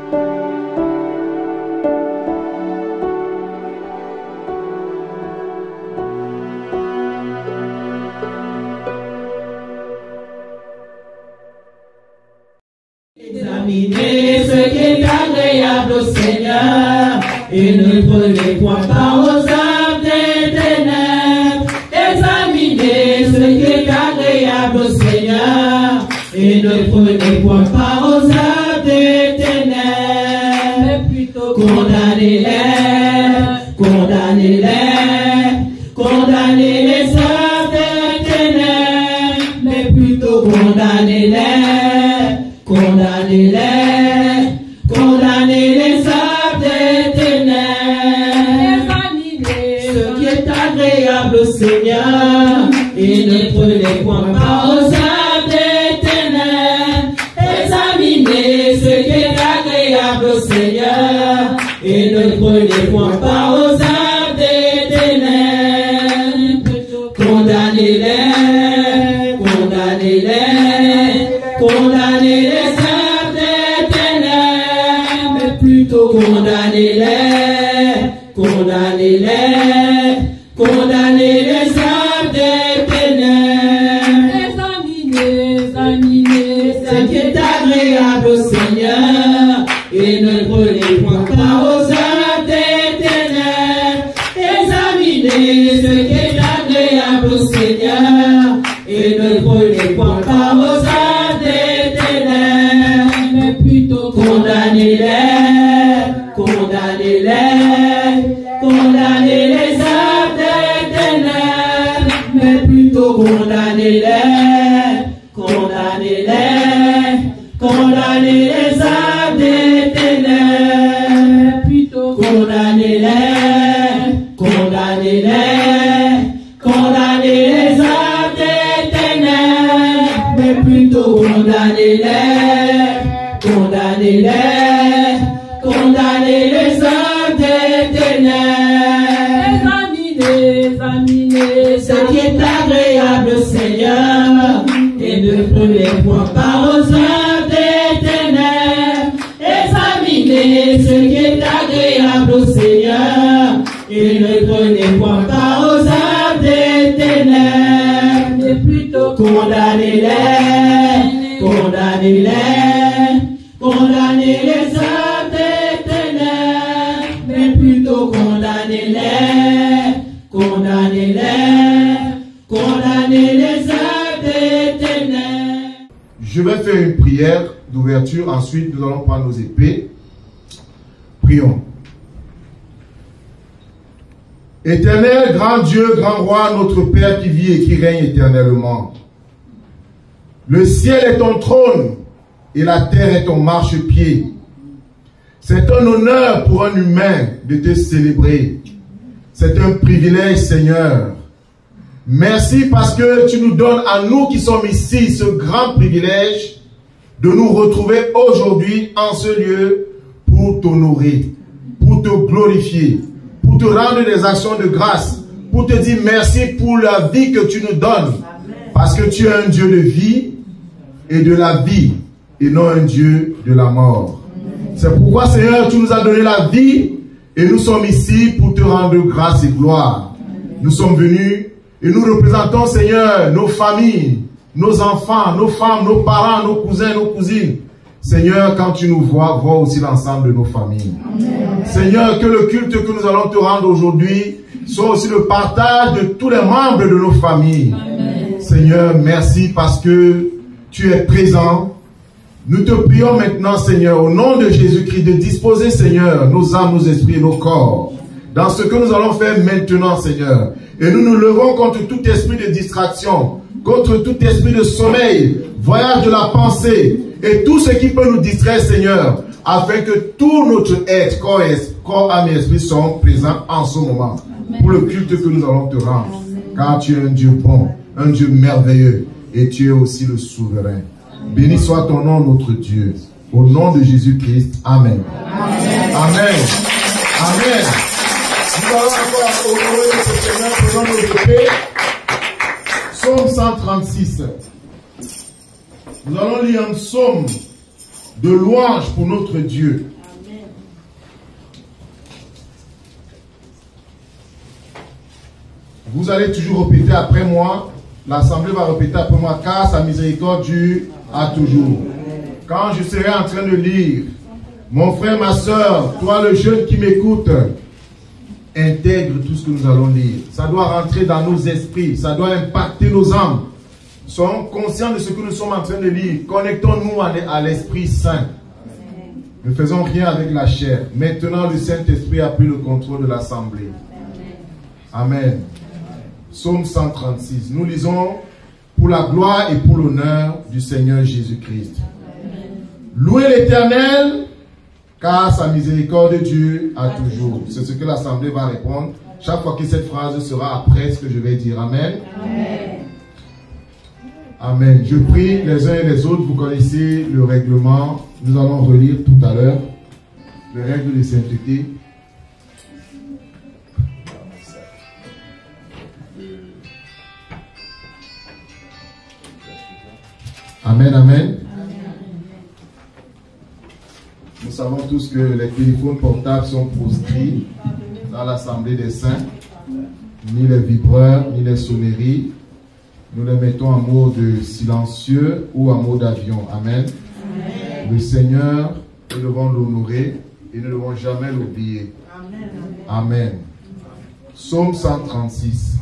Examinez ce qui est agréable au Seigneur et ne prenez point part aux œuvres des ténèbres. Examinez ce qui est agréable au Seigneur et ne prenez point part aux œuvres des ténèbres. Mais plutôt condamnez-les, condamnez-les, condamnez les œuvres des ténèbres. Mais plutôt condamnez-les. Condamnez-les, condamnez les œuvres des ténèbres. Examinez ce qui est agréable au Seigneur et ne prenez point part aux œuvres des ténèbres. Examinez ce qui est agréable au Seigneur et ne prenez point part aux œuvres des ténèbres. Condamnez-les, condamnez-les, condamnez les œuvres des ténèbres, mais plutôt condamnez-les, condamnez-les, condamnez les œuvres des ténèbres. Examinez, examinez ce qui est agréable au Seigneur et ne prenez point part aux œuvres des ténèbres. Examinez ce qui est agréable au Seigneur et ne prenez point part aux œuvres des ténèbres, mais plutôt condamnez-les, condamnez-les, condamnez les œuvres des ténèbres, mais plutôt condamnez-les, condamnez-les, condamnez les œuvres des ténèbres, plutôt condamnez-les, condamnez-les, condamnez les œuvres des ténèbres, mais plutôt condamnez-les, condamnez-les, condamnez les œuvres des ténèbres. Examinez, examinez ce qui est agréable au Seigneur et ne prenez point part aux œuvres des ténèbres. Examinez ce qui est agréable au Seigneur et ne prenez point part aux œuvres des ténèbres, mais plutôt condamnez-les, condamnez-les, condamnez les œuvres des ténèbres, mais plutôt condamnez-les, condamnez-les, condamnez les œuvres des ténèbres. Je vais faire une prière d'ouverture, ensuite nous allons prendre nos épées. Prions. Éternel, grand Dieu, grand roi, notre Père qui vit et qui règne éternellement. Le ciel est ton trône et la terre est ton marchepied. C'est un honneur pour un humain de te célébrer. C'est un privilège, Seigneur. Merci parce que tu nous donnes à nous qui sommes ici ce grand privilège de nous retrouver aujourd'hui en ce lieu pour t'honorer, pour te glorifier, pour te rendre des actions de grâce, pour te dire merci pour la vie que tu nous donnes. Parce que tu es un Dieu de vie et de la vie et non un Dieu de la mort. C'est pourquoi, Seigneur, tu nous as donné la vie et nous sommes ici pour te rendre grâce et gloire. Nous sommes venus et nous représentons, Seigneur, nos familles, nos enfants, nos femmes, nos parents, nos cousins, nos cousines. Seigneur, quand tu nous vois, vois aussi l'ensemble de nos familles. Amen. Seigneur, que le culte que nous allons te rendre aujourd'hui soit aussi le partage de tous les membres de nos familles. Amen. Seigneur, merci parce que tu es présent. Nous te prions maintenant, Seigneur, au nom de Jésus-Christ, de disposer, Seigneur, nos âmes, nos esprits et nos corps dans ce que nous allons faire maintenant, Seigneur. Et nous nous levons contre tout esprit de distraction, contre tout esprit de sommeil, voyage de la pensée, et tout ce qui peut nous distraire, Seigneur, afin que tout notre être, corps, âme et esprit soient présents en ce moment. Amen. Pour le culte que nous allons te rendre. Amen. Car tu es un Dieu bon, un Dieu merveilleux, et tu es aussi le souverain. Amen. Béni soit ton nom, notre Dieu. Au nom de Jésus-Christ. Amen. Amen. Amen. Amen. Nous allons encore honorer notre Seigneur, prenons nos épées. Psaume 136. Nous allons lire un psaume de louange pour notre Dieu. Vous allez toujours répéter après moi. L'assemblée va répéter après moi, car sa miséricorde dure à toujours. Quand je serai en train de lire, mon frère, ma soeur, toi le jeune qui m'écoute, intègre tout ce que nous allons lire. Ça doit rentrer dans nos esprits, ça doit impacter nos âmes. Soyons conscients de ce que nous sommes en train de lire. Connectons-nous à l'Esprit Saint. Ne faisons rien avec la chair. Maintenant, le Saint-Esprit a pris le contrôle de l'assemblée. Amen. Psaume 136. Nous lisons pour la gloire et pour l'honneur du Seigneur Jésus-Christ. Louez l'Éternel, car sa miséricorde dure à toujours. C'est ce que l'assemblée va répondre chaque fois que cette phrase sera après ce que je vais dire. Amen. Amen. Amen. Je prie les uns et les autres, vous connaissez le règlement. Nous allons relire tout à l'heure les règles de sainteté. Amen, amen. Nous savons tous que les téléphones portables sont proscrits dans l'assemblée des saints. Ni les vibreurs, ni les sonneries. Nous les mettons en mode silencieux ou en mode avion. Amen. Amen. Le Seigneur, nous devons l'honorer et nous ne devons jamais l'oublier. Amen. Amen. Psaume 136.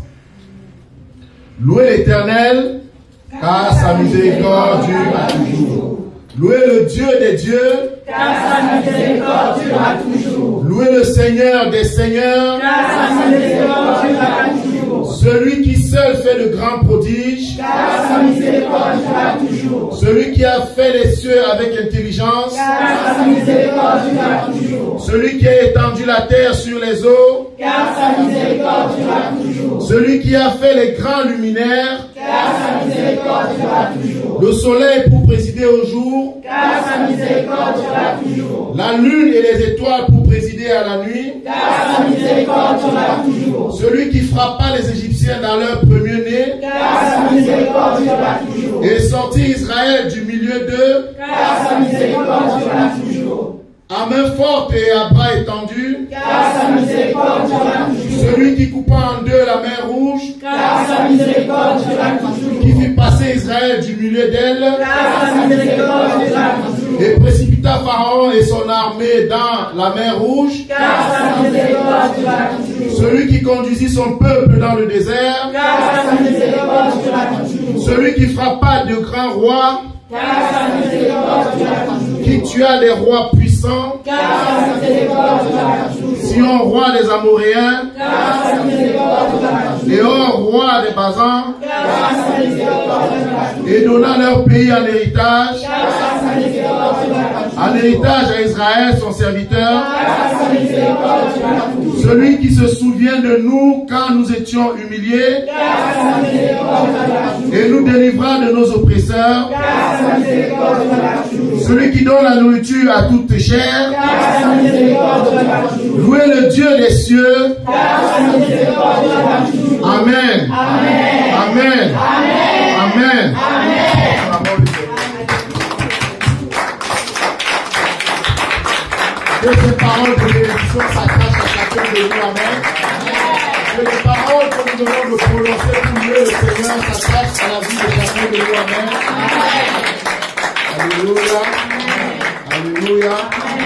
Louez l'Éternel, car sa miséricorde dure à toujours. Louez le Dieu des dieux, car sa miséricorde dure à toujours. Louez le Seigneur des seigneurs, car sa miséricorde dure à toujours. Celui qui seul fait de grands prodiges, car sa miséricorde dure à toujours. Celui qui a fait les cieux avec intelligence, car sa miséricorde dure à toujours. Celui qui a étendu la terre sur les eaux, car sa miséricorde dure à toujours. Celui qui a fait les grands luminaires, car sa miséricorde dure à toujours. Le soleil pour présider au jour, car sa miséricorde dure à toujours. La lune et les étoiles pour présider à la nuit, car sa miséricorde dure à toujours. Celui qui frappa les Égyptiens dans leur premier-né, car sa miséricorde dure à toujours. Et sortit Israël du milieu d'eux, car sa miséricorde dure à toujours. À main forte et à bras étendus, car sa miséricorde dure à toujours. Celui qui coupa en deux la mer rouge, car sa miséricorde dure à toujours. Qui fit passer Israël du milieu d'elle, car sa miséricorde dure à toujours. Et précipita Pharaon et son armée dans la mer rouge, car sa miséricorde dure à toujours. Celui qui conduisit son peuple dans le désert, car sa miséricorde dure à toujours. Celui qui frappa de grands rois, car sa miséricorde dure à toujours. Qui tua les rois puissants, car sa miséricorde dure à toujours. Sion, roi des Amoréens, car sa miséricorde dure à toujours. Léon, roi des Basans, car sa miséricorde dure à toujours. Et donna leur pays en héritage, car sa miséricorde dure à toujours. En héritage à Israël, son serviteur, car sa miséricorde dure à toujours. Celui qui se souvient de nous quand nous étions humiliés, car sa miséricorde dure à toujours. Et nous délivra de nos oppresseurs, car sa miséricorde dure à toujours. Celui qui donne la nourriture à toute chair, car sa miséricorde dure à toujours. Louez le Dieu des cieux, car sa miséricorde dure à toujours. Amen. Amen. Amen. Amen. Amen. Que ces paroles de bénédiction s'attachent à chacun de nous. Amen. Que les paroles que nous devons nous prononcer pour louer le Seigneur s'attachent à la vie de chacun de nous. Amen. Alléluia. Alléluia.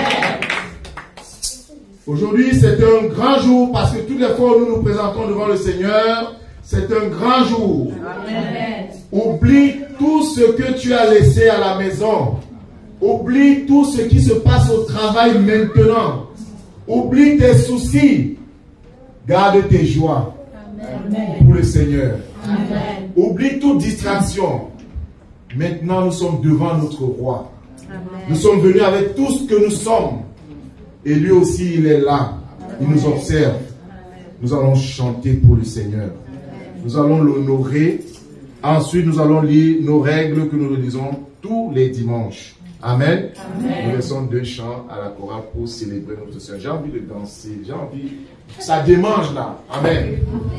Aujourd'hui, c'est un grand jour parce que toutes les fois où nous nous présentons devant le Seigneur, c'est un grand jour. Amen. Oublie tout ce que tu as laissé à la maison. Oublie tout ce qui se passe au travail maintenant. Oublie tes soucis. Garde tes joies. Amen. Pour le Seigneur. Amen. Oublie toute distraction. Maintenant, nous sommes devant notre roi. Amen. Nous sommes venus avec tout ce que nous sommes. Et lui aussi, il est là. Il nous observe. Nous allons chanter pour le Seigneur. Nous allons l'honorer. Ensuite, nous allons lire nos règles que nous lisons tous les dimanches. Amen. Amen. Nous laissons 2 chants à la chorale pour célébrer notre Seigneur. J'ai envie de danser. J'ai envie. Ça démange là. Amen.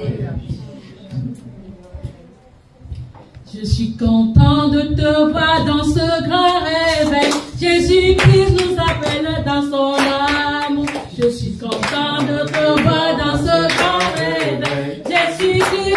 Je suis content de te voir dans ce grand réveil. Jésus-Christ nous appelle dans son amour. Je suis content de te voir dans ce grand réveil. Jésus-Christ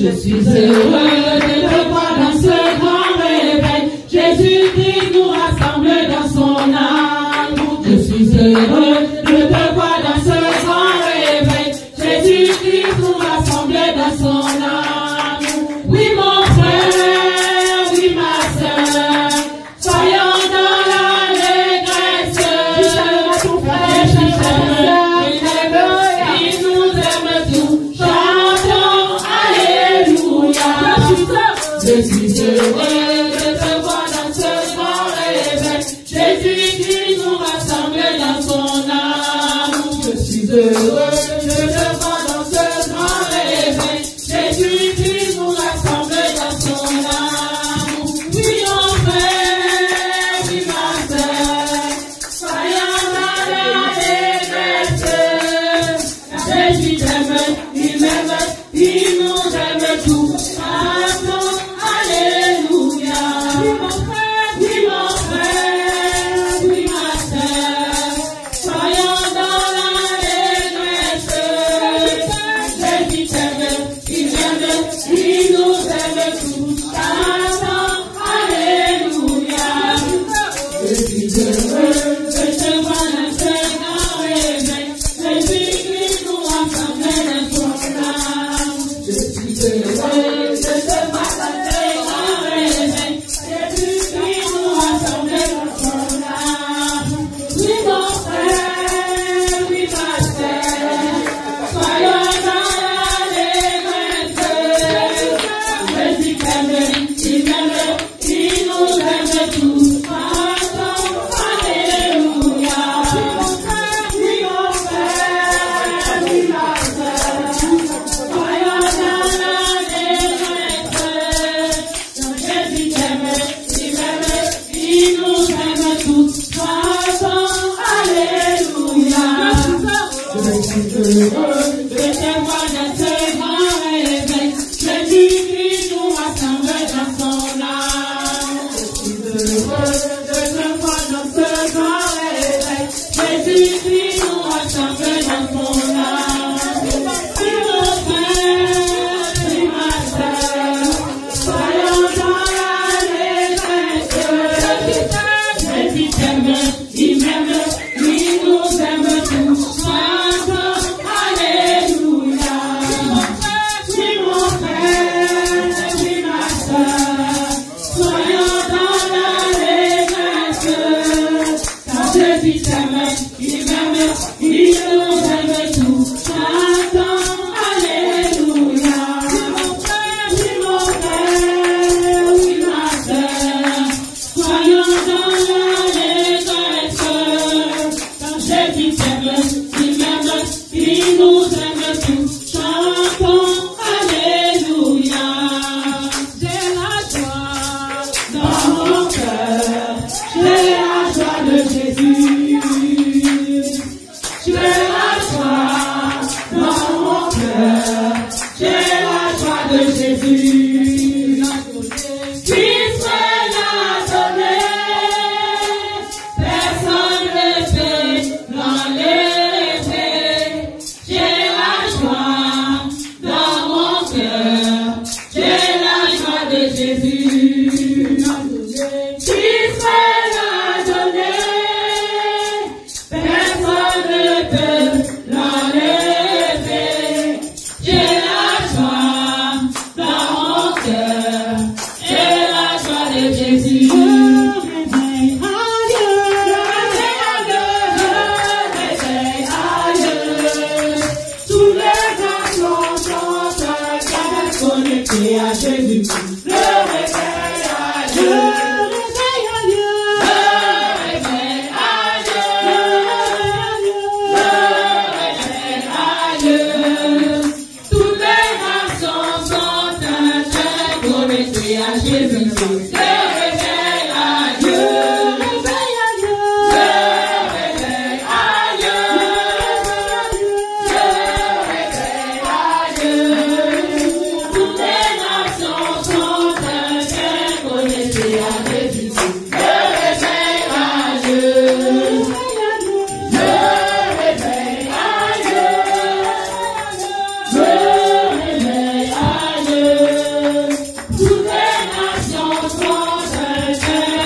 Je suis heureux de te voir dans ce grand réveil. Jésus-Christ nous rassemble dans son amour. Je suis heureux de te voir dans ce grand réveil. Jésus-Christ nous rassemble dans son amour. Oui mon frère, oui ma sœur, soyons dans l'allégresse. Ton frère, il nous aime tous. Chantons Alléluia. Je suis heureux de te voir dans ce grand réveil. Jésus-Christ nous rassemble dans son amour. Je suis heureux de te voir dans ce grand réveil. Jésus-Christ nous rassemble dans son amour. Oui mon frère, oui ma sœur, soyons dans l'allégresse. Jésus t'aime, il m'aime, il nous aime tous. Chantons Alléluia. Oui mon frère, oui ma sœur, soyons dans l'allégresse. Jésus t'aime, il m'aime, il nous aime tous. Chantons Alléluia. Je suis heureux de te voir dans ce grand réveil. Jésus-Christ nous rassemble dans son âme. Je suis heureux de te voir dans ce grand réveil. Jésus-Christ nous rassemble dans son âme. Oui mon frère, oui ma sœur, soyons dans l'allégresse. Jésus t'aime, il m'aime, il nous aime tous. Chantons Alléluia. Oui mon frère, oui ma sœur, soyons dans l'allégresse. Jésus t'aime, il m'aime, il nous aime tous. Chantons Alléluia. Je suis heureux de te voir dans ce grand réveil. Jésus-Christ nous rassemble dans son âme. Je suis heureux de te voir dans ce grand réveil. Jésus-Christ nous rassemble dans son âme. Oui mon frère, oui ma sœur, soyons dans l'allégresse. Jésus t'aime, il m'aime, il nous aime tous. Chantons Alléluia. Oui mon frère, oui ma sœur, soyons dans l'allégresse. Car Jésus t'aime, il m'aime, il nous aime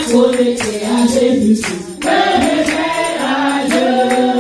connecté à Jésus-Christ. Le réveil à Dieu.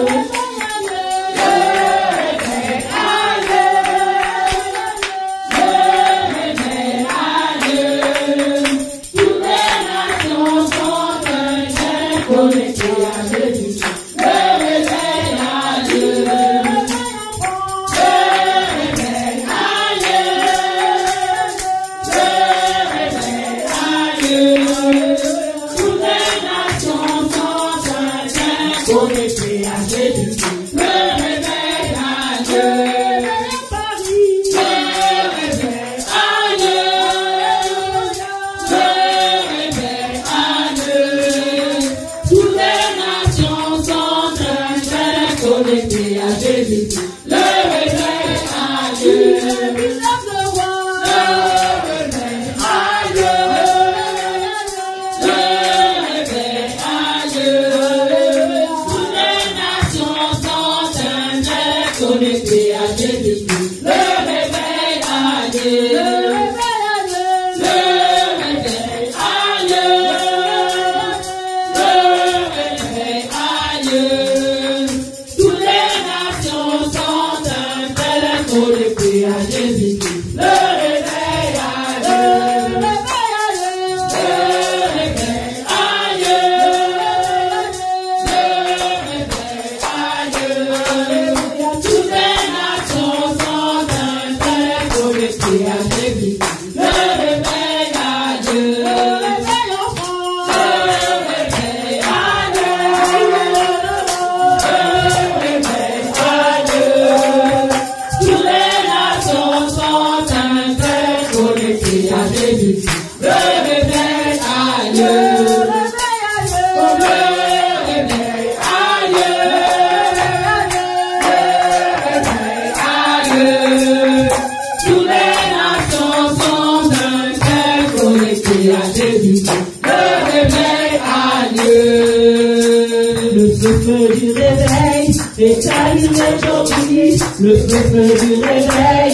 est arrivé aujourd'hui, le feu du réveil,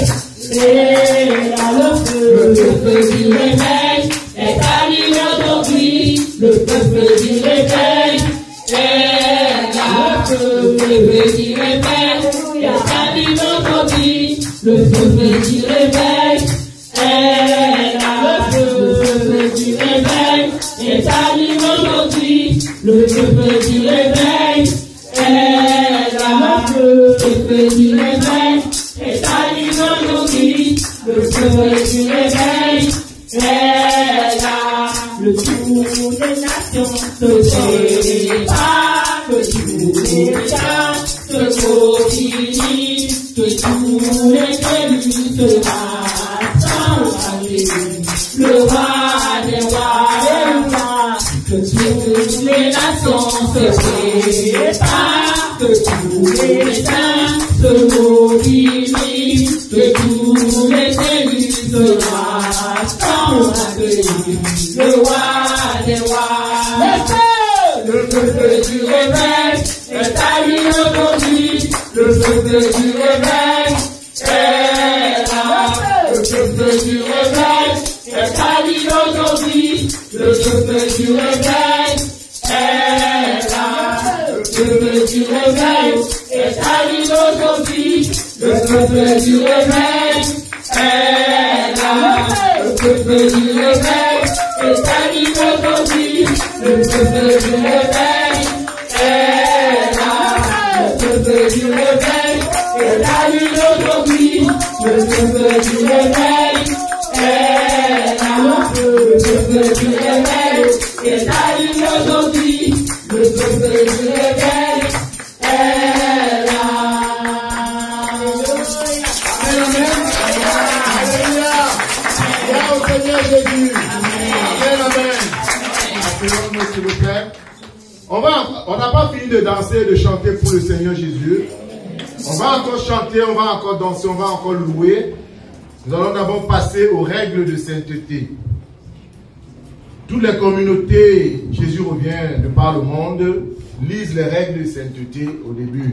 c'est là le feu du réveil, est arrivé aujourd'hui, le feu du réveil, est là le feu du réveil, est arrivé aujourd'hui, le feu du réveil, est là le feu du réveil, est arrivé aujourd'hui, le feu du réveil, est là le feu du réveil, est arrivé aujourd'hui, le feu du réveil, est là, le tour des nations se prépare, que tous les États se continue, que tous les élus se rassemblent à Jésus, le roi des rois, que toutes les nations se préparent, que tous les saints se mobilisent, que tous les élus se rassemblent à Jésus, le roi des rois. Le feu du réveil est arrivé aujourd'hui, le feu du réveil est là, le feu du réveil est arrivé aujourd'hui, le feu du réveil est là, le feu du réveil est arrivé aujourd'hui, le feu du réveil est là, le feu du réveil est arrivé aujourd'hui, le feu du réveil est là, le feu du réveil est arrivé aujourd'hui, le feu du réveil est là, le feu du réveil est arrivé aujourd'hui, le feu du réveil est là. Alléluia. Gloire au Seigneur Jésus. Amen, amen. Appelons-nous s'il vous plaît. On n'a pas fini de danser, de chanter pour le Seigneur Jésus. On va encore chanter, on va encore danser, on va encore louer. Nous allons d'abord passer aux règles de sainteté. Toutes les communautés, Jésus revient de par le monde, lisent les règles de sainteté au début.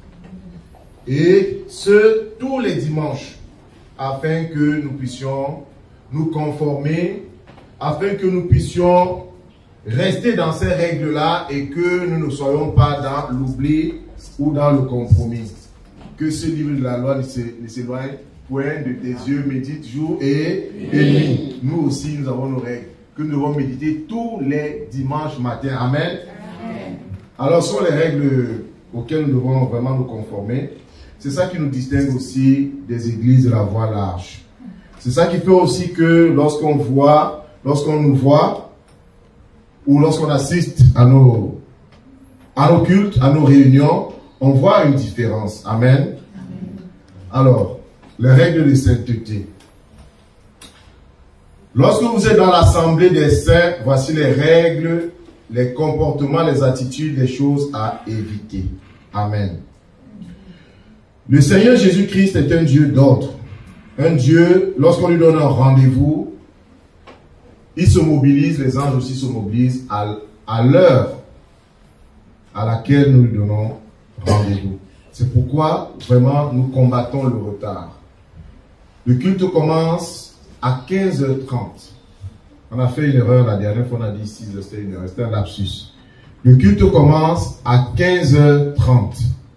Et ce, tous les dimanches, afin que nous puissions nous conformer, afin que nous puissions rester dans ces règles-là et que nous ne soyons pas dans l'oubli ou dans le compromis. Que ce livre de la loi ne s'éloigne point de tes yeux, médite jour et nuit. Nous aussi, nous avons nos règles que nous devons méditer tous les dimanches matins. Amen. Amen. Alors, ce sont les règles auxquelles nous devons vraiment nous conformer. C'est ça qui nous distingue aussi des églises de la voie large. C'est ça qui fait aussi que lorsqu'on nous voit, ou lorsqu'on assiste à nos cultes, à nos réunions, on voit une différence. Amen. Amen. Alors, les règles de sainteté. Lorsque vous êtes dans l'assemblée des saints, voici les règles, les comportements, les attitudes, les choses à éviter. Amen. Le Seigneur Jésus-Christ est un Dieu d'ordre. Un Dieu, lorsqu'on lui donne un rendez-vous, il se mobilise, les anges aussi se mobilisent à l'heure à laquelle nous lui donnons rendez-vous. C'est pourquoi, vraiment, nous combattons le retard. Le culte commence à 15h30. On a fait une erreur la dernière fois, on a dit 6h, c'était une erreur, c'était un lapsus. Le culte commence à 15h30.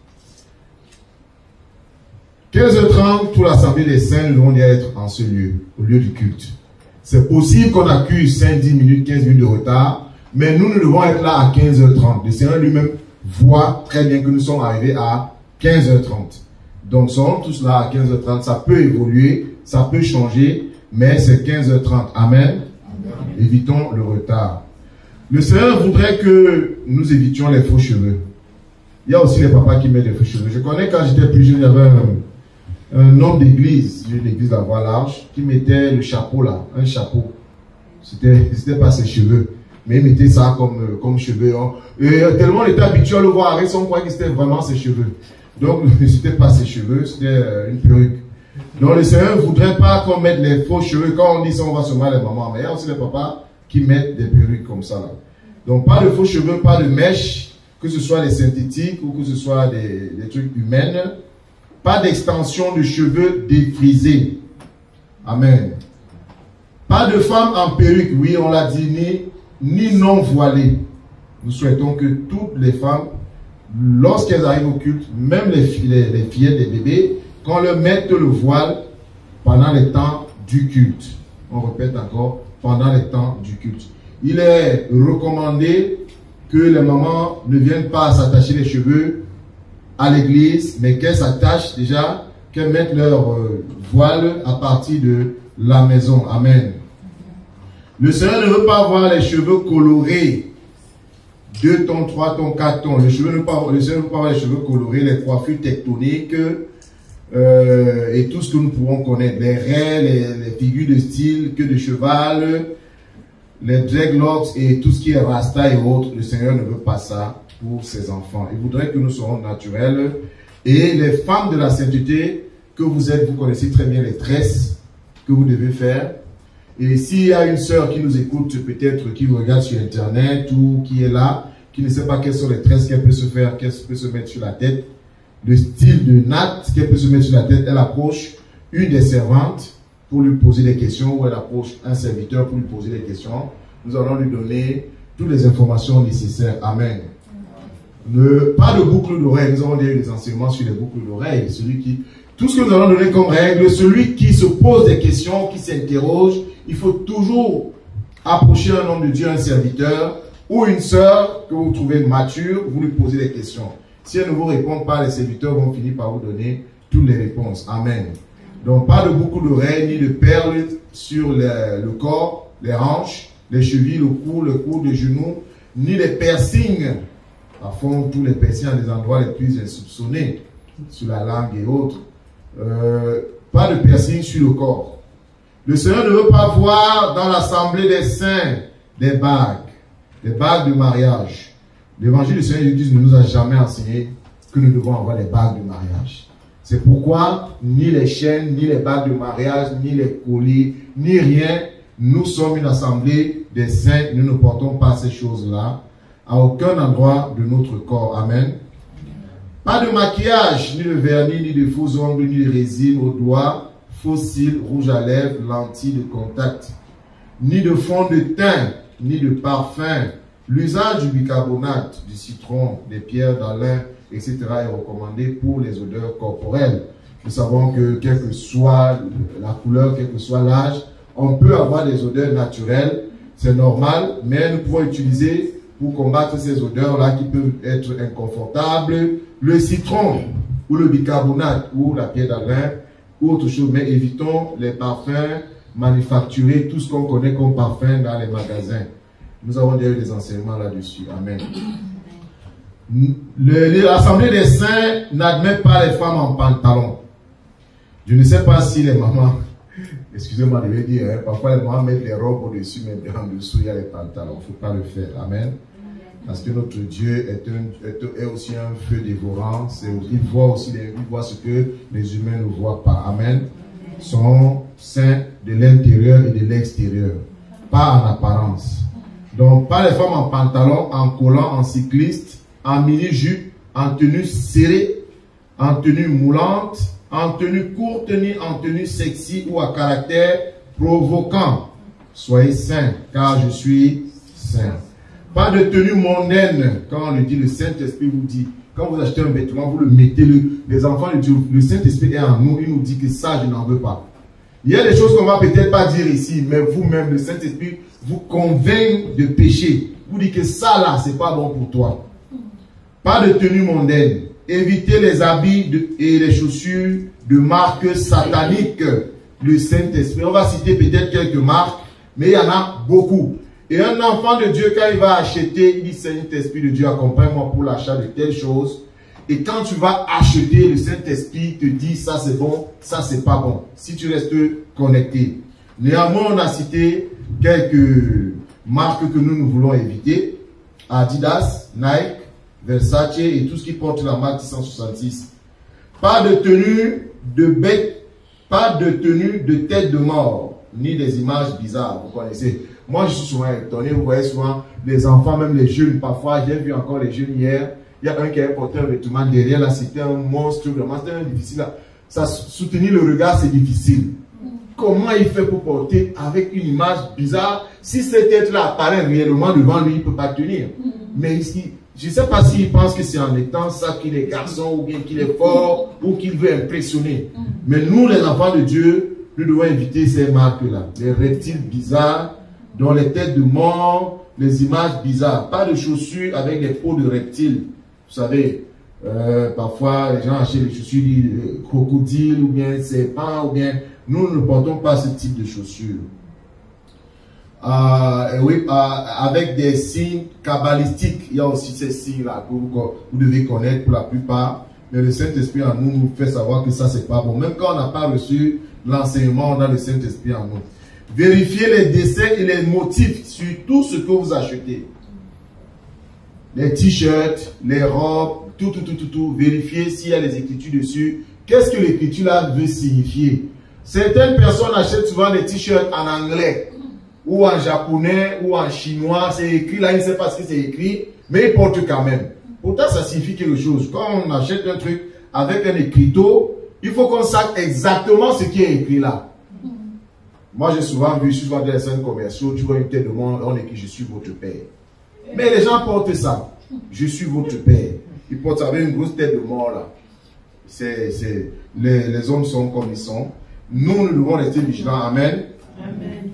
15h30, toute l'assemblée des saints, nous devons y être en ce lieu, au lieu du culte. C'est possible qu'on accuse 5, 10 minutes, 15 minutes de retard, mais nous devons être là à 15h30. Le Seigneur lui-même voit très bien que nous sommes arrivés à 15h30. Donc, sommes tous là à 15h30. Ça peut évoluer, ça peut changer, mais c'est 15h30. Amen. Amen. Évitons le retard. Le Seigneur voudrait que nous évitions les faux cheveux. Il y a aussi les papas qui mettent des faux cheveux. Je connais quand j'étais plus jeune, il y avait un homme d'église, une église à voie large, qui mettait le chapeau là, un chapeau. C'était pas ses cheveux, mais il mettait ça comme cheveux. Et tellement on était habitué à le voir avec son coin que c'était vraiment ses cheveux. Donc, c'était pas ses cheveux, c'était une perruque. Donc, le Seigneur ne voudrait pas qu'on mette les faux cheveux. Quand on dit ça, on va se mal les mamans. Mais il y a aussi les papas qui mettent des perruques comme ça là. Donc, pas de faux cheveux, pas de mèches, que ce soit des synthétiques ou que ce soit des trucs humains. Pas d'extension de cheveux défrisés. Amen. Pas de femmes en perruque, oui, on l'a dit, ni non voilées. Nous souhaitons que toutes les femmes, lorsqu'elles arrivent au culte, même les fillettes, les bébés, qu'on leur mette le voile pendant les temps du culte. On répète encore, pendant les temps du culte. Il est recommandé que les mamans ne viennent pas s'attacher les cheveux à l'église, mais qu'elles s'attachent déjà, qu'elles mettent leur voile à partir de la maison. Amen. Le Seigneur ne veut pas avoir les cheveux colorés. 2 tons, 3 tons, 4 tons. Le Seigneur ne veut pas avoir les cheveux colorés, les coiffures tectoniques et tout ce que nous pouvons connaître. Les raies, les figures de style, queue de cheval, les dreadlocks et tout ce qui est rasta et autres. Le Seigneur ne veut pas ça pour ses enfants. Il voudrait que nous soyons naturels. Et les femmes de la sainteté que vous êtes, vous connaissez très bien les tresses que vous devez faire. Et s'il y a une sœur qui nous écoute, peut-être qui regarde sur Internet ou qui est là, qui ne sait pas quelles sont les tresses qu'elle peut se faire, qu'elle peut se mettre sur la tête, le style de natte qu'elle peut se mettre sur la tête, elle approche une des servantes pour lui poser des questions, ou elle approche un serviteur pour lui poser des questions. Nous allons lui donner toutes les informations nécessaires. Amen. Pas de boucle d'oreille. Nous avons des enseignements sur les boucles d'oreille. Tout ce que nous allons donner comme règle, celui qui se pose des questions, qui s'interroge, il faut toujours approcher un homme de Dieu, un serviteur, ou une sœur que vous trouvez mature, vous lui posez des questions. Si elle ne vous répond pas, les serviteurs vont finir par vous donner toutes les réponses. Amen. Donc, pas de boucle d'oreille, ni de perles sur le corps, les hanches, les chevilles, le cou, le genou, ni les piercings. À fond, tous les piercings à des endroits les plus insoupçonnés, sur la langue et autres. Pas de piercing sur le corps. Le Seigneur ne veut pas voir dans l'assemblée des saints des bagues de mariage. L'évangile du Seigneur Jésus ne nous a jamais enseigné que nous devons avoir des bagues de mariage. C'est pourquoi ni les chaînes, ni les bagues de mariage, ni les colliers, ni rien, nous sommes une assemblée des saints, nous ne portons pas ces choses-là à aucun endroit de notre corps. Amen. Pas de maquillage, ni de vernis, ni de faux ongles, ni de résine aux doigts, faux cils, rouge à lèvres, lentilles de contact, ni de fond de teint, ni de parfum. L'usage du bicarbonate, du citron, des pierres d'Alain, etc. est recommandé pour les odeurs corporelles. Nous savons que quelle que soit la couleur, quel que soit l'âge, on peut avoir des odeurs naturelles, c'est normal, mais nous pouvons utiliser pour combattre ces odeurs-là qui peuvent être inconfortables, le citron ou le bicarbonate ou la pierre d'Alain ou autre chose, mais évitons les parfums manufacturés, tout ce qu'on connaît comme parfum dans les magasins. Nous avons déjà eu des enseignements là-dessus. Amen. L'Assemblée des saints n'admet pas les femmes en pantalon. Je ne sais pas si les mamans, excusez-moi de le dire, hein, parfois les mamans mettent les robes au-dessus, mais en dessous il y a les pantalons. Il ne faut pas le faire. Amen. Parce que notre Dieu est aussi un feu dévorant. Il voit ce que les humains ne voient pas. Amen. Sont saints de l'intérieur et de l'extérieur. Pas en apparence. Donc, pas les femmes en pantalon, en collant, en cycliste, en mini-jupe, en tenue serrée, en tenue moulante, en tenue courte, ni en tenue sexy ou à caractère provoquant. Soyez saints, car je suis saint. Pas de tenue mondaine, quand on le dit, le Saint-Esprit vous dit, quand vous achetez un vêtement, vous le mettez, les enfants le disent, le Saint-Esprit est en nous, il nous dit que ça, je n'en veux pas. Il y a des choses qu'on va peut-être pas dire ici, mais vous-même, le Saint-Esprit vous convainc de péché. Vous dit que ça là, c'est pas bon pour toi. Pas de tenue mondaine. Évitez les habits et les chaussures de marque satanique. Le Saint-Esprit. On va citer peut-être quelques marques, mais il y en a beaucoup. Et un enfant de Dieu, quand il va acheter, il dit, Saint-Esprit de Dieu, accompagne-moi pour l'achat de telles choses. Et quand tu vas acheter, le Saint-Esprit te dit, ça c'est bon, ça c'est pas bon. Si tu restes connecté. Néanmoins, on a cité quelques marques que nous voulons éviter. Adidas, Nike, Versace et tout ce qui porte la marque 666. Pas de tenue de bête, pas de tenue de tête de mort, ni des images bizarres, vous connaissez. Moi, je suis souvent étonné, vous voyez souvent les enfants, même les jeunes, parfois, j'ai vu encore les jeunes hier, il y a un qui a porté un vêtement derrière, là, c'était un monstre, vraiment, c'était difficile. Là. Ça, soutenir le regard, c'est difficile. Comment il fait pour porter avec une image bizarre? Si cet être-là apparaît réellement devant lui, il ne peut pas tenir. Mais ici, je ne sais pas s'il pense que c'est en étant ça qu'il est garçon, ou bien qu'il est fort, ou qu'il veut impressionner. Mais nous, les enfants de Dieu, nous devons éviter ces marques-là. Les reptiles bizarres, dont les têtes de mort, les images bizarres. Pas de chaussures avec des peaux de reptiles. Vous savez, parfois, les gens achètent les chaussures crocodile, ou bien serpent, ou bien... Nous ne portons pas ce type de chaussures. Avec des signes kabbalistiques, il y a aussi ces signes-là que vous devez connaître pour la plupart. Mais le Saint-Esprit en nous fait savoir que ça, c'est pas bon. Même quand on n'a pas reçu l'enseignement, on a le Saint-Esprit en nous. Vérifiez les dessins et les motifs sur tout ce que vous achetez. Les t-shirts, les robes, tout. Vérifiez s'il y a les écritures dessus. Qu'est-ce que l'écriture là veut signifier? Certaines personnes achètent souvent des t-shirts en anglais, ou en japonais, ou en chinois. C'est écrit là, ils ne savent pas ce que c'est écrit, mais ils portent quand même. Pourtant, ça signifie quelque chose. Quand on achète un truc avec un écriteau, il faut qu'on sache exactement ce qui est écrit là. Moi, j'ai souvent vu, souvent dans les centres commerciaux, tu vois une tête de monde, on écrit « Je suis votre père ». Mais les gens portent ça. « Je suis votre père ». Ils portent ça avec une grosse tête de mort là. Les hommes sont comme ils sont. Nous devons rester vigilants. Amen. Amen.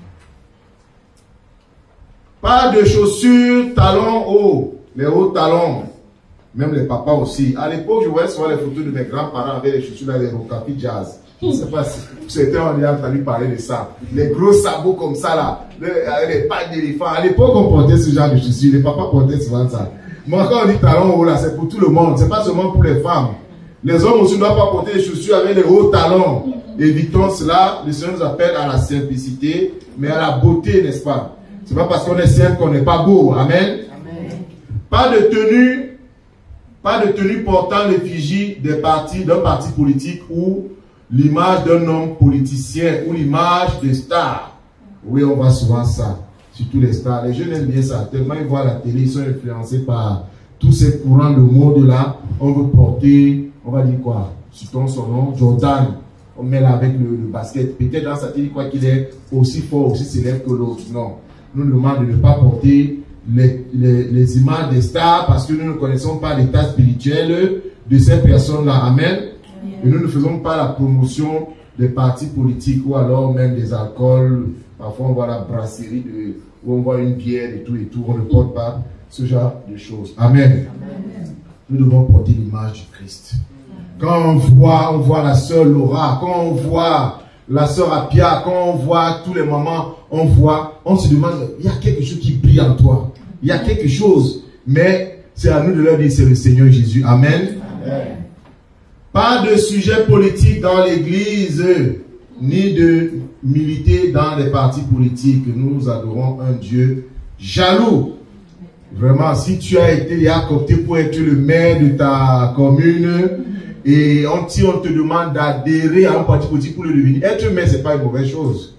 Pas de chaussures, talons hauts. Les hauts talons. Même les papas aussi. À l'époque, je voyais souvent les photos de mes grands-parents avec les chaussures là, les Rocafi Jazz. Je ne sais pas si certains ont déjà entendu parler de ça. Les gros sabots comme ça là. Les pattes d'éléphant. À l'époque, on portait ce genre de chaussures. Les papas portaient souvent ça. Moi, quand on dit talons hauts là, c'est pour tout le monde. C'est pas seulement pour les femmes. Les hommes aussi ne doivent pas porter des chaussures avec les hauts talons. Évitons cela. Le Seigneur nous appelle à la simplicité, mais à la beauté, n'est-ce pas? C'est pas parce qu'on est simple qu'on n'est pas beau. Amen. Amen. Pas de tenue portant l'effigie d'un parti politique ou l'image d'un homme politicien ou l'image de stars. Oui, on voit souvent ça. Surtout les stars. Les jeunes aiment bien ça. Tellement ils voient la télé, ils sont influencés par tous ces courants de mode là. On veut porter, on va dire quoi? Citons son nom, Jordan. On met là avec le basket. Peut-être dans sa télé, quoi qu'il est aussi fort, aussi célèbre que l'autre. Non. nous demande de ne pas porter les images des stars parce que nous ne connaissons pas l'état spirituel de ces personnes-là. Amen. Et nous ne faisons pas la promotion des partis politiques ou alors même des alcools. Parfois on voit la brasserie où on voit une bière et tout. On ne porte pas ce genre de choses. Amen. Nous devons porter l'image du Christ. Quand on voit la sœur Laura, quand on voit la sœur Apia, quand on voit tous les mamans, on se demande, il y a quelque chose qui brille en toi. Il y a quelque chose. Mais c'est à nous de leur dire, c'est le Seigneur Jésus. Amen. Amen. Pas de sujet politique dans l'église, ni de militer dans les partis politiques. Nous adorons un Dieu jaloux. Vraiment, si tu as été accepté pour être le maire de ta commune, et on te demande d'adhérer à un parti politique pour le devenir. Être maire, ce n'est pas une mauvaise chose.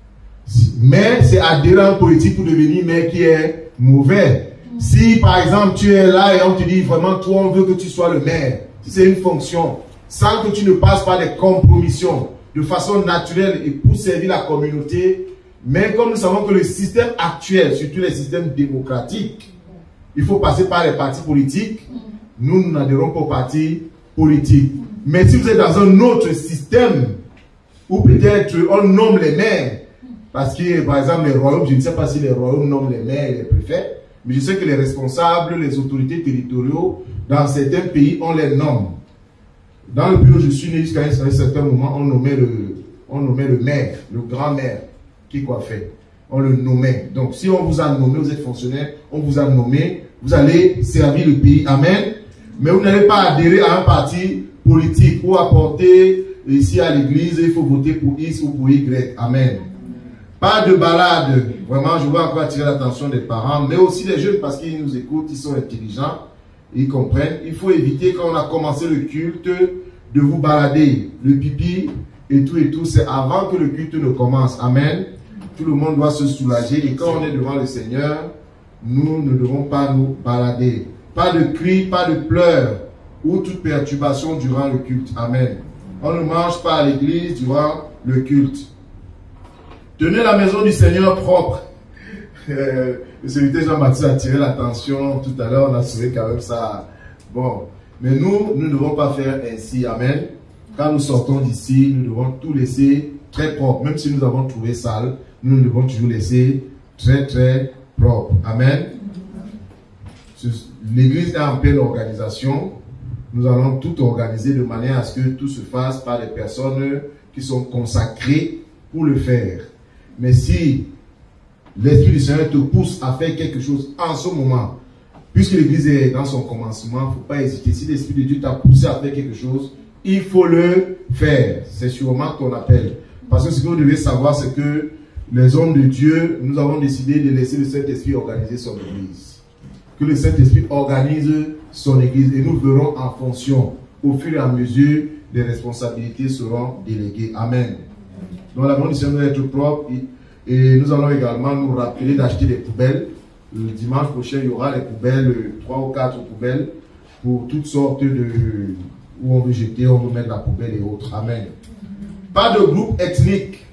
Mais c'est adhérer à un politique pour devenir maire qui est mauvais. Si par exemple tu es là et on te dit vraiment toi on veut que tu sois le maire, si c'est une fonction, sans que tu ne passes par des compromissions, de façon naturelle et pour servir la communauté, mais comme nous savons que le système actuel, surtout les systèmes démocratiques, il faut passer par les partis politiques, nous n'adhérons pas aux partis politiques. Mais si vous êtes dans un autre système, où peut-être on nomme les maires, parce que par exemple les royaumes, je ne sais pas si les royaumes nomment les maires et les préfets, mais je sais que les responsables, les autorités territoriaux, dans certains pays, on les nomme. Dans le pays où je suis né, jusqu'à un certain moment, on nommait le maire, le grand maire, qui quoi fait. On le nommait. Donc si on vous a nommé, vous êtes fonctionnaire, on vous a nommé, vous allez servir le pays. Amen. Mais vous n'allez pas adhérer à un parti politique ou apporter ici à l'église, il faut voter pour X ou pour Y. Amen. Pas de balade. Vraiment, je veux encore attirer l'attention des parents, mais aussi des jeunes parce qu'ils nous écoutent, ils sont intelligents, ils comprennent. Il faut éviter quand on a commencé le culte de vous balader. Le pipi et tout, c'est avant que le culte ne commence. Amen. Tout le monde doit se soulager et quand on est devant le Seigneur, nous ne devons pas nous balader. Pas de cris, pas de pleurs ou toute perturbation durant le culte. Amen. On ne mange pas à l'église durant le culte. Tenez la maison du Seigneur propre. Le secrétaire Jean-Baptiste a attiré l'attention tout à l'heure, on a trouvé quand même ça. Bon, mais nous ne devons pas faire ainsi. Amen. Quand nous sortons d'ici, nous devons tout laisser très propre. Même si nous avons trouvé sale, nous devons toujours laisser très très propre. Amen. L'église est en pleine organisation. Nous allons tout organiser de manière à ce que tout se fasse par des personnes qui sont consacrées pour le faire. Mais si l'Esprit du Seigneur te pousse à faire quelque chose en ce moment, puisque l'église est dans son commencement, il ne faut pas hésiter. Si l'Esprit de Dieu t'a poussé à faire quelque chose, il faut le faire. C'est sûrement ton appel. Parce que ce que vous devez savoir, c'est que les hommes de Dieu, nous avons décidé de laisser le Saint-Esprit organiser son église. Que le Saint-Esprit organise son église et nous verrons en fonction. Au fur et à mesure, les responsabilités seront déléguées. Amen. Donc la maison du Seigneur doit être propre et nous allons également nous rappeler d'acheter des poubelles. Le dimanche prochain, il y aura les poubelles, 3 ou 4 poubelles pour toutes sortes de... où on veut jeter, on veut mettre la poubelle et autres. Amen. Pas de groupe ethnique,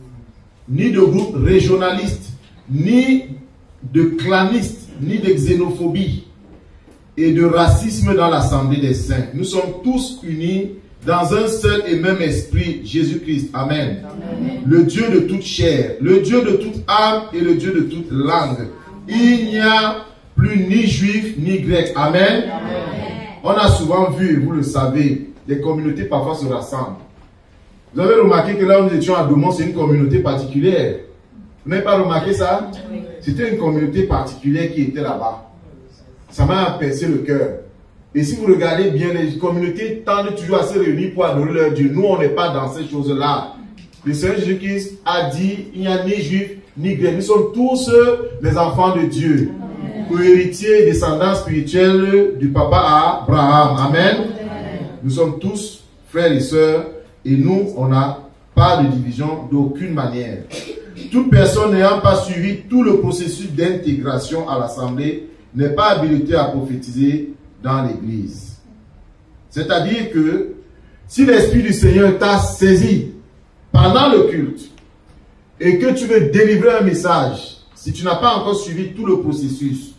ni de groupe régionaliste, ni de claniste, ni de xénophobie et de racisme dans l'Assemblée des saints. Nous sommes tous unis dans un seul et même esprit, Jésus-Christ. Amen. Amen. Le Dieu de toute chair, le Dieu de toute âme et le Dieu de toute langue. Il n'y a plus ni juif ni grec. Amen. Amen. On a souvent vu, vous le savez, des communautés parfois se rassemblent. Vous avez remarqué que là où nous étions à Domon, c'est une communauté particulière. Vous n'avez pas remarqué ça? C'était une communauté particulière qui était là-bas. Ça m'a apaisé le cœur. Et si vous regardez bien, les communautés tendent toujours à se réunir pour adorer leur Dieu. Nous, on n'est pas dans ces choses-là. Le Seigneur Jésus-Christ a dit, il n'y a ni juif, ni grec. Nous sommes tous les enfants de Dieu. Héritiers et descendants spirituels du papa Abraham. Amen. Nous sommes tous frères et sœurs. Et nous, on n'a pas de division d'aucune manière. Toute personne n'ayant pas suivi tout le processus d'intégration à l'assemblée n'est pas habilitée à prophétiser dans l'église. C'est-à-dire que si l'Esprit du Seigneur t'a saisi pendant le culte et que tu veux délivrer un message, si tu n'as pas encore suivi tout le processus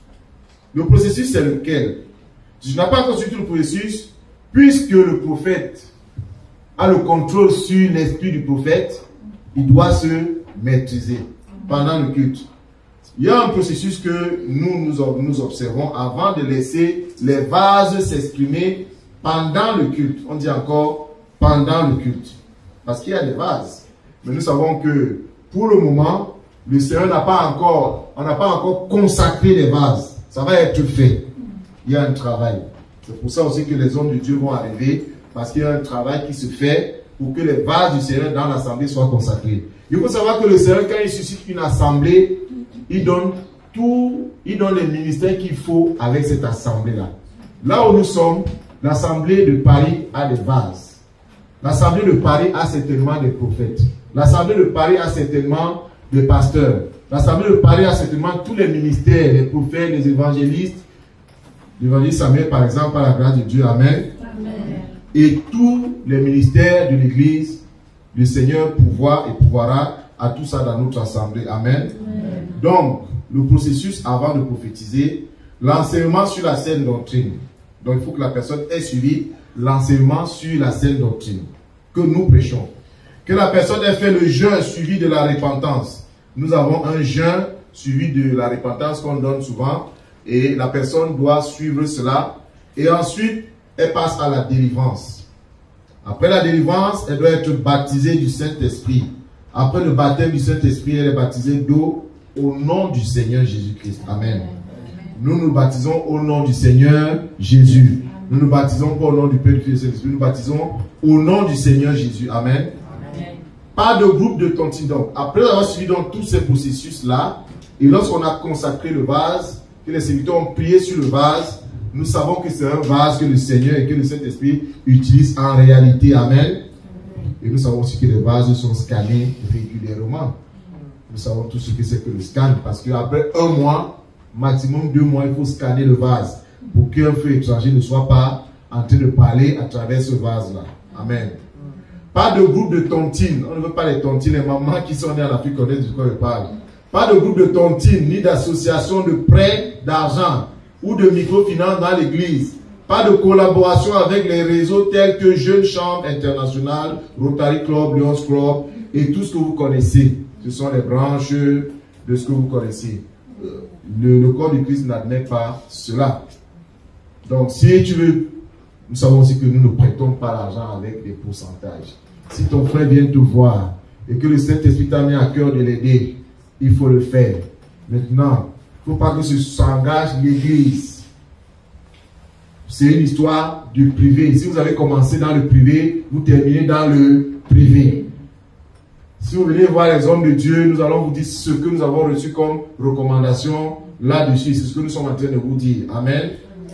c'est lequel? Si tu n'as pas encore suivi tout le processus, puisque le prophète a le contrôle sur l'esprit du prophète, il doit se maîtriser pendant le culte. Il y a un processus que nous observons avant de laisser les vases s'exprimer pendant le culte. On dit encore pendant le culte. Parce qu'il y a des vases. Mais nous savons que pour le moment, le Seigneur n'a pas encore consacré les vases. Ça va être fait. Il y a un travail. C'est pour ça aussi que les hommes de Dieu vont arriver. Parce qu'il y a un travail qui se fait pour que les vases du Seigneur dans l'assemblée soient consacrés. Il faut savoir que le Seigneur, quand il suscite une assemblée, il donne les ministères qu'il faut avec cette assemblée-là. Là où nous sommes, l'assemblée de Paris a des vases. L'assemblée de Paris a certainement des prophètes. L'assemblée de Paris a certainement des pasteurs. L'assemblée de Paris a certainement tous les ministères, les prophètes, les évangélistes. L'évangéliste Samuel, par exemple, par la grâce de Dieu. Amen. Amen. Et tous les ministères de l'Église, le Seigneur pourvoira à tout ça dans notre assemblée. Amen. Amen. Donc, le processus avant de prophétiser, l'enseignement sur la saine doctrine. Donc, il faut que la personne ait suivi l'enseignement sur la saine doctrine que nous prêchons. Que la personne ait fait le jeûne suivi de la repentance. Nous avons un jeûne suivi de la repentance qu'on donne souvent et la personne doit suivre cela. Et ensuite, elle passe à la délivrance. Après la délivrance, elle doit être baptisée du Saint-Esprit. Après le baptême du Saint-Esprit, elle est baptisée d'eau au nom du Seigneur Jésus-Christ. Amen. Nous nous baptisons au nom du Seigneur Jésus. Nous nous baptisons pas au nom du Père, du Fils et du Saint-Esprit. Nous nous baptisons au nom du Seigneur Jésus. Amen. Amen. Pas de groupe de tontine. Donc, après avoir suivi donc tous ces processus-là, et lorsqu'on a consacré le vase, que les serviteurs ont prié sur le vase, nous savons que c'est un vase que le Seigneur et que le Saint-Esprit utilisent en réalité. Amen. Et nous savons aussi que les vases sont scannés régulièrement. Nous savons tout ce que c'est que le scan. Parce qu'après 1 mois, maximum 2 mois, il faut scanner le vase. Pour qu'un feu étranger ne soit pas en train de parler à travers ce vase-là. Amen. Pas de groupe de tontines. On ne veut pas les tontines. Les mamans qui sont nées en Afrique connaissent de quoi je parle. Pas de groupe de tontines, ni d'association de prêts d'argent ou de microfinance dans l'église. Pas de collaboration avec les réseaux tels que Jeunes Chambre Internationale, Rotary Club, Lions Club et tout ce que vous connaissez. Ce sont les branches de ce que vous connaissez. Le corps du Christ n'admet pas cela. Donc, si tu veux, nous savons aussi que nous ne prêtons pas l'argent avec des pourcentages. Si ton frère vient te voir et que le Saint-Esprit t'a mis à cœur de l'aider, il faut le faire. Maintenant, il ne faut pas que ce s'engage l'église. C'est une histoire du privé. Si vous avez commencé dans le privé, vous terminez dans le privé. Si vous venez voir les hommes de Dieu, nous allons vous dire ce que nous avons reçu comme recommandation là-dessus. C'est ce que nous sommes en train de vous dire. Amen.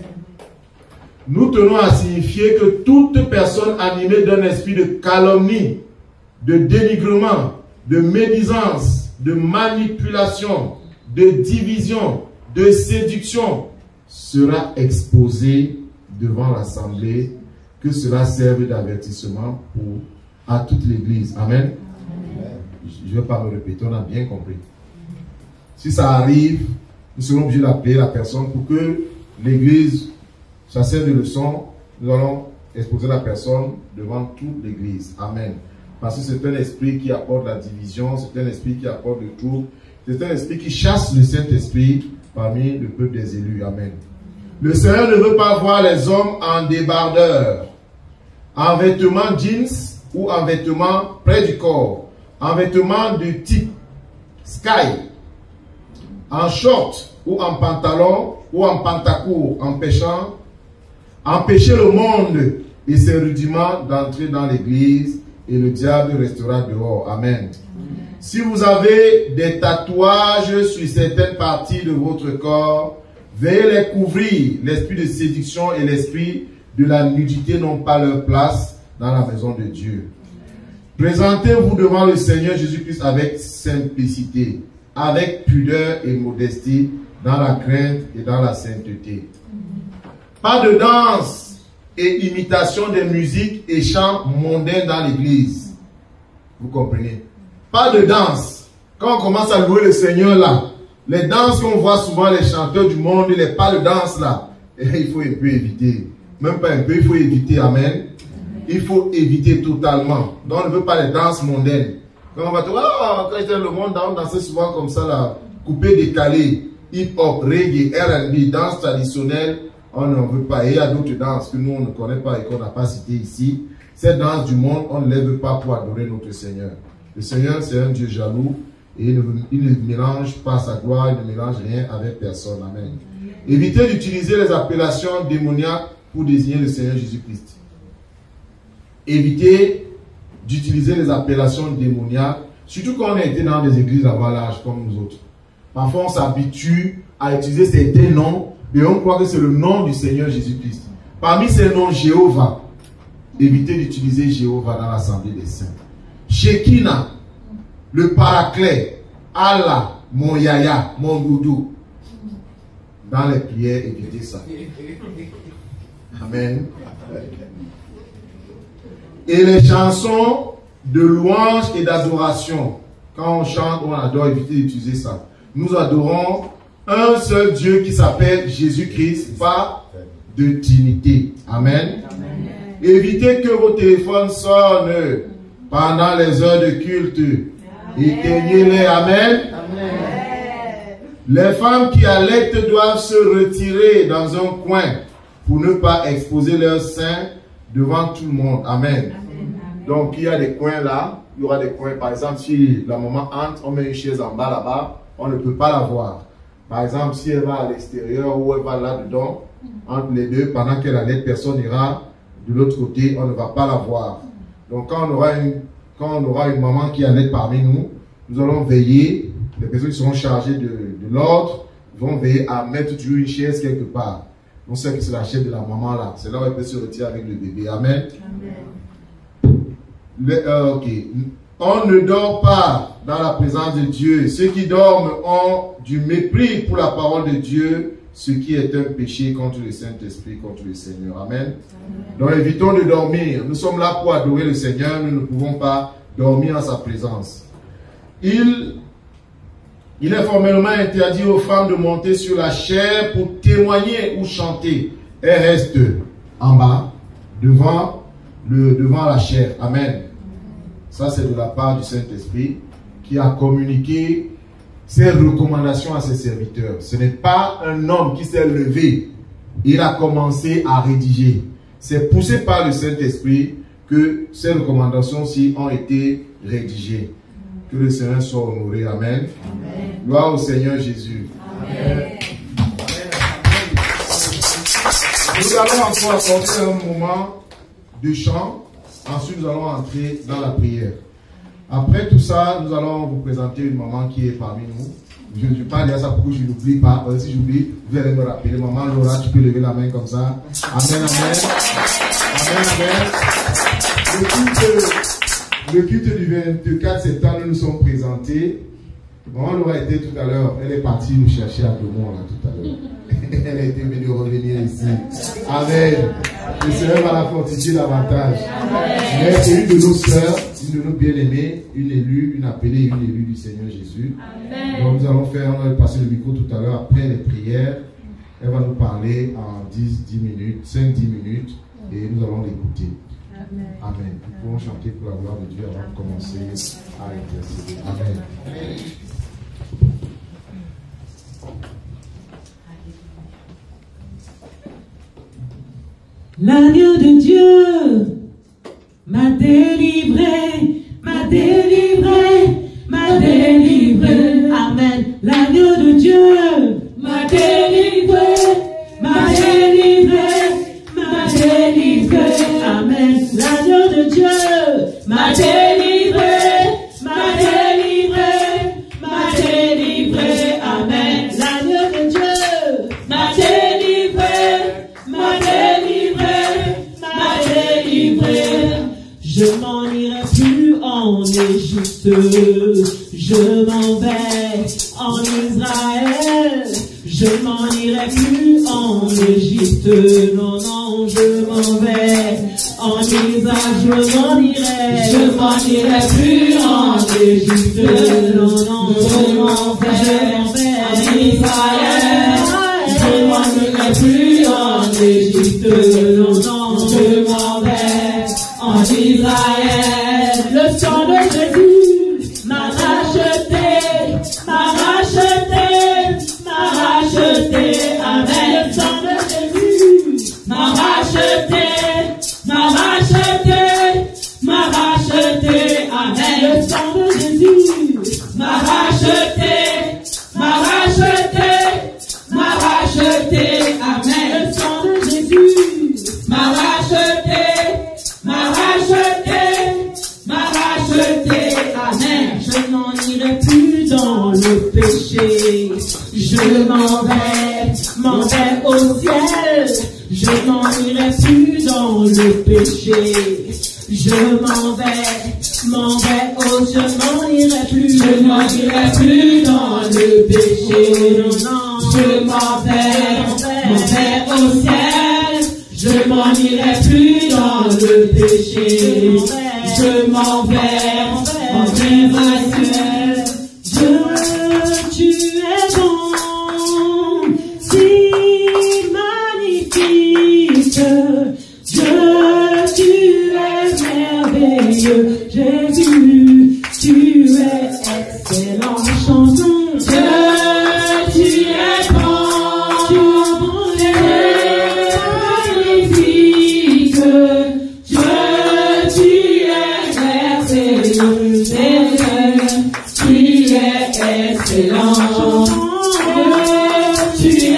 Nous tenons à signifier que toute personne animée d'un esprit de calomnie, de dénigrement, de médisance, de manipulation, de division, de séduction sera exposée devant l'assemblée, que cela serve d'avertissement à toute l'église. Amen. Je ne vais pas me répéter, on a bien compris. Si ça arrive, nous serons obligés d'appeler la personne pour que l'église, ça sert de leçon, nous allons exposer la personne devant toute l'église. Amen. Parce que c'est un esprit qui apporte la division, c'est un esprit qui apporte le trouble, c'est un esprit qui chasse le Saint-Esprit parmi le peuple des élus. Amen. Le Seigneur ne veut pas voir les hommes en débardeur, en vêtements jeans ou en vêtements près du corps, en vêtements de type sky, en short ou en pantalon ou en pantacourt, empêcher le monde et ses rudiments d'entrer dans l'église et le diable restera dehors. Amen. Si vous avez des tatouages sur certaines parties de votre corps, veuillez les couvrir. L'esprit de séduction et l'esprit de la nudité n'ont pas leur place dans la maison de Dieu. Présentez-vous devant le Seigneur Jésus-Christ avec simplicité, avec pudeur et modestie, dans la crainte et dans la sainteté. Pas de danse et imitation des musiques et chants mondains dans l'église. Vous comprenez? Pas de danse. Quand on commence à louer le Seigneur là, Les danses qu'on voit souvent, les chanteurs du monde, les pas de danse là, il faut un peu éviter. Même pas un peu, il faut éviter. Amen. Il faut éviter totalement. Donc on ne veut pas les danses mondaines. Quand on va te voir, quand j'étais dans le monde, on dansait souvent comme ça là, coupé, décalé, hip-hop, reggae, R&B, danse traditionnelle, on n'en veut pas. Et il y a d'autres danses que nous on ne connaît pas et qu'on n'a pas citées ici. Ces danses du monde, on ne les veut pas pour adorer notre Seigneur. Le Seigneur, c'est un Dieu jaloux et il ne mélange pas sa gloire, il ne mélange rien avec personne. Amen. Évitez d'utiliser les appellations démoniaques pour désigner le Seigneur Jésus-Christ. Évitez d'utiliser les appellations démoniaques, surtout quand on a été dans des églises à l'âge comme nous autres. Parfois, on s'habitue à utiliser certains noms et on croit que c'est le nom du Seigneur Jésus-Christ. Parmi ces noms, Jéhovah, évitez d'utiliser Jéhovah dans l'assemblée des saints. Shekinah, le paraclet, Allah, mon yaya, mon doudou. Dans les prières, évitez ça. Amen. Et les chansons de louange et d'adoration, quand on chante, on adore, évitez d'utiliser ça. Nous adorons un seul Dieu qui s'appelle Jésus-Christ, pas de Trinité. Amen. Amen. Évitez que vos téléphones sonnent pendant les heures de culte. Éteignez-les. Amen. Amen. Les femmes qui allaitent doivent se retirer dans un coin pour ne pas exposer leurs seins devant tout le monde. Amen. Donc il y a des coins là, il y aura des coins. Par exemple, si la maman entre, on met une chaise en bas là-bas, on ne peut pas la voir. Par exemple, si elle va à l'extérieur ou elle va là-dedans, entre les deux, pendant qu'elle allait, personne ira de l'autre côté, on ne va pas la voir. Donc quand on aura une maman qui allait parmi nous, nous allons veiller, les personnes qui seront chargées de l'ordre vont veiller à mettre toujours une chaise quelque part. On sait que c'est la chaise de la maman là, c'est là où elle peut se retirer avec le bébé. Amen. Ok. On ne dort pas dans la présence de Dieu. Ceux qui dorment ont du mépris pour la parole de Dieu, ce qui est un péché contre le Saint-Esprit, contre le Seigneur. Amen. Donc évitons de dormir. Nous sommes là pour adorer le Seigneur. Nous ne pouvons pas dormir en sa présence. Il est formellement interdit aux femmes de monter sur la chaire pour témoigner ou chanter. Elles restent en bas, devant la chaire. Amen. Ça, c'est de la part du Saint-Esprit qui a communiqué ses recommandations à ses serviteurs. Ce n'est pas un homme qui s'est levé. Il a commencé à rédiger. C'est poussé par le Saint-Esprit que ces recommandations-ci ont été rédigées. Que le Seigneur soit honoré. Amen. Amen. Gloire au Seigneur Jésus. Amen. Nous allons encore apporter un moment de chant. Ensuite, nous allons entrer dans la prière. Après tout ça, nous allons vous présenter une maman qui est parmi nous. Je ne vais pas dire ça pour que je n'oublie pas. Parce que si j'oublie, vous allez me rappeler. Maman Laura, tu peux lever la main comme ça. Amen, amen. Amen, amen. Le culte du 24 septembre, nous nous sommes présentés. Maman Laura était tout à l'heure. Elle est partie nous chercher à Domon là tout à l'heure. Elle a été venue revenir ici. Amen. Le Seigneur va la fortifier davantage. Mais c'est une de nos sœurs, une de nos bien-aimées, une élue, une appelée, une élue du Seigneur Jésus. Amen. Donc nous allons on va passer le micro tout à l'heure après les prières. Elle va nous parler en 10 minutes, 5-10 minutes, et nous allons l'écouter. Amen. Amen. Nous pouvons chanter pour la gloire de Dieu avant de commencer à intercéder. Amen. L'agneau de Dieu m'a délivré, m'a délivré, m'a délivré. Amen. L'agneau de Dieu m'a délivré, m'a délivré, m'a délivré. Amen. L'agneau de Dieu m'a délivré, m'a délivré, m'a délivré. Amen. L'agneau de Dieu m'a délivré, m'a délivré. Je m'en irai plus en Égypte, je m'en vais en Israël. Je m'en irai plus en Égypte, non, non, je m'en vais en Israël. Je m'en irai plus en Égypte, non, non, je m'en vais Israël. Je m'en irai plus en Égypte, non, je m'en vais en Israël. Le sang de Jésus m'a racheté, m'a racheté, m'a racheté. Amen. Le sang de Jésus m'a racheté, m'a racheté, m'a racheté. Amen. Le sang de Jésus m'a racheté, m'a racheté, m'a racheté. Amen. Le sang de Jésus m'a racheté, m'a racheté, m'a racheté. Amen. Je n'en irai plus dans le péché. Je m'en vais au ciel. Je n'en irai plus dans le péché. Je m'en vais au ciel. Je n'en irai plus. Je n'en irai plus dans le péché. Je m'en vais au ciel. Je m'en irai plus dans le péché. Je m'en vais au ciel. Tu es bon, si magnifique. Dieu, tu es merveilleux. Jésus, tu es excellent. Chantons. Dieu, tu es bon, tu es magnifique. Dieu, tu es merveilleux. Jésus, tu es excellent. Tu es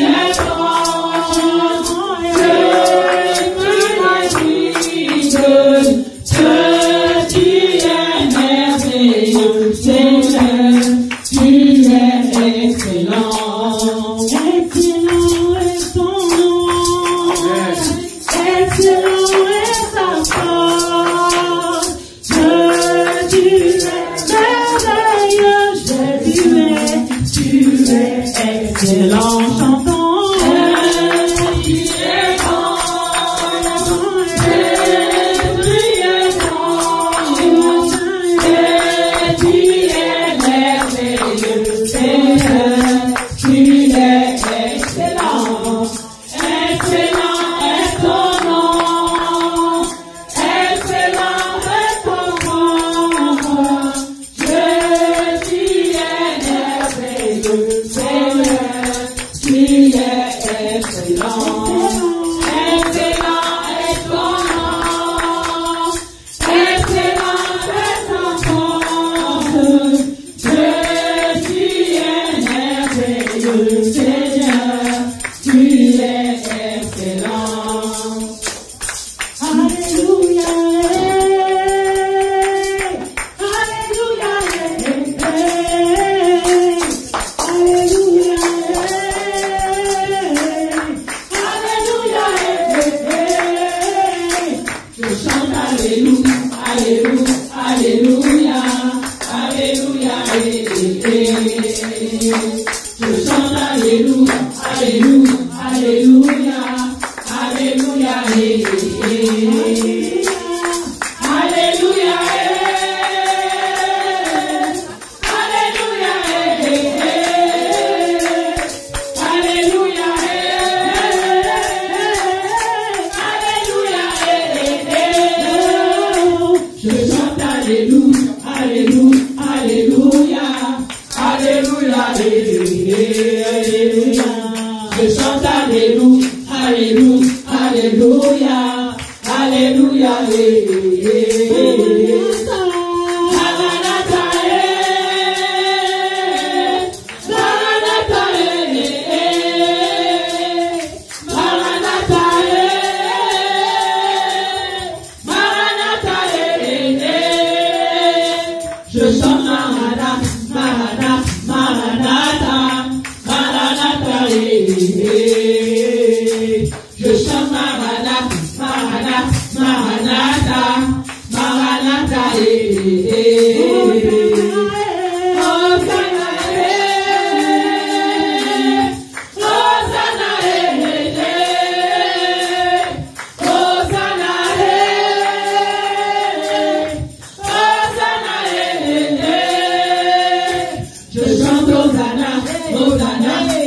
Hosanna, Hosanna.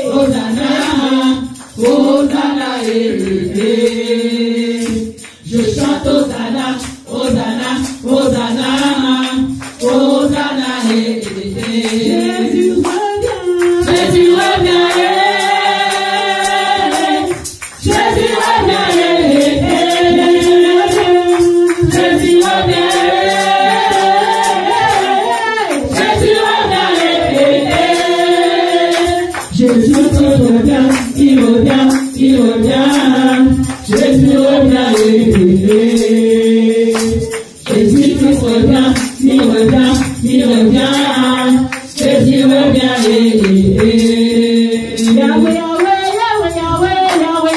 Hosanna, je chante Hosanna, Hosanna, Hosanna, Hosanna, Jésus revient, Jésus revient, Jésus revient, Jésus revient, Jésus revient, Jésus revient, il revient, il revient, Jésus revient, Jésus revient, il revient, il revient, Jésus revient, Yahweh, Yahweh, Yahweh, Yahweh, Yahweh,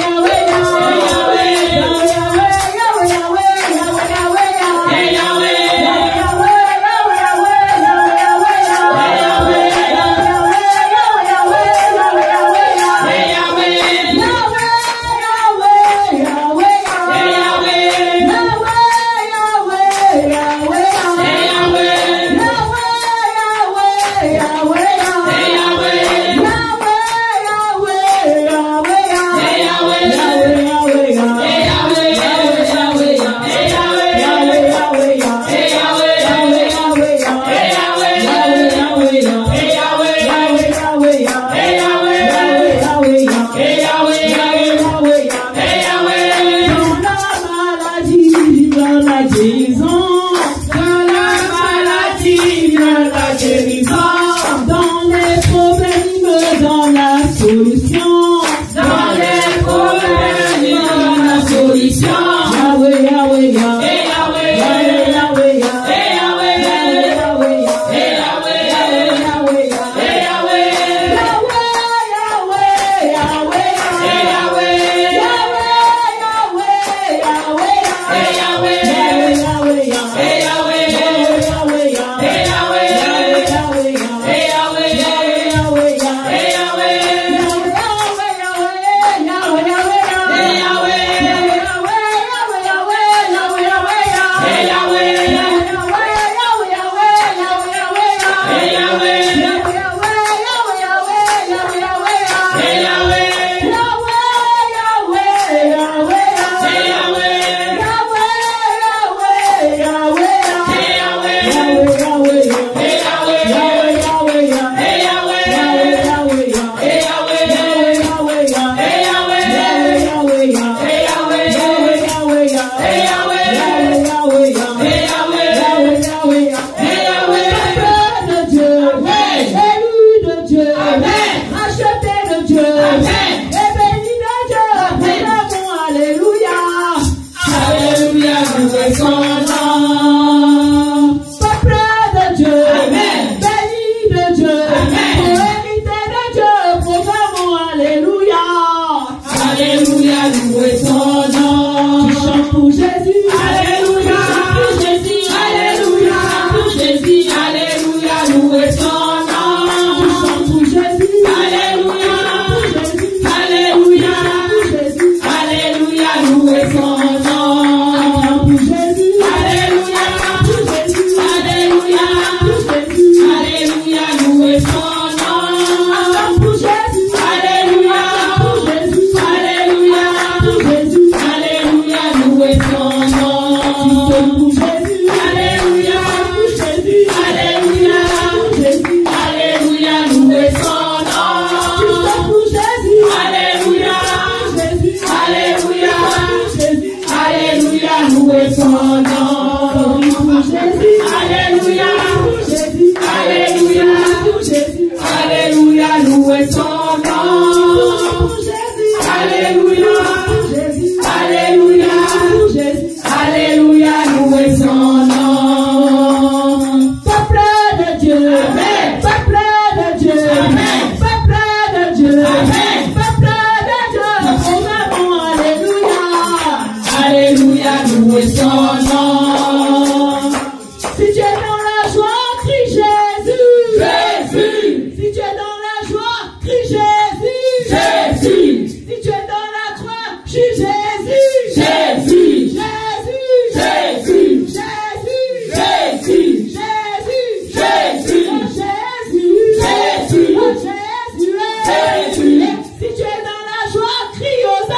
Si tu es dans la joie, crie aux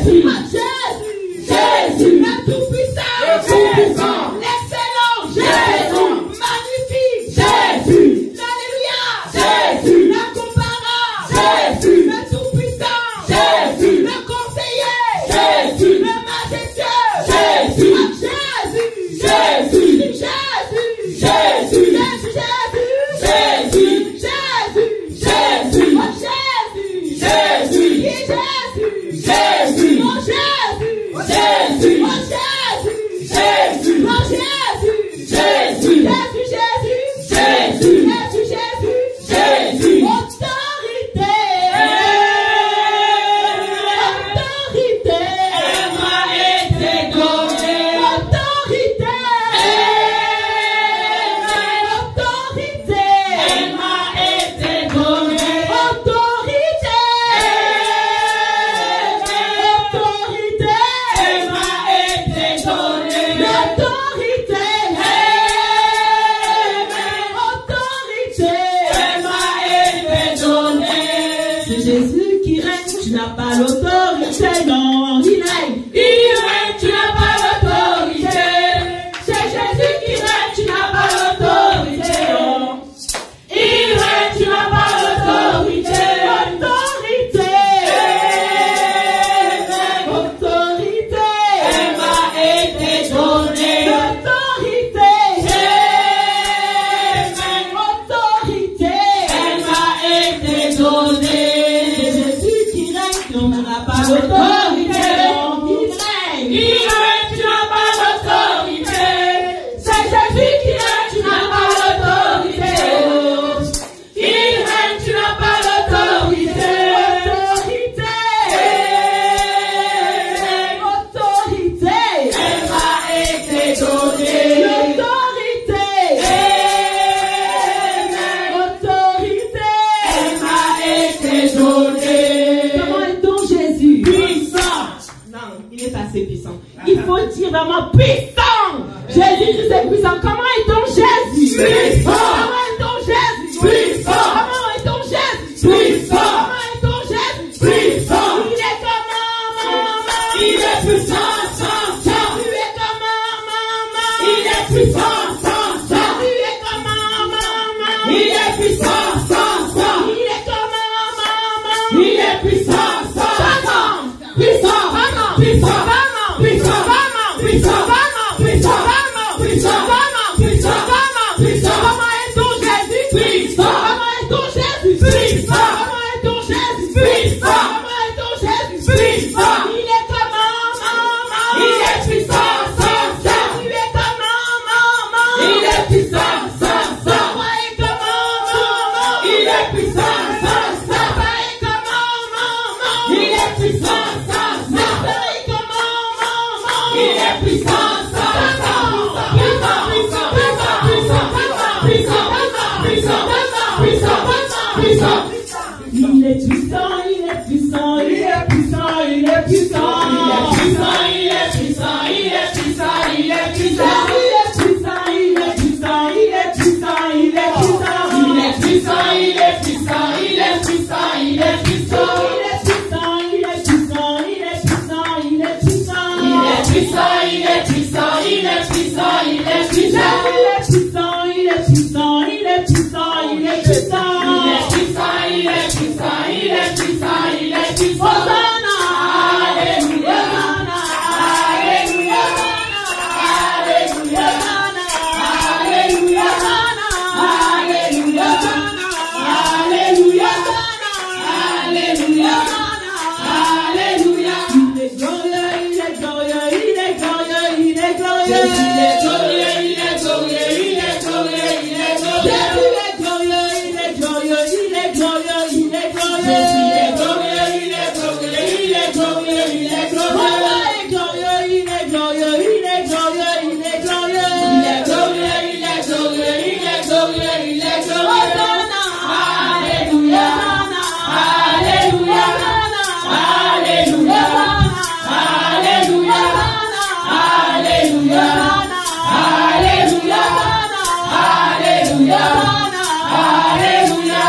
Jésus, Jésus, le tout-puissant, l'excellent, Jésus, magnifique, Jésus, alléluia, Jésus, l'incomparable, Jésus, le tout-puissant, Jésus, le conseiller, Jésus, le majestueux, Jésus, Jésus, Jésus, Jésus,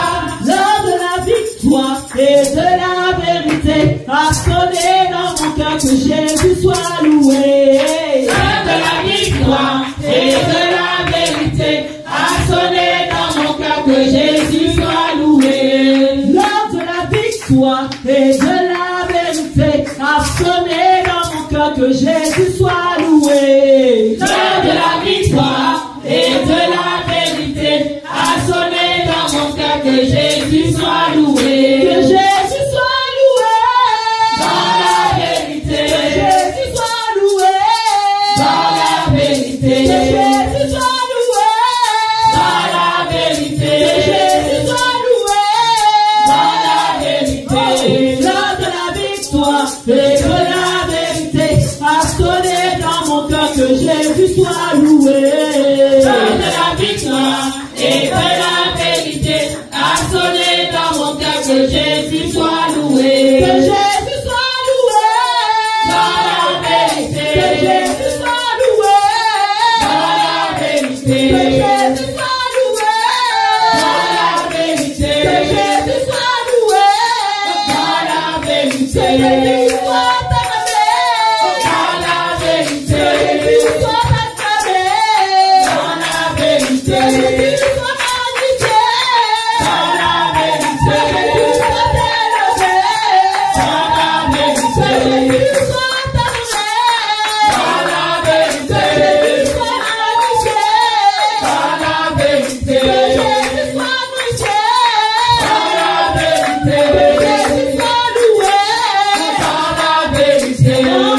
et de la vérité a sonné dans mon cœur. que Jésus soit loué. L'heure de la victoire et de la vérité a sonné dans mon cœur, que Jésus soit loué. L'heure de la victoire et de la vérité a sonné dans mon cœur, que Jésus soit loué. L'heure de la victoire et de la vérité a sonné dans mon cœur, que Jésus soit loué. Que Jésus soit loué. Dans la vérité. Que Jésus soit loué. Dans la vérité. Que Jésus soit loué. Dans la vérité. Que Jésus soit loué. Dans la vérité. L'heure de la victoire et de la vérité a sonné dans mon cœur, que Jésus soit loué. L'heure de la victoire et de la vérité a sonné dans mon cœur, que Jésus soit loué. Que Jésus soit loué. Dans la vérité. Que Jésus soit loué. Dans la vérité. Que Jésus soit loué. Dans la vérité. Que Jésus soit loué. Dans la vérité. Que Jésus soit acclamé. Dans la vérité. Que Jésus soit acclamé. Dans la vérité. Que Jésus soit magnifié. Dans la vérité. Que Jésus soit élevé. Dans la vérité. Que Jésus soit adoré. Dans la vérité. Que Jésus soit magnifié. Dans la vérité. Que Jésus soit glorifié. Dans la vérité. Que Jésus soit loué. Dans la vérité.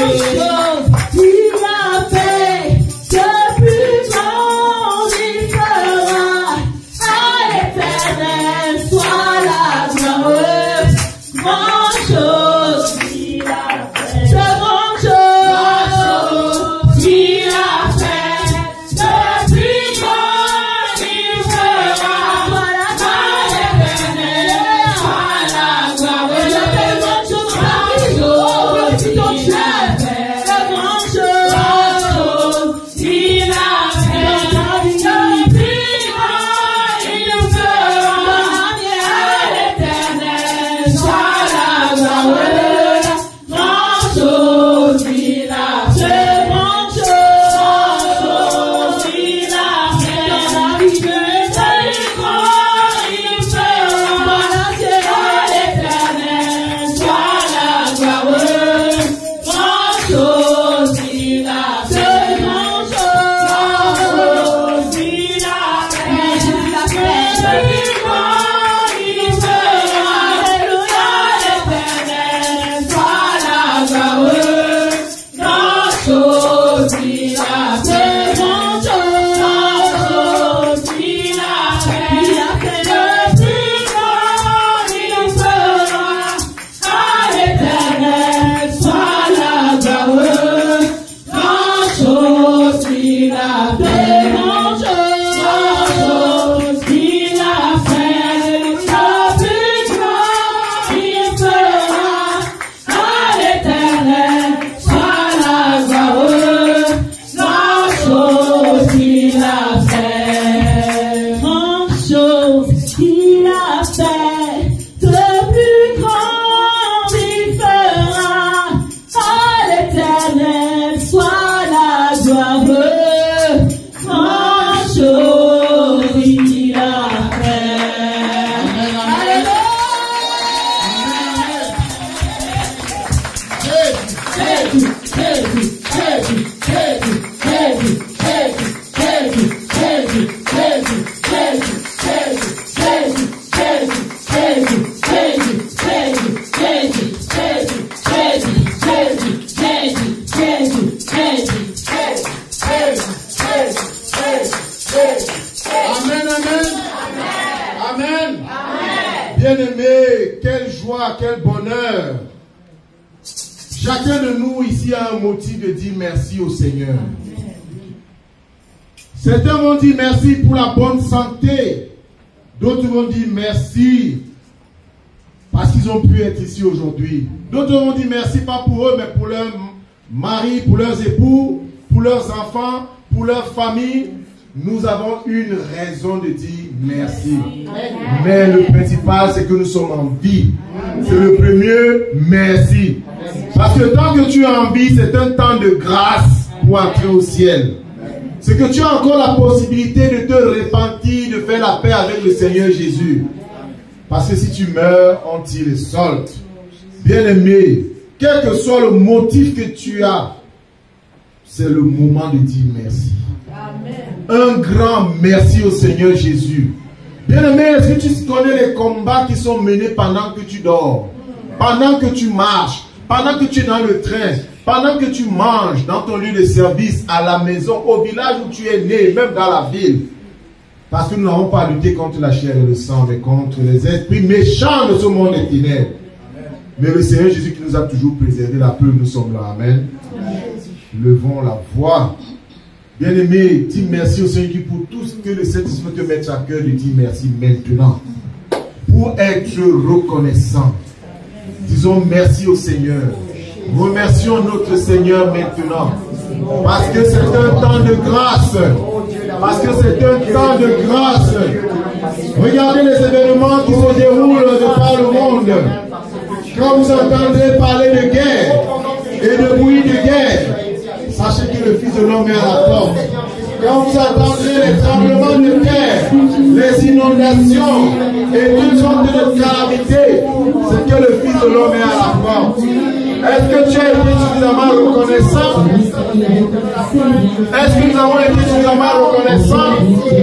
Il a fait de plus grand, il fera. À l'éternel soit la gloire. Grande chose il a fait. De grandes choses il a fait. De plus grand il fera. Voilà À l'éternel soit la gloire. il a fait de grandes choses parmi nous. Petit ton Dieu. De grandes choses. Il a fait de plus grand il fera. À l'éternel soit la gloire. Grande chose il a fait. Grande chose. Grande chose il a fait. De plus grand il fera. À l'éternel soit la gloire. Grande chose il a fait. Grande chose il a fait. De plus grand il fera. À l'éternel soit la gloire. Grande chose il a fait. Grande chose il a fait. De plus grand il fera. À l'éternel soit la gloire. Grande chose il a fait. Grande chose il a fait. De plus grand il fera. À l'éternel soit la gloire. Grande chose il a fait. Grande chose qu'il a fait, de plus grand il fera. À l'éternel soit la gloire. Grande chose qu'il a fait. Alléluia. Amen, amen. Amen. Bien-aimés, quelle joie, quel bonheur. Chacun de nous ici a un motif de dire merci au Seigneur. Certains vont dire merci pour la bonne santé. D'autres vont dire merci parce qu'ils ont pu être ici aujourd'hui. D'autres vont dire merci pas pour eux, mais pour leur mari, pour leurs époux, pour leurs enfants, pour leur famille. Nous avons une raison de dire merci. Mais le principal, c'est que nous sommes en vie. C'est le premier merci. Parce que tant que tu es en vie, c'est un temps de grâce pour entrer au ciel. C'est que tu as encore la possibilité de te repentir, de faire la paix avec le Seigneur Jésus. Parce que si tu meurs, on tire le solde. Bien-aimé, quel que soit le motif que tu as, c'est le moment de dire merci. Un grand merci au Seigneur Jésus. Bien-aimé, est-ce que tu connais les combats qui sont menés pendant que tu dors, pendant que tu marches, pendant que tu es dans le train, pendant que tu manges dans ton lieu de service, à la maison, au village où tu es né, même dans la ville? Parce que nous n'avons pas lutté contre la chair et le sang, mais contre les esprits méchants de ce monde des ténèbres. Mais le Seigneur Jésus qui nous a toujours préservé, la preuve, nous sommes là. Amen. Levons la voix. Bien-aimé, dis merci au Seigneur pour tout ce que le Saint-Esprit te met à cœur de dire merci maintenant. Pour être reconnaissant. Disons merci au Seigneur. Remercions notre Seigneur maintenant. Parce que c'est un temps de grâce. Parce que c'est un temps de grâce. Regardez les événements qui se déroulent de par le monde. Quand vous entendez parler de guerre et de bruit de guerre, sachez que le Fils de l'homme est à la porte. Quand vous entendez les tremblements de terre, les inondations et toutes sortes de calamités, c'est que le Fils de l'homme est à la porte. Est-ce que tu as été suffisamment reconnaissant? Est-ce que nous avons été suffisamment reconnaissants?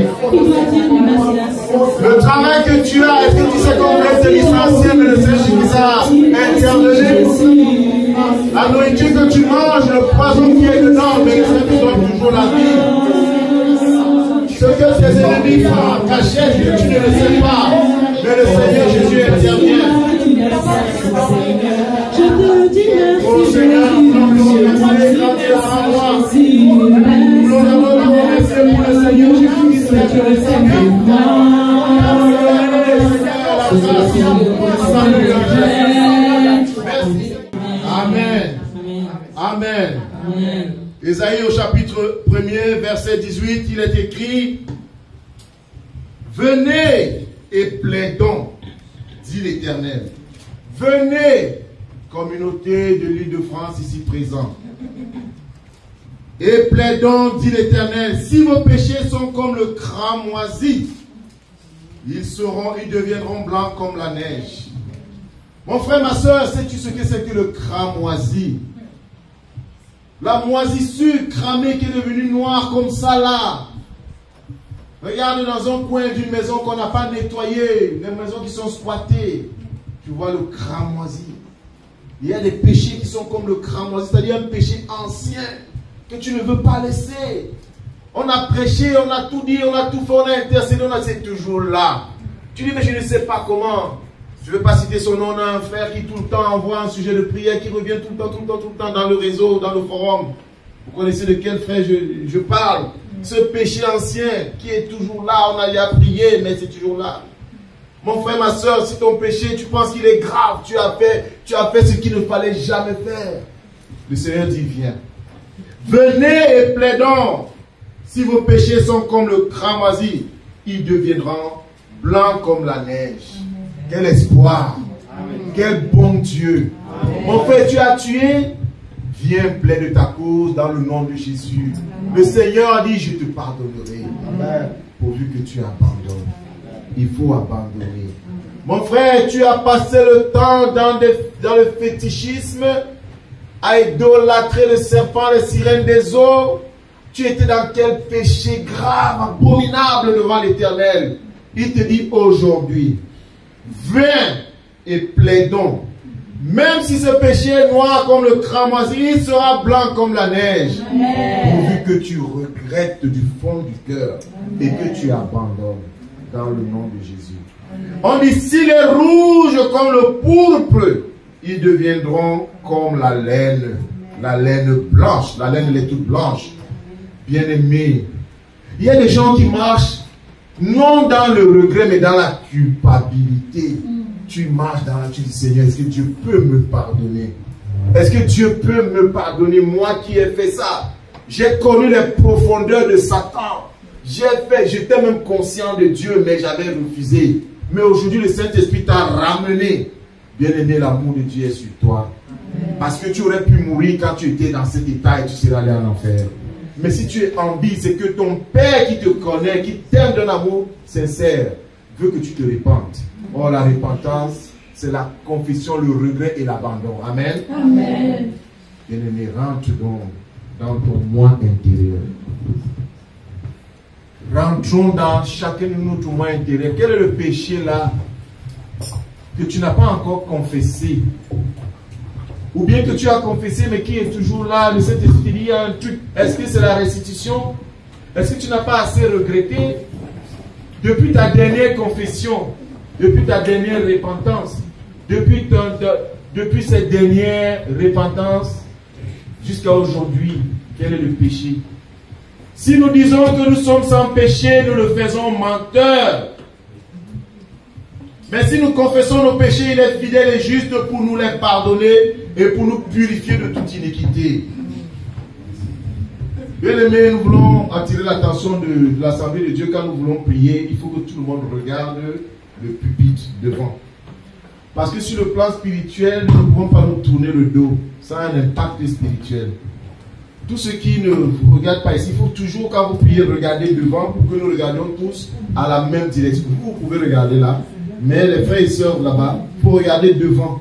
Le travail que tu as, est-ce que tu sais qu'on peut te licencier, mais le Seigneur qui a intervenu? La nourriture que tu manges, le poison qui est dedans, mais le Seigneur te donne toujours la vie. Ce que tes ennemis font en cachette, que tu ne le sais pas, mais le Seigneur Jésus intervient. Je te dis merci. Oh Seigneur, nous avons remercié pour le Seigneur Jésus. Amen. Amen. Ésaïe au chapitre 1er, verset 18, il est écrit: venez et plaidons, dit l'Éternel. Venez, communauté de l'île de France ici présente, et plaidons, dit l'Éternel, si vos péchés sont comme le cramoisi, ils deviendront blancs comme la neige. Mon frère, ma soeur, sais-tu ce que c'est que le cramoisi? La moisissure cramée qui est devenue noire comme ça là. Regarde dans un coin d'une maison qu'on n'a pas nettoyée, les maisons qui sont squattées. Tu vois le cramoisi. Il y a des péchés qui sont comme le cramoisi, c'est-à-dire un péché ancien que tu ne veux pas laisser. On a prêché, on a tout dit, on a tout fait, on a intercédé, c'est toujours là. Tu dis, mais je ne sais pas comment. Je ne vais pas citer son nom, on a un frère qui tout le temps envoie un sujet de prière, qui revient tout le temps dans le réseau, dans le forum. Vous connaissez de quel frère je parle? Ce péché ancien qui est toujours là, on a y a prié, mais c'est toujours là. Mon frère, ma soeur, si ton péché, tu penses qu'il est grave, tu as fait ce qu'il ne fallait jamais faire. Le Seigneur dit, viens. Venez et plaidons. Si vos péchés sont comme le cramoisi, ils deviendront blancs comme la neige. Quel espoir. Amen. Quel bon Dieu. Amen. Mon frère, tu as tué. Viens plaide ta cause dans le nom de Jésus. Amen. Le Seigneur a dit, je te pardonnerai. Amen. Pourvu que tu abandonnes. Il faut abandonner. Mon frère, tu as passé le temps dans le fétichisme, à idolâtrer le serpent, les sirènes des eaux. Tu étais dans quel péché grave, abominable devant l'Éternel. Il te dit aujourd'hui, viens et plaidons. Même si ce péché est noir comme le cramoisi, il sera blanc comme la neige. Pourvu que tu regrettes du fond du cœur et que tu abandonnes dans le nom de Jésus. On dit, s'il est rouge comme le pourpre, ils deviendront comme la laine blanche. La laine, elle est toute blanche. Bien-aimé, il y a des gens qui marchent non dans le regret, mais dans la culpabilité. Tu marches dans la, tu dis, Seigneur, est-ce que Dieu peut me pardonner? Est-ce que Dieu peut me pardonner, moi qui ai fait ça? J'ai connu les profondeurs de Satan. J'étais même conscient de Dieu, mais j'avais refusé. Mais aujourd'hui, le Saint-Esprit t'a ramené. Bien-aimé, l'amour de Dieu est sur toi. Parce que tu aurais pu mourir quand tu étais dans cet état et tu serais allé en enfer. Mais si tu es en vie, c'est que ton Père qui te connaît, qui t'aime d'un amour sincère, veut que tu te répandes. Or, la repentance, c'est la confession, le regret et l'abandon. Amen. Amen. Bien-aimé, rentre donc dans ton moi intérieur. Rentrons dans chacun de notre moi intérieur. Quel est le péché là que tu n'as pas encore confessé? Ou bien que tu as confessé mais qui est toujours là, le Saint-Esprit dit il y a un truc. Est-ce que c'est la restitution? Est-ce que tu n'as pas assez regretté depuis ta dernière confession, depuis ta dernière repentance, depuis cette dernière repentance jusqu'à aujourd'hui? Quel est le péché? Si nous disons que nous sommes sans péché, nous le faisons menteur. Mais si nous confessons nos péchés, il est fidèle et juste pour nous les pardonner et pour nous purifier de toute iniquité. Bien aimés, nous voulons attirer l'attention de l'Assemblée de Dieu quand nous voulons prier. Il faut que tout le monde regarde le pupitre devant. Parce que sur le plan spirituel, nous ne pouvons pas nous tourner le dos. Ça a un impact spirituel. Tous ceux qui ne regardent pas ici, il faut toujours, quand vous priez, regarder devant pour que nous regardions tous à la même direction. Vous pouvez regarder là, mais les frères et sœurs là-bas, il faut regarder devant.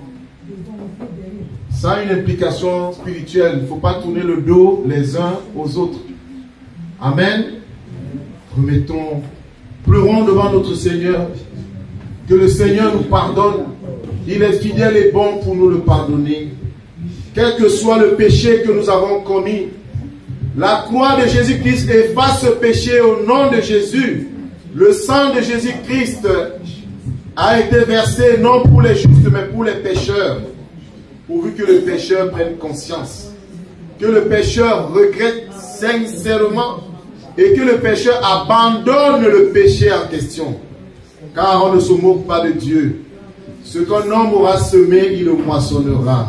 Ça a une implication spirituelle. Il ne faut pas tourner le dos les uns aux autres. Amen. Remettons, pleurons devant notre Seigneur. Que le Seigneur nous pardonne. Il est fidèle et bon pour nous le pardonner. Quel que soit le péché que nous avons commis, la croix de Jésus-Christ efface ce péché au nom de Jésus. Le sang de Jésus-Christ a été versé non pour les justes mais pour les pécheurs. Pourvu que le pécheur prenne conscience. Que le pécheur regrette sincèrement et que le pécheur abandonne le péché en question. Car on ne se moque pas de Dieu. Ce qu'un homme aura semé, il le moissonnera.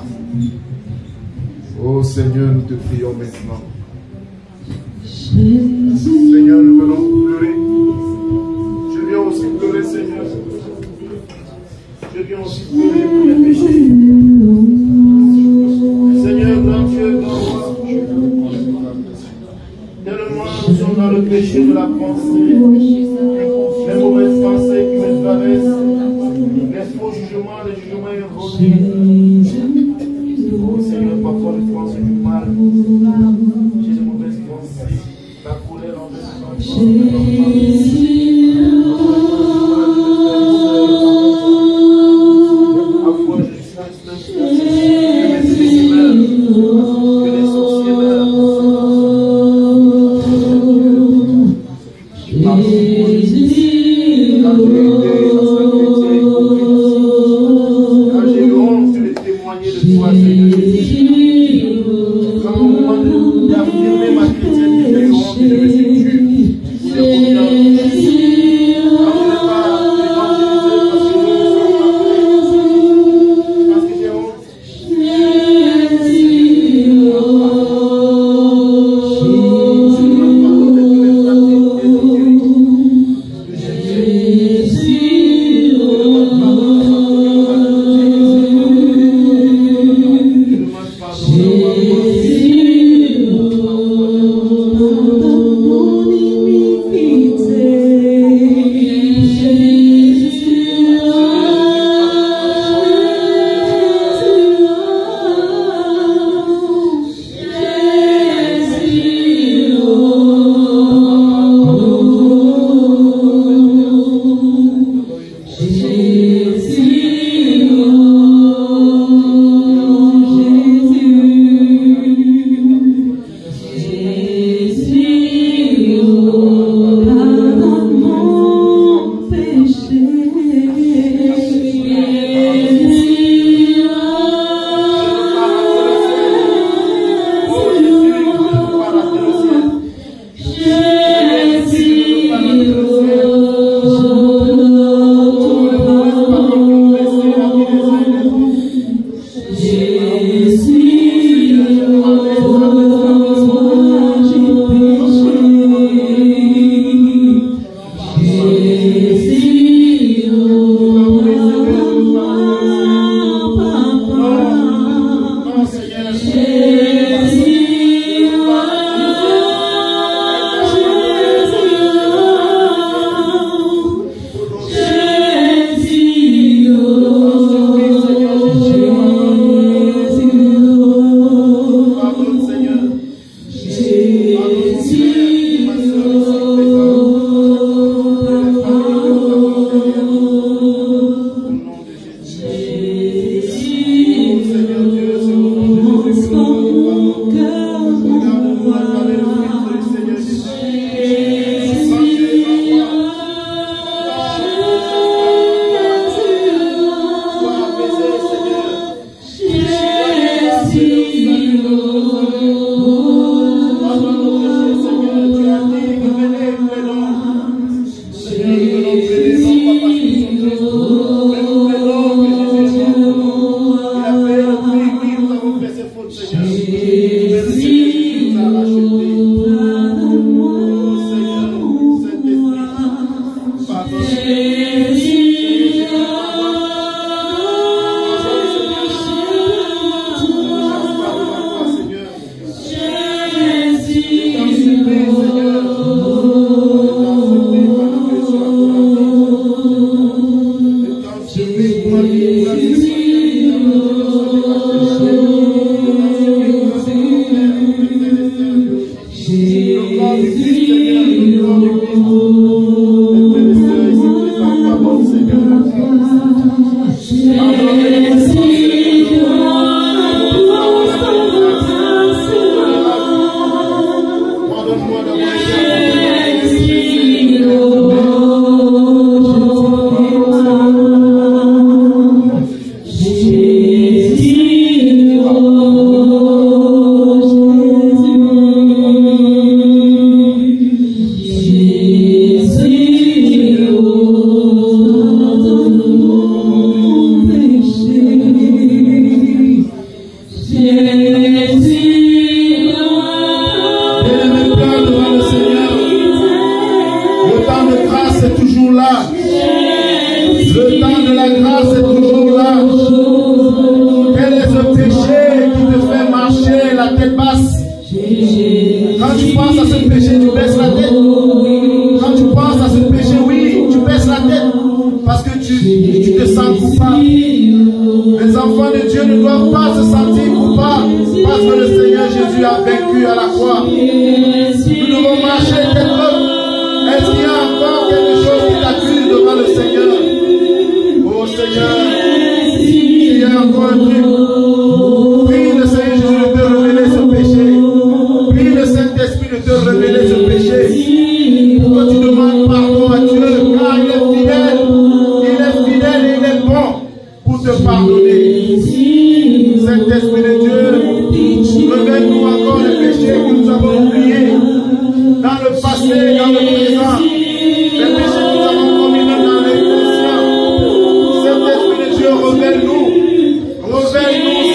Oh Seigneur, nous te prions maintenant. Seigneur, nous venons pleurer. Je viens aussi pleurer, Seigneur. Je viens aussi pleurer pour les péchés. Seigneur, grand Dieu, grand roi. Tellement nous sommes dans le péché de la pensée, les mauvaises pensées qui me traversent, les faux jugements, les jugements erronés. Oh Seigneur, parfois nous pensons du mal. J'ai de mauvaises pensées, la colère envers parfois je suis que les sorciers meurent. Quand j'ai eu honte de témoigner de toi, Seigneur Jésus. Quand au moment d'affirmer ma chrétienté, j'ai eu honte de me sentir pour les parce que j'ai honte. Révèle-nous,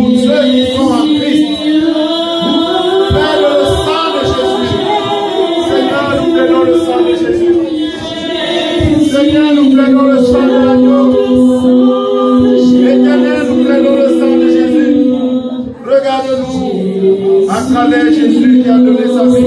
pour ceux qui sont en Christ. Père, le sang de Jésus. Seigneur, nous plaidons le sang de Jésus. Seigneur, nous plaidons le sang de l'agneau. Éternel, nous plaidons le sang de Jésus. Regarde-nous à travers Jésus qui a donné sa vie.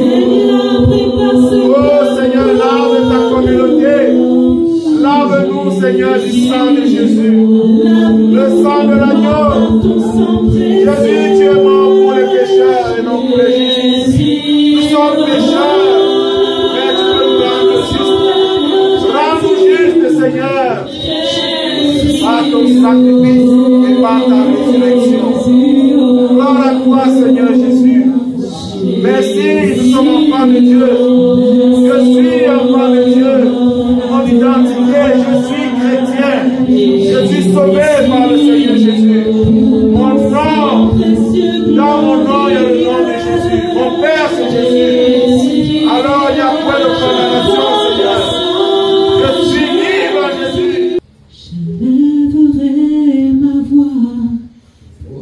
Oh Seigneur, lave ta communauté. Lave-nous, Seigneur, du sang de Jésus. Le sang de l'agneau. Jésus, tu es mort pour les pécheurs et non pour les justes. Nous sommes pécheurs, mais tu peux nous rendre justes. Rends-nous justes, Seigneur, par ton sacrifice et par ta résurrection. Gloire à toi, Seigneur Jésus. Merci, nous sommes enfants de Dieu. Je suis enfant de Dieu. Mon identité, je suis chrétien. Je suis sauvé par le Seigneur Jésus. Mon nom, dans mon nom, il y a le nom de Jésus. Mon Père, c'est Jésus. Alors, il y a point de condamnation, Seigneur. Je suis libre, Jésus. Je lèverai ma voix pour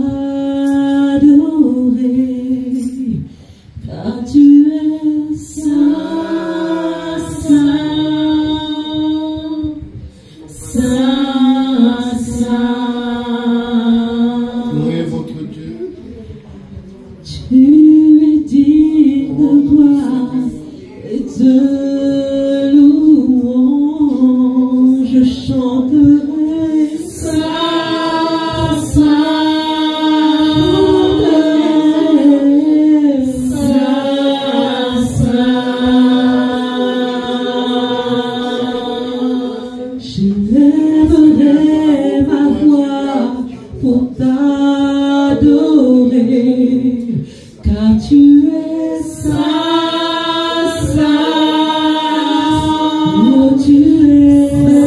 t'adorer, car tu es saint, saint, saint, saint. Louez votre Dieu. Tu es digne de gloire et de louange. Je chanterai saint, saint, saint. Je lèverai ma voix pour t'adorer, car tu es saint, saint. Oh, tu es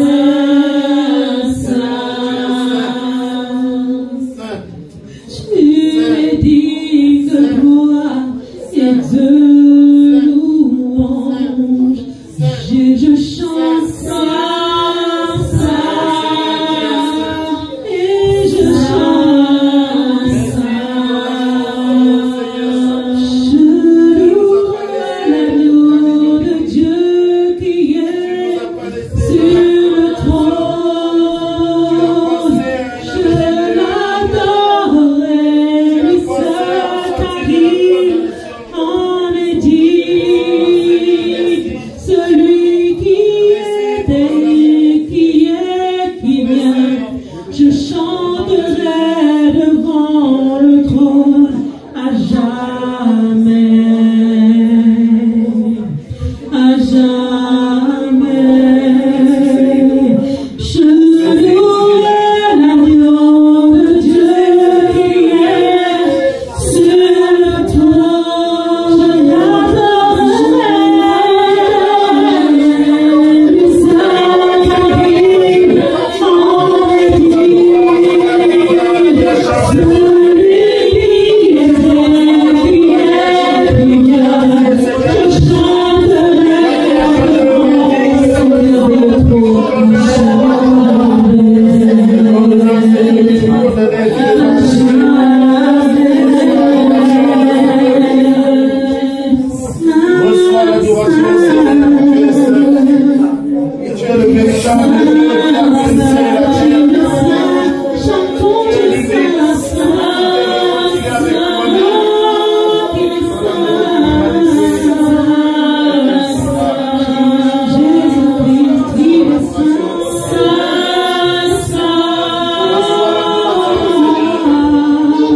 saint. Tu es digne de gloire et de louange. Je chante saint, saint, et je chante saint. Je louerai l'agneau de Dieu qui est sur le trône. Je l'adorerai, lui seul, car il en est digne. Celui qui était, qui vient, je chanterai devant le trône à jamais, à jamais. Je louerai l'agneau de Dieu qui est sur le trône. Je l'adorerai, lui seul, car il en est digne. Celui qui était, qui vient, je chanterai devant le trône. Reçois l'adoration, Seigneur, tu es le véritable Dieu qui a brisé la chair. Chantons du saint, saint, Jésus-Christ, il est saint, saint, saint.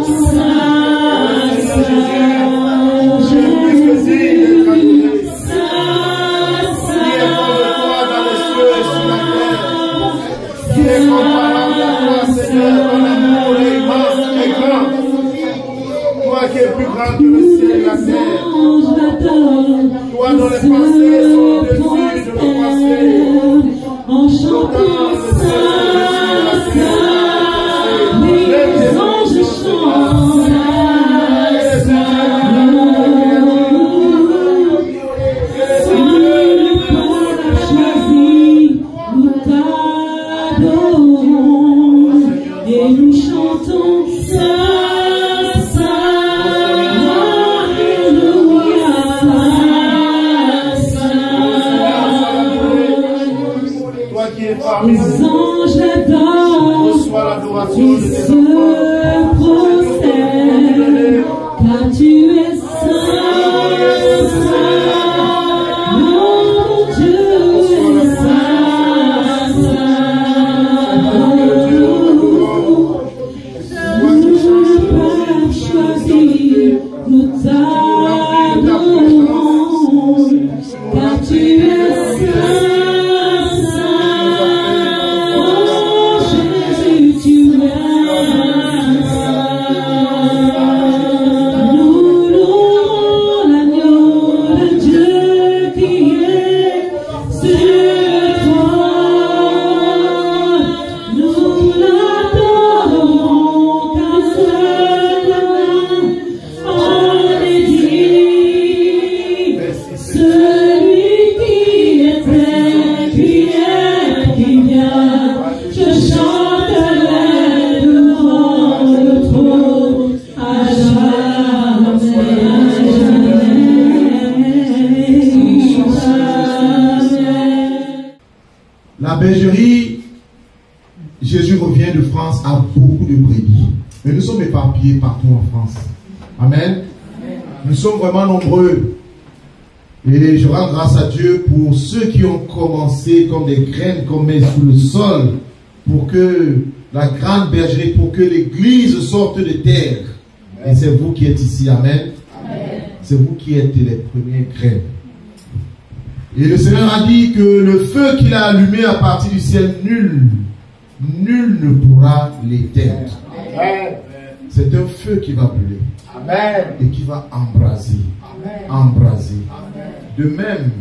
bergerie Jésus revient de France a beaucoup de brebis. Mais nous sommes éparpillés partout en France. Amen. Nous sommes vraiment nombreux. Et je rends grâce à Dieu pour ceux qui ont commencé comme des graines qu'on met sous le sol pour que la grande bergerie, pour que l'église sorte de terre. Et c'est vous qui êtes ici. Amen. C'est vous qui êtes les premières graines. Et le Seigneur a dit que le feu qu'il a allumé à partir du ciel, nul ne pourra l'éteindre. C'est un feu qui va brûler. Amen. Et qui va embraser. Amen. Embraser. Amen. De même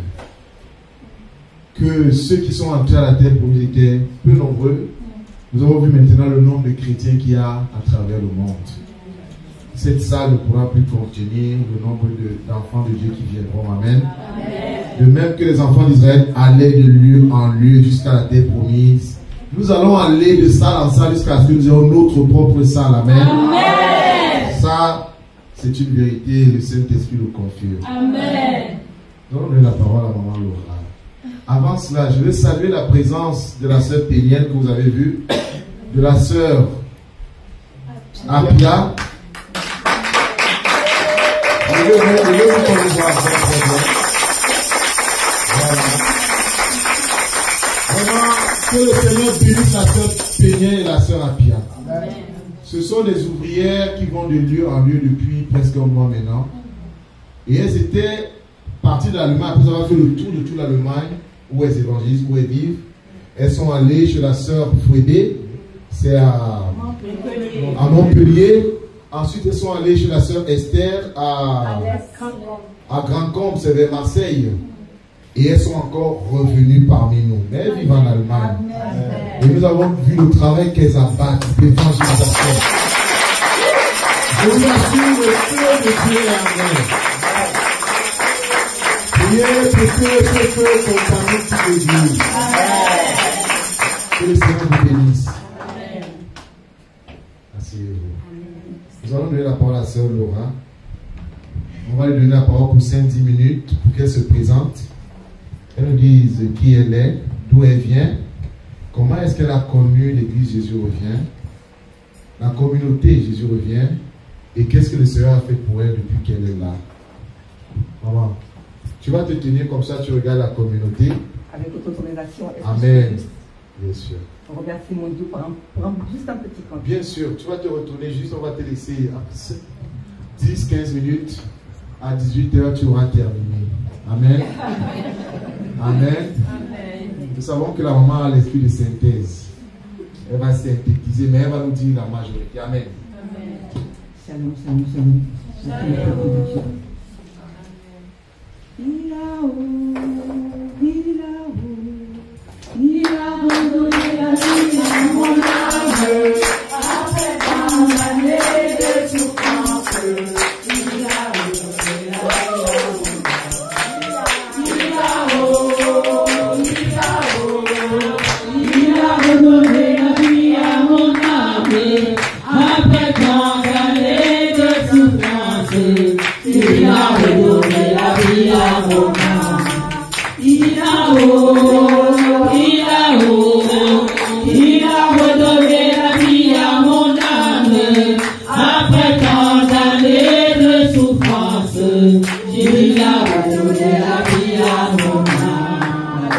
que ceux qui sont entrés à la terre pour nous étaient peu nombreux, nous avons vu maintenant le nombre de chrétiens qu'il y a à travers le monde. Cette salle ne pourra plus contenir le nombre d'enfants de Dieu qui viendront. Amen. Amen. De même que les enfants d'Israël allaient de lieu en lieu jusqu'à la terre promise, nous allons aller de salle en salle jusqu'à ce que nous ayons notre propre salle. Amen. Amen. Ça, c'est une vérité, le Saint-Esprit le confirme. Amen. Donnons la parole à maman Laura. Avant cela, je vais saluer la présence de la sœur Pénienne que vous avez vue, de la sœur Apia. Je vais vous vraiment, que le Seigneur bénisse la sœur Pénienne et la sœur Apia. Amen. Ce sont des ouvrières qui vont de lieu en lieu depuis presque un mois maintenant. Et elles étaient parties de l'Allemagne après avoir fait le tour de toute l'Allemagne où elles évangélisent, où elles vivent. Elles sont allées chez la sœur Fouédé, c'est à Montpellier. Ensuite, elles sont allées chez la sœur Esther à Grand-Combe, c'est vers Marseille. Et elles sont encore revenues parmi nous. Mais elles vivent en Allemagne. Et nous avons vu le travail qu'elles abattent, l'évangélisation. Je vous assure, le feu de Dieu est en elles. Priez pour que ce feu contamine toute l'église. Que le Seigneur vous bénisse. Asseyez-vous. Nous allons donner la parole à sœur Laura. On va lui donner la parole pour 5-10 minutes pour qu'elle se présente. Elle nous dise qui elle est, d'où elle vient, comment est-ce qu'elle a connu l'église Jésus revient, la communauté Jésus revient, et qu'est-ce que le Seigneur a fait pour elle depuis qu'elle est là. Maman, tu vas te tenir comme ça, tu regardes la communauté. Avec votre autorisation. Amen. Bien sûr. On remercie mon Dieu pour juste un petit temps. Bien sûr, tu vas te retourner, juste on va te laisser 10-15 minutes. À 18h, tu auras terminé. Amen. Amen. Nous savons que la maman a l'esprit de synthèse. Elle va synthétiser, mais elle va nous dire la majorité. Amen. Shalom, shalom, shalom. Il a redonné la vie à mon âme. Après tant d'années de souffrance, il a redonné la vie à mon âme. Après tant d'années de souffrance, il a redonné la vie à mon âme. Il a redonné la vie à mon âme. Après tant d'années de souffrance, il a redonné la vie à mon âme.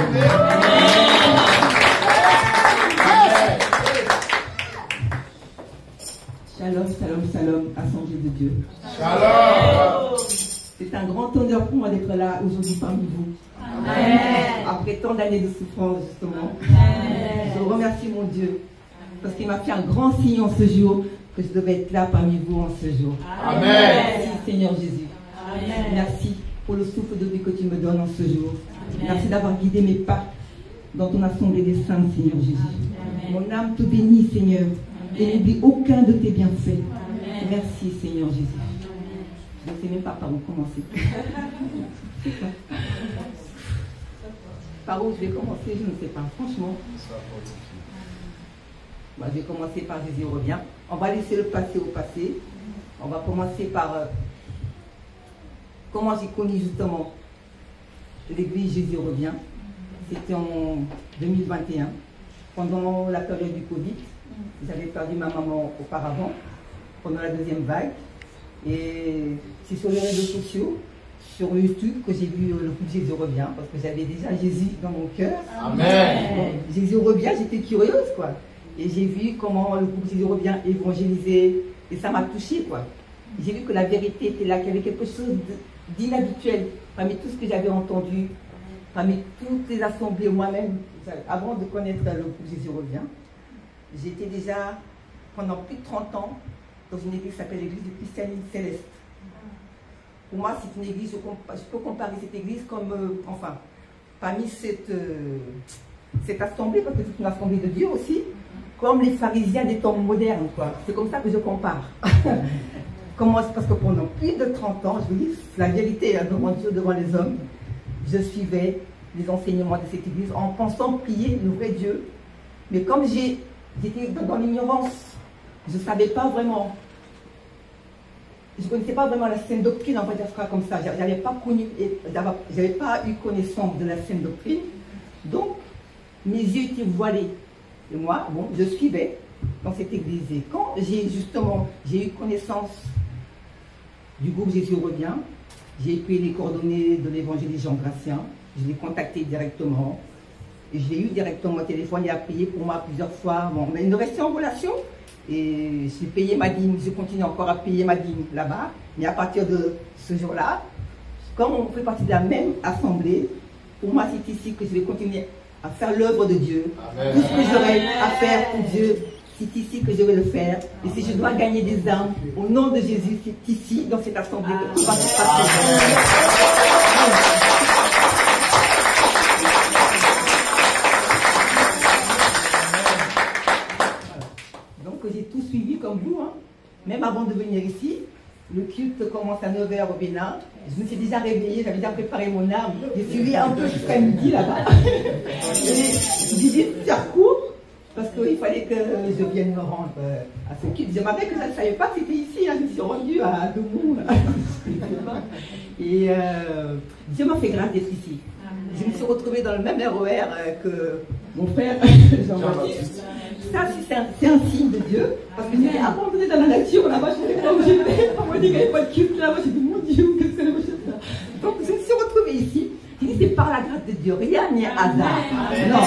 Shalom, shalom, shalom, assemblée de Dieu. Shalom. C'est un grand honneur pour moi d'être là aujourd'hui parmi vous. Amen. Après tant d'années de souffrance, justement. Amen. Je remercie mon Dieu parce qu'il m'a fait un grand signe en ce jour que je devais être là parmi vous en ce jour. Amen. Merci Seigneur Jésus. Amen. Merci pour le souffle de vie que tu me donnes en ce jour. Amen. Merci d'avoir guidé mes pas dans ton assemblée des saints, Seigneur Jésus. Amen. Mon âme te bénit, Seigneur, et n'oublie aucun de tes bienfaits. Amen. Merci Seigneur Jésus. Je ne sais même pas par où commencer. Par où je vais commencer, je ne sais pas. Franchement, je vais commencer par Jésus revient. On va laisser le passé au passé. On va commencer par comment j'ai connu justement l'église Jésus revient. c'était en 2021, pendant la période du Covid. J'avais perdu ma maman auparavant, pendant la deuxième vague. Et c'est sur les réseaux sociaux, sur YouTube, que j'ai vu le groupe Jésus revient, parce que j'avais déjà Jésus dans mon cœur. Amen. Jésus revient, j'étais curieuse, quoi. Et j'ai vu comment le groupe Jésus revient évangélisait, et ça m'a touchée, quoi. J'ai vu que la vérité était là, qu'il y avait quelque chose d'inhabituel parmi tout ce que j'avais entendu, parmi toutes les assemblées moi-même. Avant de connaître le groupe Jésus revient, j'étais déjà pendant plus de 30 ans dans une église qui s'appelle l'église du Christianisme Céleste. Pour moi, c'est une église, je peux comparer cette église comme, enfin, parmi cette assemblée, parce que c'est une assemblée de Dieu aussi, comme les pharisiens des temps modernes, quoi. C'est comme ça que je compare. Parce que pendant plus de 30 ans, je vous dis la vérité devant Dieu, devant les hommes, je suivais les enseignements de cette église en pensant prier le vrai Dieu. Mais comme j'étais dans l'ignorance, je ne savais pas vraiment, je ne connaissais pas vraiment la saine doctrine, on va dire ça comme ça. Je n'avais pas connu, j'avais pas eu connaissance de la saine doctrine. Donc, mes yeux étaient voilés. Et moi, bon, je suivais dans cette église. Et quand j'ai eu connaissance du groupe Jésus revient, j'ai pris les coordonnées de l'évangéliste Jean Gratien, je l'ai contacté directement, et je l'ai eu directement au téléphone, il a prié pour moi plusieurs fois. Bon, mais il nous restait en relation, et j'ai payé ma dîme, je continue encore à payer ma dîme là-bas, mais à partir de ce jour-là, comme on fait partie de la même assemblée, pour moi c'est ici que je vais continuer à faire l'œuvre de Dieu. Amen. Tout ce que j'aurai à faire pour Dieu, c'est ici que je vais le faire. Et si je dois gagner des âmes, au nom de Jésus, c'est ici, dans cette assemblée, que tout va se passer. Donc j'ai tout suivi comme vous, hein. Même avant de venir ici. Le culte commence à 9h au Bénin. Je me suis déjà réveillée, j'avais déjà préparé mon arme. J'ai suivi un peu jusqu'à midi là-bas. J'ai dit de faire court, parce qu'il fallait que je vienne me rendre à ce culte. Je m'avais que je ne savais pas que c'était ici, hein. Je me suis rendue à Doumou. Et Dieu m'a fait grâce d'être ici. Je me suis retrouvée dans le même RER que mon frère Jean-Baptiste. Ça, c'est un signe de Dieu. Parce que j'étais abandonnée dans la nature là-bas, je ne savais pas où j'étais. On m'a dit qu'il n'y avait pas de culte là-bas. J'ai dit, mon Dieu, qu'est-ce que c'est là? Donc, je me suis retrouvée ici. J'ai dit, c'est par la grâce de Dieu. Rien n'est hasard. Non.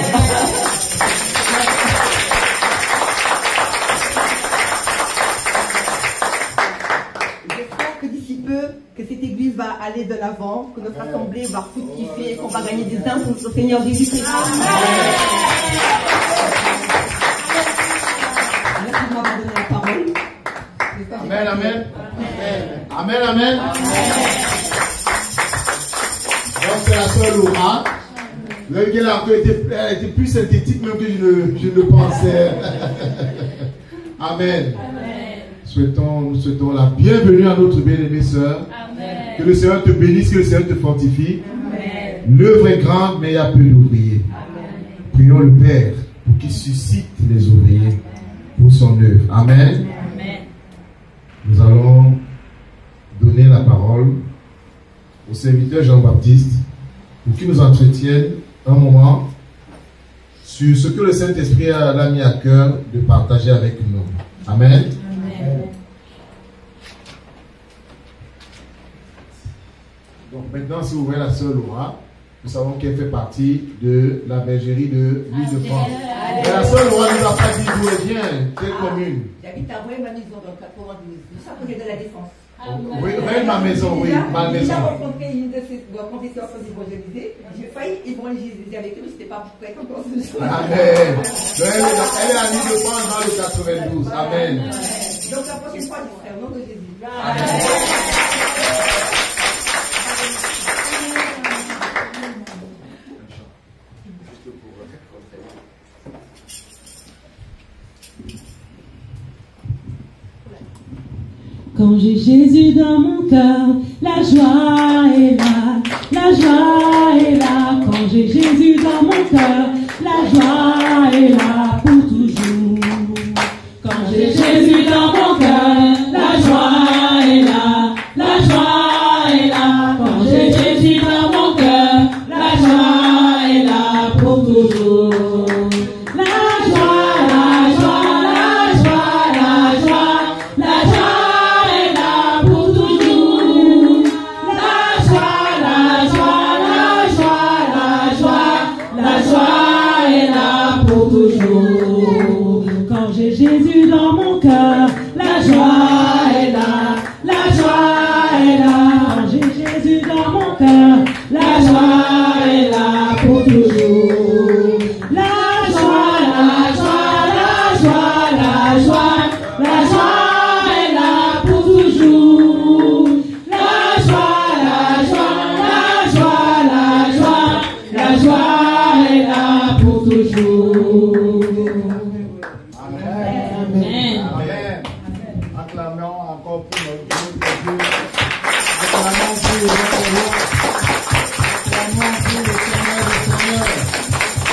J'espère que d'ici peu, que cette église va aller de l'avant, que notre assemblée va fructifier, qu'on va gagner des âmes pour notre Seigneur Jésus-Christ. Amen, amen. Amen, amen. Donc c'est la sœur Laura. Vous avez vu qu'elle elle était plus synthétique même que je ne pensais. Amen. Nous souhaitons la bienvenue à notre bien-aimée sœur. Que le Seigneur te bénisse, que le Seigneur te fortifie. L'œuvre est grande, mais il y a peu d'ouvriers. Prions le Père pour qu'il suscite les ouvriers pour son œuvre. Amen. Nous allons donner la parole au serviteur Jean-Baptiste pour qu'il nous entretienne un moment sur ce que le Saint-Esprit a mis à cœur de partager avec nous. Amen. Donc maintenant, si vous voyez la sœur Laura, nous savons qu'elle fait partie de la bergerie de l'Île-de-France. Mais la sœur Laura ne nous a pas dit d'où elle vient, quelle commune. J'habite à Rueil-Maison dans le 92, juste à côté de la Défense. Rueil-Maison, oui, Malmaison. J'ai rencontré une de ces confessions évangélisées. J'ai failli évangéliser avec eux, mais je n'étais pas prête encore ce jour. Amen. Elle est à l'Île-de-France dans le 92. Amen. Donc la prochaine fois, je ferai au nom de Jésus. Amen. Quand j'ai Jésus dans mon cœur, la joie est là, la joie est là. Quand j'ai Jésus dans mon cœur, la joie est là pour toujours. Quand j'ai Jésus dans mon cœur, la joie est là, la joie est là. Quand j'ai Jésus dans mon cœur, la joie est là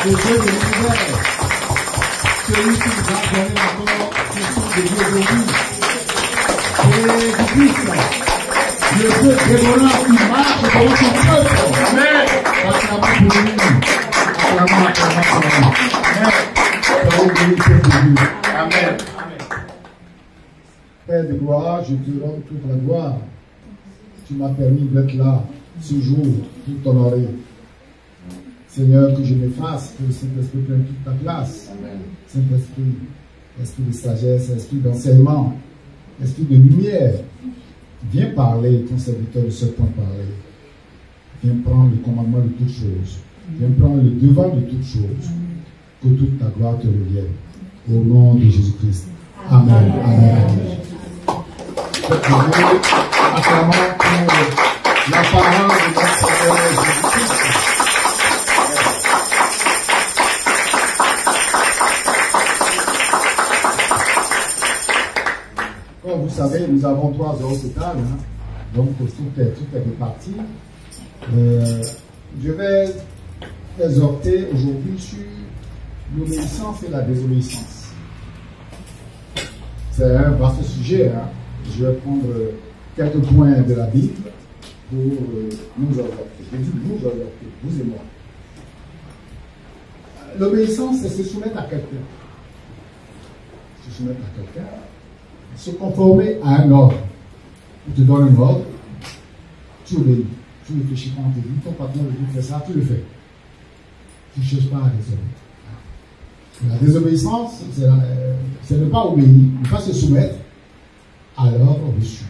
le Dieu de l'univers, celui qui nous a donné encore puissance de Dieu aujourd'hui. Et du Christ, le Dieu dévolant qui marche devant son peuple. Amen. Acclamons pour lui. Acclamons, acclamons. Amen. Père de gloire, je te rends toute la gloire. Tu m'as permis d'être là ce jour pour t'honorer. Seigneur, que je m'efface, que le Saint-Esprit prenne toute ta place. Saint-Esprit, esprit de sagesse, esprit d'enseignement, esprit de lumière, viens parler, ton serviteur ne sait point parler. Viens prendre le commandement de toutes choses. Viens prendre le devant de toutes choses. Que toute ta gloire te revienne. Au nom de Jésus-Christ. Amen. Amen. Acclamons pour la parole de notre Seigneur Jésus-Christ. Comme vous savez, nous avons 3 heures au total, hein? Donc tout est réparti. Je vais exhorter aujourd'hui sur l'obéissance et la désobéissance. C'est un vaste sujet. Hein? Je vais prendre quelques points de la Bible pour nous orienter. Je dis nous orienter, vous et moi. L'obéissance, c'est se soumettre à quelqu'un. Se soumettre à quelqu'un. Se conformer à un ordre. On te donne un ordre, tu obéis. Tu réfléchis quand on te dit, ton patron te dit fais ça, tu le fais. Tu ne cherches pas à désobéir. La désobéissance, c'est ne pas obéir, ne pas se soumettre à l'ordre reçu.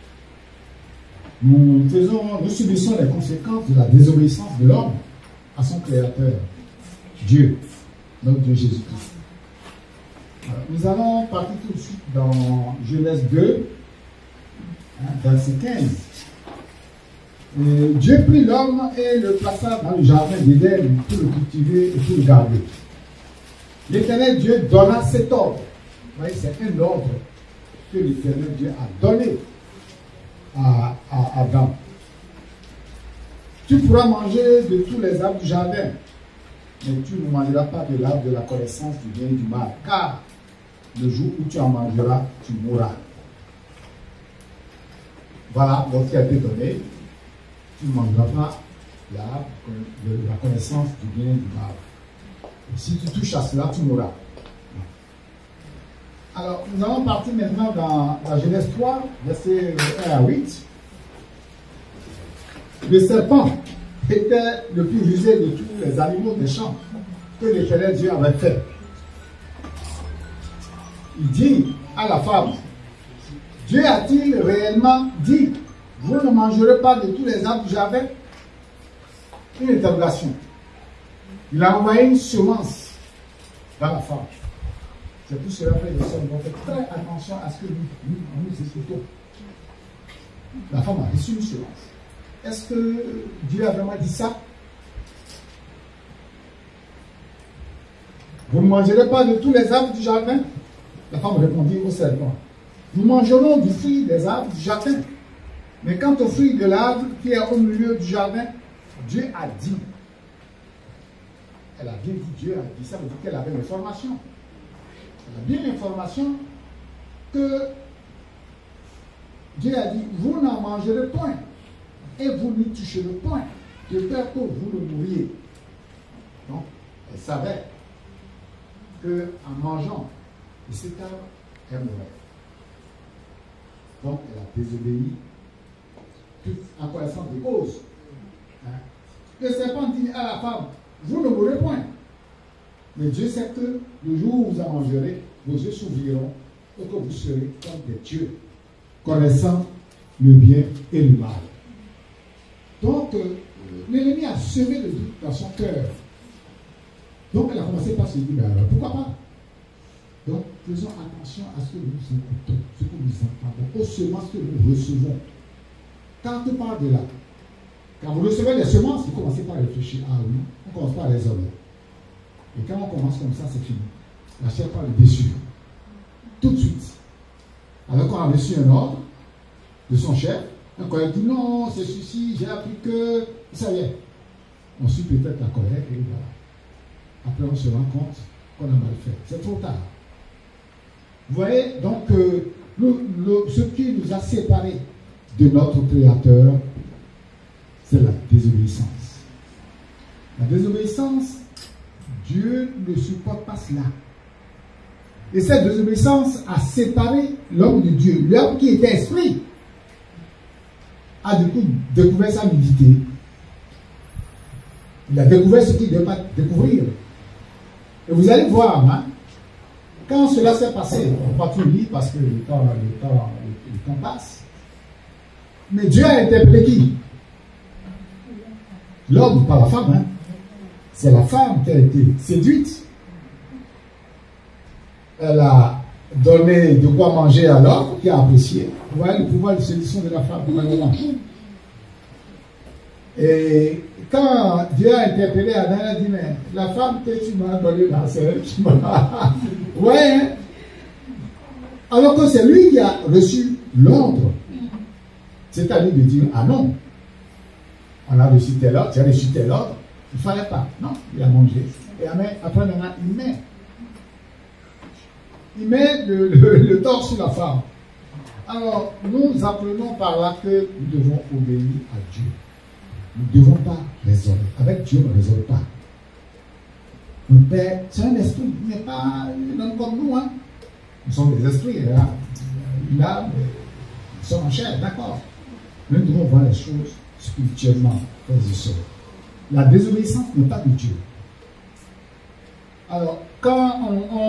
Nous subissons les conséquences de la désobéissance de l'homme à son Créateur, Dieu, notre Dieu Jésus-Christ. Nous allons partir tout de suite dans Genèse 2, verset 15. Et Dieu prit l'homme et le plaça dans le jardin d'Éden pour le cultiver et pour le garder. L'Éternel Dieu donna cet ordre. Vous voyez, c'est un ordre que l'Éternel Dieu a donné à Adam. Tu pourras manger de tous les arbres du jardin, mais tu ne mangeras pas de l'arbre de la connaissance du bien et du mal, car le jour où tu en mangeras, tu mourras. Voilà l'ordre qui a été donné. Tu ne mangeras pas l'arbre de la connaissance du bien et du mal. Et si tu touches à cela, tu mourras. Alors, nous allons partir maintenant dans la Genèse 3, versets 1 à 8. Le serpent était le plus rusé de tous les animaux des champs que l'Éternel Dieu avait fait. Il dit à la femme, Dieu a-t-il réellement dit, vous ne mangerez pas de tous les arbres du jardin? Une interrogation. Il a envoyé une semence dans la femme. C'est pour cela que les hommes vont faire très attention à ce que nous écoutons. La femme a reçu une semence. Est-ce que Dieu a vraiment dit ça? Vous ne mangerez pas de tous les arbres du jardin? La femme répondit au serpent, nous mangerons du fruit des arbres du jardin. Mais quant au fruit de l'arbre qui est au milieu du jardin, Dieu a dit. Elle a bien dit, Dieu a dit, ça veut dire qu'elle avait l'information. Elle a bien l'information que Dieu a dit, vous n'en mangerez point et vous n'y toucherez point, de peur que vous ne mouriez. Donc, elle savait qu'en mangeant de cet arbre, elle mourrait. Donc, elle a désobéi en connaissance des causes. Hein? Le serpent dit à la femme, vous ne mourrez point. Mais Dieu sait que le jour où vous en mangerez, vos yeux s'ouvriront et que vous serez comme des dieux, connaissant le bien et le mal. Donc, l'ennemi a semé le doute dans son cœur. Donc, elle a commencé par se dire, mais alors, pourquoi pas? Donc, faisons attention à ce que nous écoutons, ce que nous entendons, aux semences que nous recevons. Quand on parle de là, quand vous recevez les semences, vous commencez par réfléchir. Ah oui, on commence par les hommes. Et quand on commence comme ça, c'est fini. La chair parle déçue. Tout de suite. Alors qu'on a reçu un ordre de son chef, un collègue dit non, c'est ceci, j'ai appris que. Ça y est. On suit peut-être la colère et voilà. Après, on se rend compte qu'on a mal fait. C'est trop tard. Vous voyez, donc, ce qui nous a séparés de notre Créateur, c'est la désobéissance. La désobéissance, Dieu ne supporte pas cela. Et cette désobéissance a séparé l'homme de Dieu. L'homme qui était esprit a du coup découvert sa nudité. Il a découvert ce qu'il ne devait pas découvrir. Et vous allez voir, hein, quand cela s'est passé, on ne va pas tout lire parce que le temps passe. Mais Dieu a interpellé qui? L'homme, pas la femme. Hein. C'est la femme qui a été séduite. Elle a donné de quoi manger à l'homme qui a apprécié. Vous voyez le pouvoir de séduction de la femme. Et quand Dieu a interpellé Adam, il a dit, mais la femme que tu m'as donnée là, c'est elle qui m'a... Ouais, hein? Alors que c'est lui qui a reçu l'ordre. C'est à lui de dire, ah non, on a reçu tel ordre, tu as reçu tel ordre, il ne fallait pas. Non, il a mangé. Et après, maintenant, il met le tort sur la femme. Alors, nous apprenons par là que nous devons obéir à Dieu. Nous ne devons pas raisonner. Avec Dieu, on ne raisonne pas. Notre Père, c'est un esprit, il n'est pas un homme comme nous. Hein. Nous sommes des esprits, là. Une âme, nous sommes en chair, d'accord. Mais nous devons voir les choses spirituellement, frères et sœurs. La désobéissance n'est pas de Dieu. Alors, quand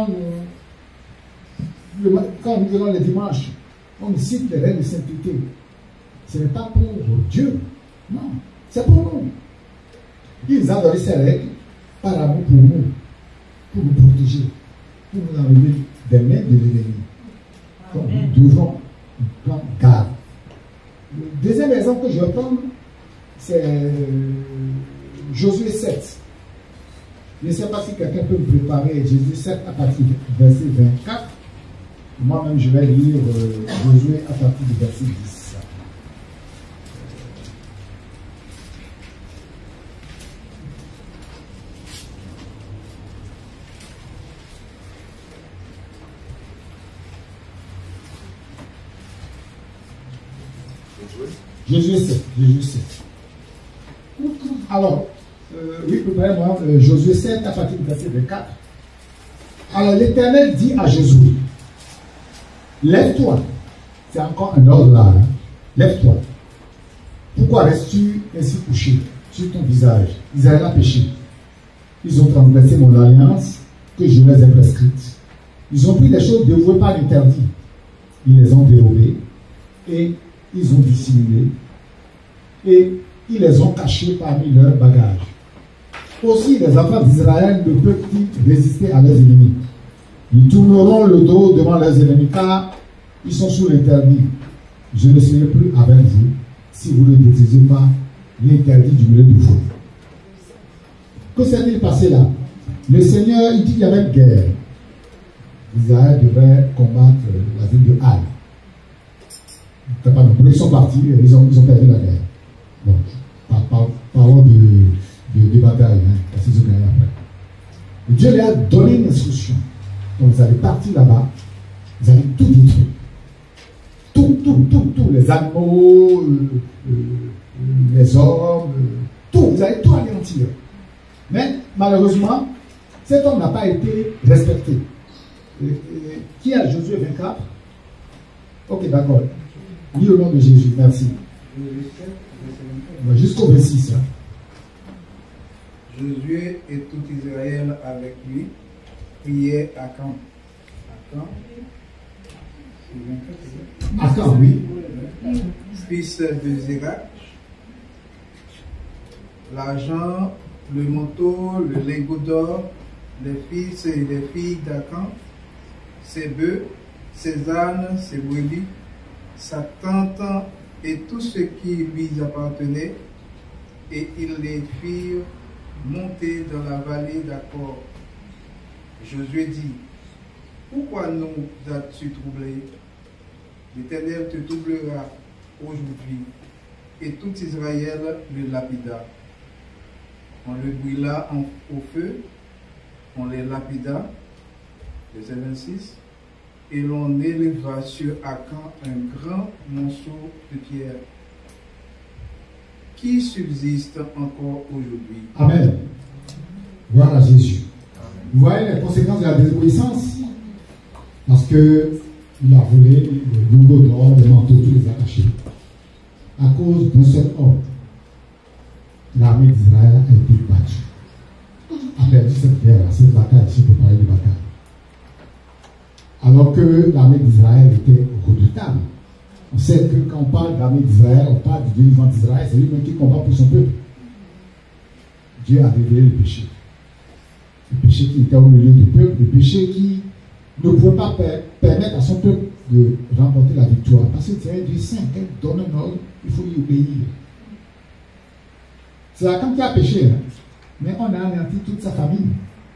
nous venons les dimanches, on cite les règles de sainteté. Ce n'est pas pour Dieu, non, c'est pour nous. Il nous a donné ces règles par amour pour nous protéger, pour nous enlever des mains de l'ennemi. Donc nous devons prendre garde. Le deuxième exemple que je vais prendre, c'est Josué 7. Je ne sais pas si quelqu'un peut me préparer Josué 7 à partir du verset 24. Moi-même, je vais lire Josué à partir du verset 10. Josué 7. Alors, oui, préparez-moi, Josué 7 à partir du verset 24. Alors, l'Éternel dit à Josué, lève-toi. C'est encore un ordre là. Hein? Lève-toi. Pourquoi restes-tu ainsi couché sur ton visage? Israël a péché. Ils ont transgressé mon alliance que je les ai prescrite. Ils ont pris des choses dévouées par l'interdit. Ils les ont dérobées et ils ont dissimulé et ils les ont cachés parmi leurs bagages. Aussi, les enfants d'Israël ne peuvent-ils résister à leurs ennemis. Ils tourneront le dos devant leurs ennemis car ils sont sous l'interdit. Je ne serai plus avec vous si vous ne détruisez pas l'interdit du milieu de vous. Que s'est-il passé là? Le Seigneur, il dit qu'il y avait une guerre. Israël devait combattre la ville de Haï. Ils sont partis, ils ont perdu la guerre. Bon, parlons de bataille, hein, parce qu'ils ont gagné après. Et Dieu leur a donné une instruction. Donc vous allez partir là-bas, vous allez tout détruire. Tout, les animaux, les hommes, tout, vous allez tout anéantir. Mais malheureusement, cet homme n'a pas été respecté. Qui a Josué 24? Ok, d'accord. Lis au nom de Jésus, merci. Jusqu'au 26. Hein. Josué et tout Israël avec lui priaient à Can. À Can, oui. Fils de Zérak. L'argent, le manteau, le lingot d'or, les fils et les filles d'Acan, ses bœufs, ses ânes, ses brebis, sa tente et tout ce qui lui appartenait, et ils les firent monter dans la vallée d'Accor. Josué dit, pourquoi nous as-tu troublés? L'Éternel te troublera aujourd'hui, et tout Israël le lapida. On le brûla au feu, on les lapida, verset 26, et l'on éleva sur Akan un grand monceau de pierre qui subsiste encore aujourd'hui. Amen. Gloire à Jésus. Vous voyez les conséquences de la désobéissance? Parce que il a volé le lingots d'or, le manteau, tous les attachés. À cause d'un seul homme, l'armée d'Israël a été battue. A perdu cette guerre, cette bataille, si on peut parler de bataille. Alors que l'armée d'Israël était redoutable. On sait que quand on parle d'armée d'Israël, on parle du Dieu vivant d'Israël, c'est lui-même qui combat pour son peuple. Dieu a révélé le péché. Le péché qui était au milieu du peuple, le péché qui ne pouvait pas permettre à son peuple de remporter la victoire. Parce que c'est un Dieu saint, qui donne un ordre, il faut y obéir. C'est Akan qui a péché, hein? Mais on a anéanti toute sa famille.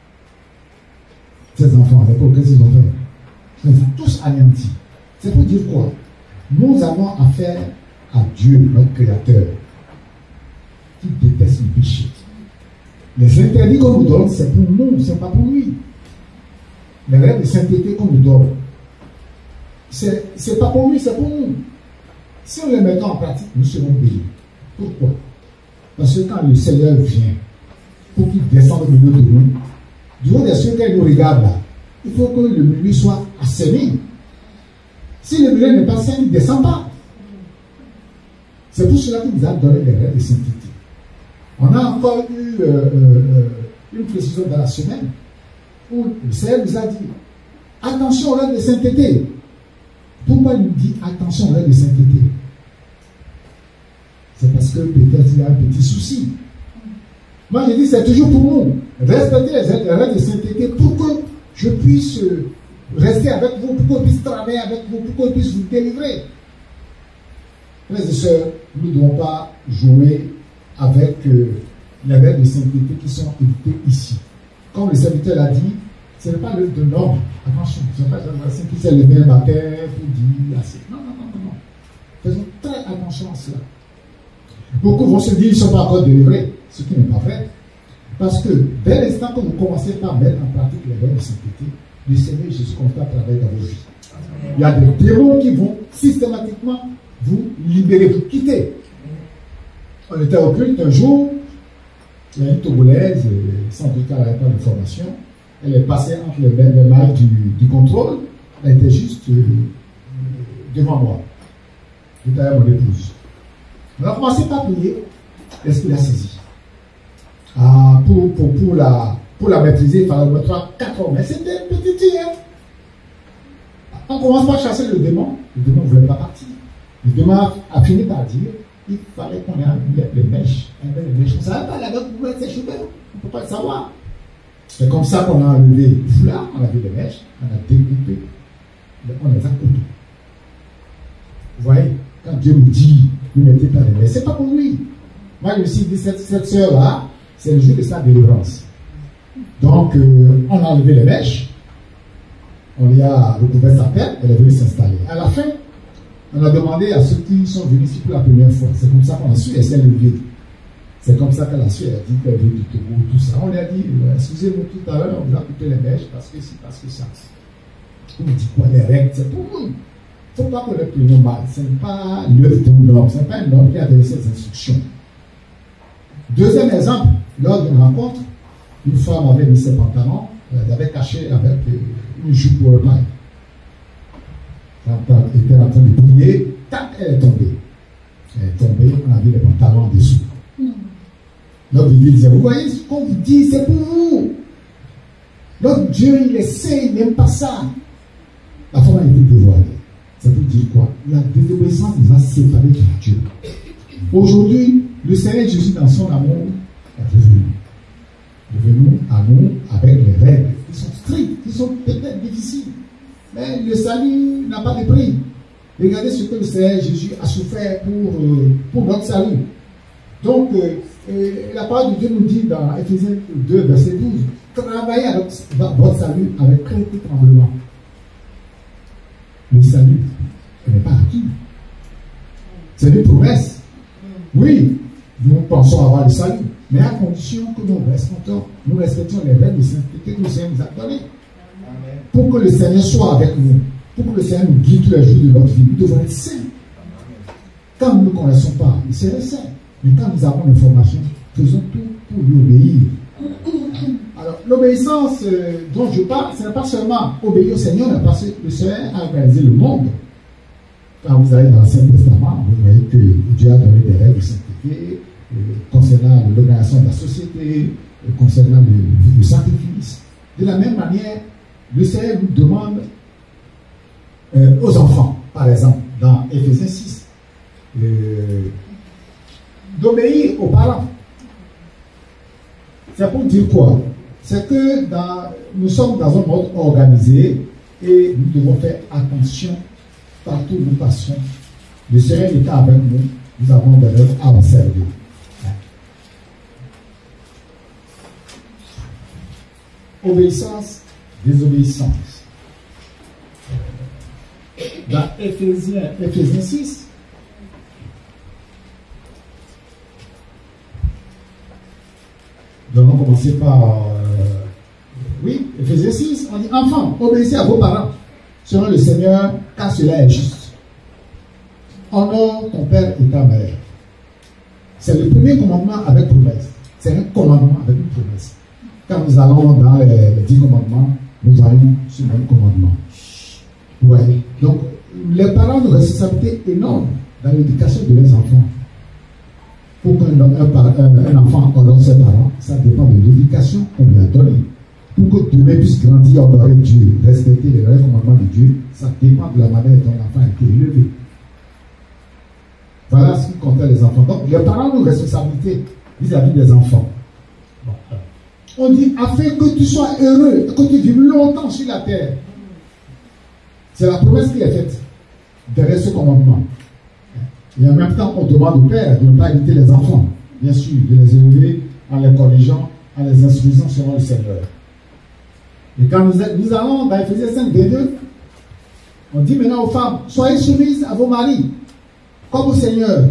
Ses enfants, à l'époque, qu'est-ce qu'ils ont fait? Ils sont tous anéantis. C'est pour dire quoi? Nous avons affaire à Dieu, notre Créateur, qui déteste le péché. Les interdits qu'on nous donne, c'est pour nous, c'est pas pour lui. Les règles de sainteté qu'on nous donne, c'est pas pour lui, c'est pour nous. Si on les met en pratique, nous serons bénis. Pourquoi? Parce que quand le Seigneur vient, pour qu'il descende au milieu de nous, du haut des cieux, quand il nous regarde là, il faut que le milieu soit assaini. Si le milieu n'est pas sain, il ne descend pas. C'est pour cela qu'il nous a donné les règles de sainteté. On a encore eu une précision dans la semaine où le Seigneur nous a dit attention aux règles de sainteté. Pourquoi il nous dit attention aux règles de sainteté? C'est parce que peut-être il y a un petit souci. Moi je dis c'est toujours pour nous. Respecter les règles de sainteté pour que je puisse rester avec vous, pour qu'on puisse travailler avec vous, pour qu'on puisse vous délivrer. Frères et sœurs, nous ne devons pas jouer avec les règles de sainteté qui sont évitées ici. Comme le serviteur l'a dit, ce n'est pas l'œuvre de l'homme. Attention, ce n'est pas un saint qui s'est levé un matin pour dire assez. Non. Faisons très attention à cela. Beaucoup vont se dire qu'ils ne sont pas encore délivrés, ce qui n'est pas vrai. Parce que dès l'instant que vous commencez par mettre en pratique les règles de sainteté, le Seigneur Jésus constate travailler dans vos vies. Il y a des démons qui vont systématiquement vous libérer, vous quitter. On était au culte un jour, il y a une Togolaise, sans doute elle n'avait pas d'information, elle est passée entre les mailles du contrôle, elle était juste devant moi. J'étais avec mon épouse. On a commencé par prier, l'Esprit l'a saisi. Pour la maîtriser, il fallait mettre 4 ans, mais c'était une petite fille. Hein? On commence par chasser le démon ne voulait pas partir. Le démon a fini par dire il fallait qu'on ait les mèches. Les mèches. On ne savait pas, la date pouvait être cheveux. On ne peut pas le savoir. C'est comme ça qu'on a enlevé le foulard, on a vu les mèches, on a découpé, on les a coupés. Vous voyez, quand Dieu nous dit ne mettez pas les mèches, ce n'est pas pour lui. Moi, je me suis dit, cette sœur-là, c'est le jour de sa délivrance. Donc, on a enlevé les mèches, on lui a recouvert sa tête, elle est venue s'installer. À la fin, on a demandé à ceux qui sont venus ici pour la première fois. C'est comme ça qu'on a su, et c'est levé. C'est comme ça qu'elle a su, elle a dit qu'elle veut du Togo, tout ça. On lui a dit, excusez-nous tout à l'heure, on vous a coupé les mèches parce que c'est parce que ça. On me dit quoi, les règles, c'est pour nous. Il ne faut pas qu'on les prenne mal. Ce n'est pas l'œuvre d'un homme, ce n'est pas un homme qui a donné ces instructions. Deuxième exemple, lors d'une rencontre, une femme avait mis ses pantalons, elle avait caché avec une jupe pour le pain. Elle était en train de prier, tac, elle est tombée. Elle est tombée, on a vu les pantalons en dessous. Notre Bible disait, vous voyez ce qu'on vous dit, c'est pour vous. Notre Dieu, il est saint, il n'aime pas ça. La femme a été dévoilée. Ça veut dire quoi? La désobéissance nous a séparés de Dieu. Aujourd'hui, le Seigneur Jésus, dans son amour, est revenu à nous avec les règles qui sont strictes, qui sont peut-être difficiles. Mais le salut n'a pas de prix. Regardez ce que le Seigneur Jésus a souffert pour notre salut. Donc, la parole de Dieu nous dit dans Éphésiens 2, verset 12, travaillez avec votre salut avec crainte et tremblement. Le salut n'est pas acquis. C'est une promesse. Oui, nous pensons avoir le salut, mais à condition que nous respections les règles de sainteté que le Seigneur nous a données. Pour que le Seigneur soit avec nous, pour que le Seigneur nous guide tous les jours de notre vie, nous devons être saints. Quand nous ne connaissons pas, le Seigneur est saint. Mais quand nous avons l'information, faisons tout pour lui obéir. Alors, l'obéissance dont je parle, ce n'est pas seulement obéir au Seigneur, mais parce que le Seigneur a organisé le monde. Quand vous allez dans l'Ancien Testament, vous voyez que Dieu a donné des règles de sainteté concernant l'organisation de la société, concernant le sacrifice. De la même manière, le Seigneur nous demande aux enfants, par exemple, dans Éphésiens 6, d'obéir aux parents. C'est pour dire quoi? C'est que nous sommes dans un monde organisé et nous devons faire attention partout où nous passons. Le Seigneur est avec nous, nous avons des œuvres à en servir. Obéissance, désobéissance. Dans Éphésiens 6, nous allons commencer par Éphésiens 6, on dit enfants, obéissez à vos parents selon le Seigneur, car cela est juste. Honore ton père et ta mère. C'est le premier commandement avec promesse. C'est un commandement avec une promesse. Quand nous allons dans les 10 commandements, nous allons sur le même commandement. Ouais. Donc, les parents ont une responsabilité énorme dans l'éducation de leurs enfants. Pour qu'un enfant honore ses parents, ça dépend de l'éducation qu'on lui a donnée. Pour que demain puisse grandir, honorer Dieu, respecter les vrais commandements de Dieu, ça dépend de la manière dont l'enfant a été élevé. Voilà ce qui concerne les enfants. Donc, les parents ont une responsabilité vis-à-vis des enfants. Bon. On dit, afin que tu sois heureux, que tu vives longtemps sur la terre. C'est la promesse qui est faite derrière ce commandement. Et en même temps, on demande au père de ne pas éviter les enfants, bien sûr, de les élever en les corrigeant, en les instruisant selon le Seigneur. Et quand nous allons dans Éphésiens 5, 22, on dit maintenant aux femmes, soyez soumises à vos maris, comme au Seigneur.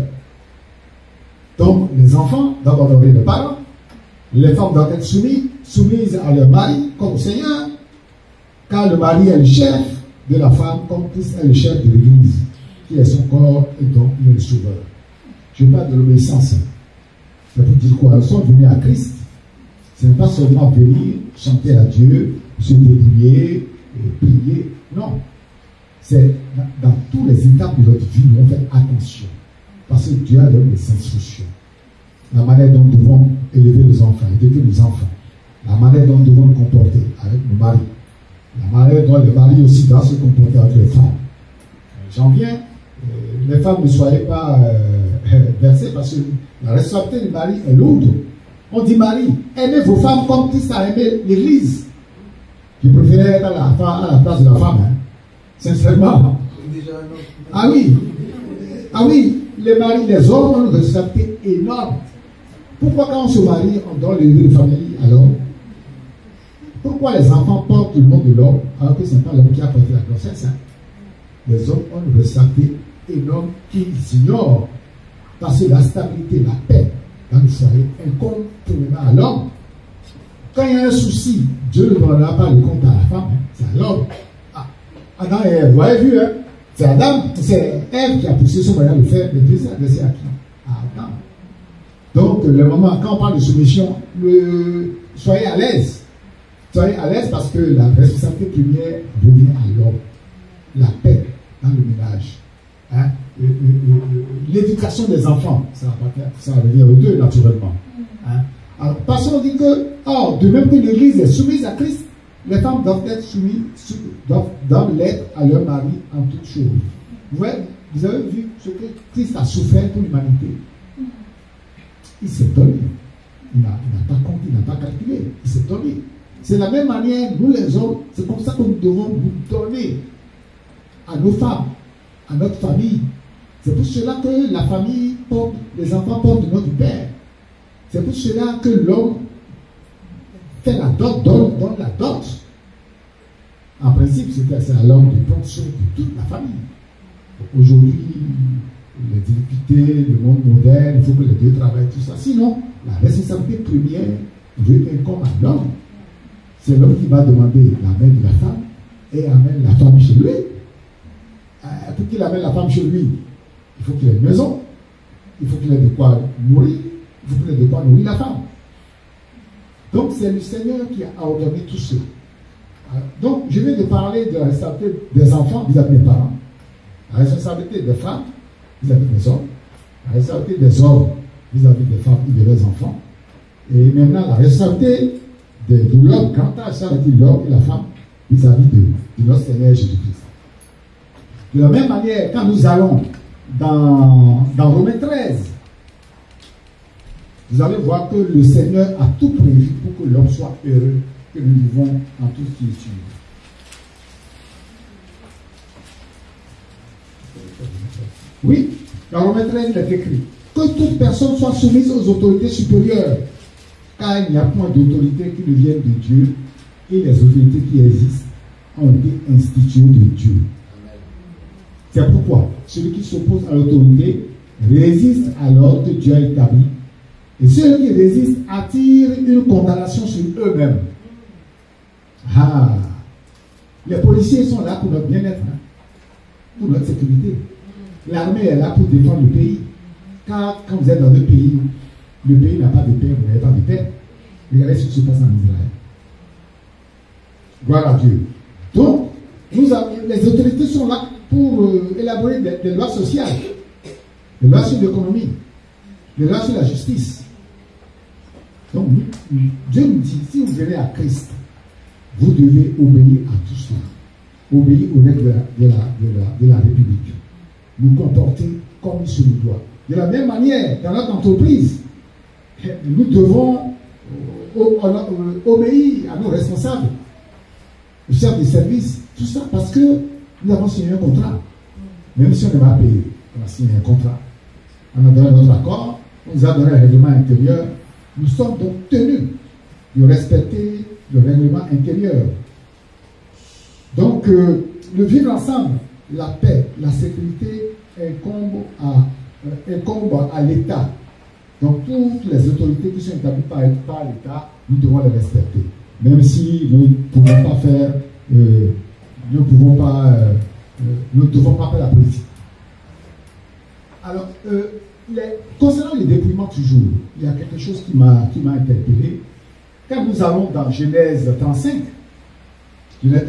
Donc, les enfants doivent honorer les parents, les femmes doivent être soumises à leur mari, comme au Seigneur, car le mari est le chef de la femme, comme Christ est le chef de l'Église, qui est son corps et dont il est le sauveur. Je parle de l'obéissance. Ça veut dire quoi? Nous sommes venus à Christ. Ce n'est pas seulement venir chanter à Dieu, se débrouiller, prier. Non. C'est dans toutes les étapes de notre vie, nous devons faire attention. Parce que Dieu a donné des instructions. La manière dont nous devons élever les enfants, éduquer les enfants. La manière dont nous devons nous comporter avec nos maris. La manière dont les maris aussi doivent se comporter avec les femmes. J'en viens. Les femmes ne soyez pas versées parce que la responsabilité du mari est lourde. On dit mari, aimez vos femmes comme Christ a aimé l'Église. Je préférais être à la place de la femme. Hein. Sincèrement. Ah oui, les maris, les hommes ont une responsabilité énorme. Pourquoi quand on se marie, on doit l'élever de famille alors? Pourquoi les enfants portent le nom de l'homme alors que ce n'est pas l'homme qui a porté la grossesse? Hein? Les hommes ont une responsabilité énorme qu'ils ignorent. Parce que la stabilité, la paix dans le foyer incombe totalement à l'homme. Quand il y a un souci, Dieu ne donnera pas le compte à la femme, hein, c'est à l'homme. Adam et Ève, vous avez vu, hein? C'est Adam, c'est Ève qui a poussé son moyen de faire, mais Dieu s'est adressé à qui? À Adam. Donc, le moment, quand on parle de soumission, soyez à l'aise. Soyez à l'aise parce que la responsabilité première revient à l'homme. La paix dans le ménage. Hein? L'éducation des enfants, ça revient aux deux naturellement. Hein? Alors, parce qu'on dit que, de même que l'Église est soumise à Christ, les femmes doivent être soumises, doivent l'être à leur mari en toutes choses. Vous avez vu ce que Christ a souffert pour l'humanité. Il s'est donné. Il n'a pas compté, il n'a pas calculé. Il s'est donné. C'est de la même manière, nous les hommes, c'est comme ça que nous devons nous donner à nos femmes, à notre famille. C'est pour cela que la famille porte, les enfants portent notre père. C'est pour cela que l'homme fait la dot, donne la dot. En principe, c'est à l'homme de prendre soin de toute la famille. Aujourd'hui, les difficultés, le monde moderne, il faut que les deux travaillent, tout ça. Sinon, la responsabilité première incombe à l'homme. C'est l'homme qui va demander la main de la femme et amène la femme chez lui. Pour qu'il amène la femme chez lui, il faut qu'il ait une maison, il faut qu'il ait de quoi nourrir, il faut qu'il ait de quoi nourrir la femme. Donc c'est le Seigneur qui a ordonné tout cela. Donc je vais te parler de la responsabilité des enfants vis-à-vis des parents, la responsabilité des femmes vis-à-vis des hommes, la responsabilité des hommes vis-à-vis des femmes et de leurs enfants, et maintenant la responsabilité de l'homme, quant à ça, l'homme et la femme vis-à-vis de notre Seigneur Jésus-Christ. De la même manière, quand nous allons dans Romains 13, vous allez voir que le Seigneur a tout prévu pour que l'homme soit heureux, que nous vivons en toute quiétude. Oui, dans Romains 13, il est écrit que toute personne soit soumise aux autorités supérieures, car il n'y a point d'autorité qui ne vienne de Dieu, et les autorités qui existent ont été instituées de Dieu. C'est pourquoi celui qui s'oppose à l'autorité résiste à l'ordre que Dieu a établi, et ceux qui résistent attirent une condamnation sur eux-mêmes. Ah, les policiers sont là pour notre bien-être, hein, pour notre sécurité. L'armée est là pour défendre le pays. Car quand vous êtes dans un pays où le pays n'a pas de paix, vous n'avez pas de paix. Regardez ce qui se passe en Israël. Gloire à Dieu. Donc, les autorités sont là pour élaborer des lois sociales, des lois sur l'économie, des lois sur la justice. Donc, Dieu nous dit, si vous venez à Christ, vous devez obéir à tout cela. Obéir aux règles de la République. Nous comporter comme il se nous doit. De la même manière, dans notre entreprise, nous devons obéir à nos responsables, aux chefs de service, tout ça parce que nous avons signé un contrat. Même si on n'est pas payé, on a signé un contrat. On a donné notre accord, on nous a donné un règlement intérieur. Nous sommes donc tenus de respecter le règlement intérieur. Donc, le vivre ensemble, la paix, la sécurité incombe à l'État. Donc, toutes les autorités qui sont établies par l'État, nous devons les respecter. Même si nous ne pouvons pas faire, nous ne devons pas faire la politique. Alors, concernant les dépouillements toujours, il y a quelque chose qui m'a interpellé. Quand nous allons dans Genèse 35, c'est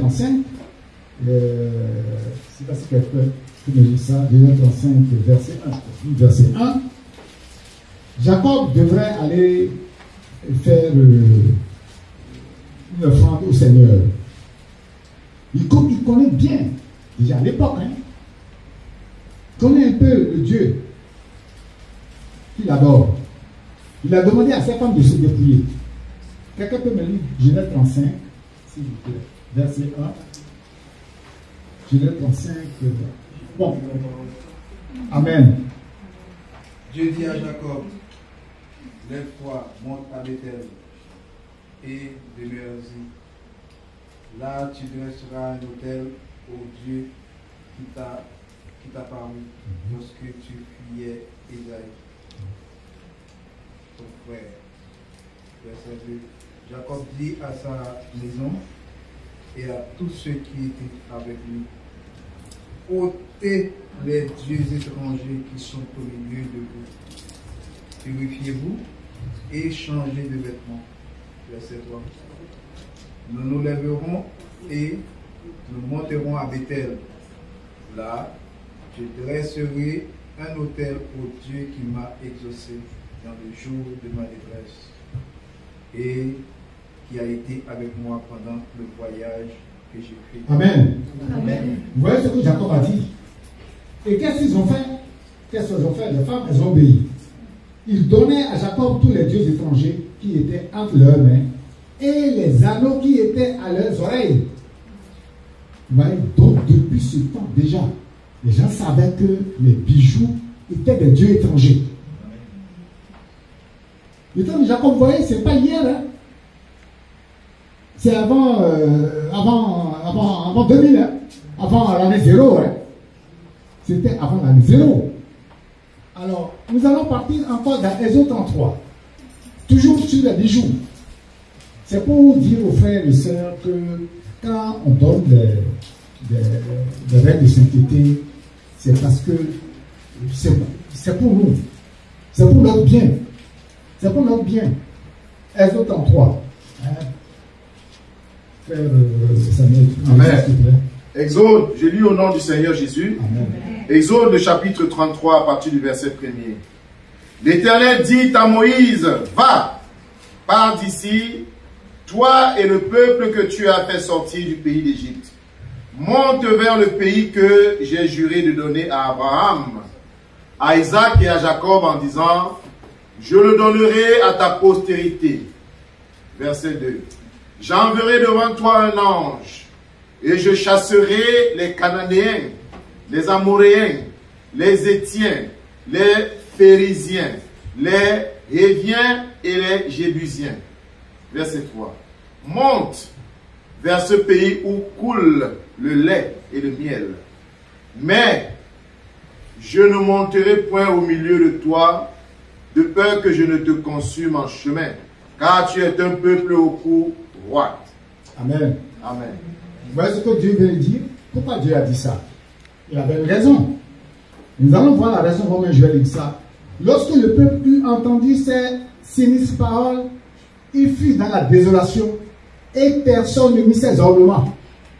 pas si quelqu'un qui me dit ça, Genèse 35, verset 1, Jacob devrait aller faire une offrande au Seigneur. Il connaît bien, déjà à l'époque, hein, il connaît un peu le Dieu qu'il adore. Il a demandé à sa femme de se dépouiller. Quelqu'un peut me lire Genèse 35, s'il vous plaît, verset 1. Genèse 35, bon. Amen. Dieu dit à Jacob, lève-toi, monte à Bethel et demeure-y. Là, tu dresseras un autel au Dieu qui t'a paru lorsque tu fuyais Isaïe, ton frère. Verset 2. Jacob dit à sa maison et à tous ceux qui étaient avec lui, ôtez les dieux étrangers qui sont au milieu de vous. Purifiez-vous et changez de vêtements. Verset 3. Nous nous lèverons et nous monterons à Bethel. Là, je dresserai un autel au Dieu qui m'a exaucé dans le jour de ma détresse et qui a été avec moi pendant le voyage que j'ai fait. Amen. Amen. Vous voyez ce que Jacob a dit. Et qu'est-ce qu'ils ont fait? Qu'est-ce qu'ils ont fait? Les femmes, elles ont obéi. Ils donnaient à Jacob tous les dieux étrangers qui étaient entre leurs mains et les anneaux qui étaient à leurs oreilles. Vous voyez, donc depuis ce temps déjà, les gens savaient que les bijoux étaient des dieux étrangers. Le temps de Jacob, vous voyez, ce n'est pas hier. Hein? C'est avant 2000, hein? Avant l'année 0. Hein? C'était avant l'année 0. Alors, nous allons partir encore dans Exode 33. Toujours sur les bijoux. C'est pour dire aux frères et sœurs que quand on donne des règles de sainteté, c'est parce que c'est pour nous. C'est pour notre bien. C'est pour notre bien. Exode 33. Frère Samuel, Amen. Exode, je lis au nom du Seigneur Jésus. Amen. Exode, chapitre 33, à partir du verset 1er. L'Éternel dit à Moïse, va, pars d'ici, toi et le peuple que tu as fait sortir du pays d'Égypte. Monte vers le pays que j'ai juré de donner à Abraham, à Isaac et à Jacob en disant, je le donnerai à ta postérité. Verset 2. J'enverrai devant toi un ange, et je chasserai les Cananéens, les Amoréens, les Étiens, les Phérésiens, les Héviens et les Jébusiens. Verset 3. Monte vers ce pays où coule le lait et le miel. Mais je ne monterai point au milieu de toi, de peur que je ne te consume en chemin, car tu es un peuple au cou roide. Amen. Amen. Vous voyez ce que Dieu veut dire? Pourquoi Dieu a dit ça? Il avait une raison. Nous allons voir la raison comment je vais dire ça. Lorsque le peuple eut entendu ces sinistres paroles, il fut dans la désolation et personne ne mit ses ornements.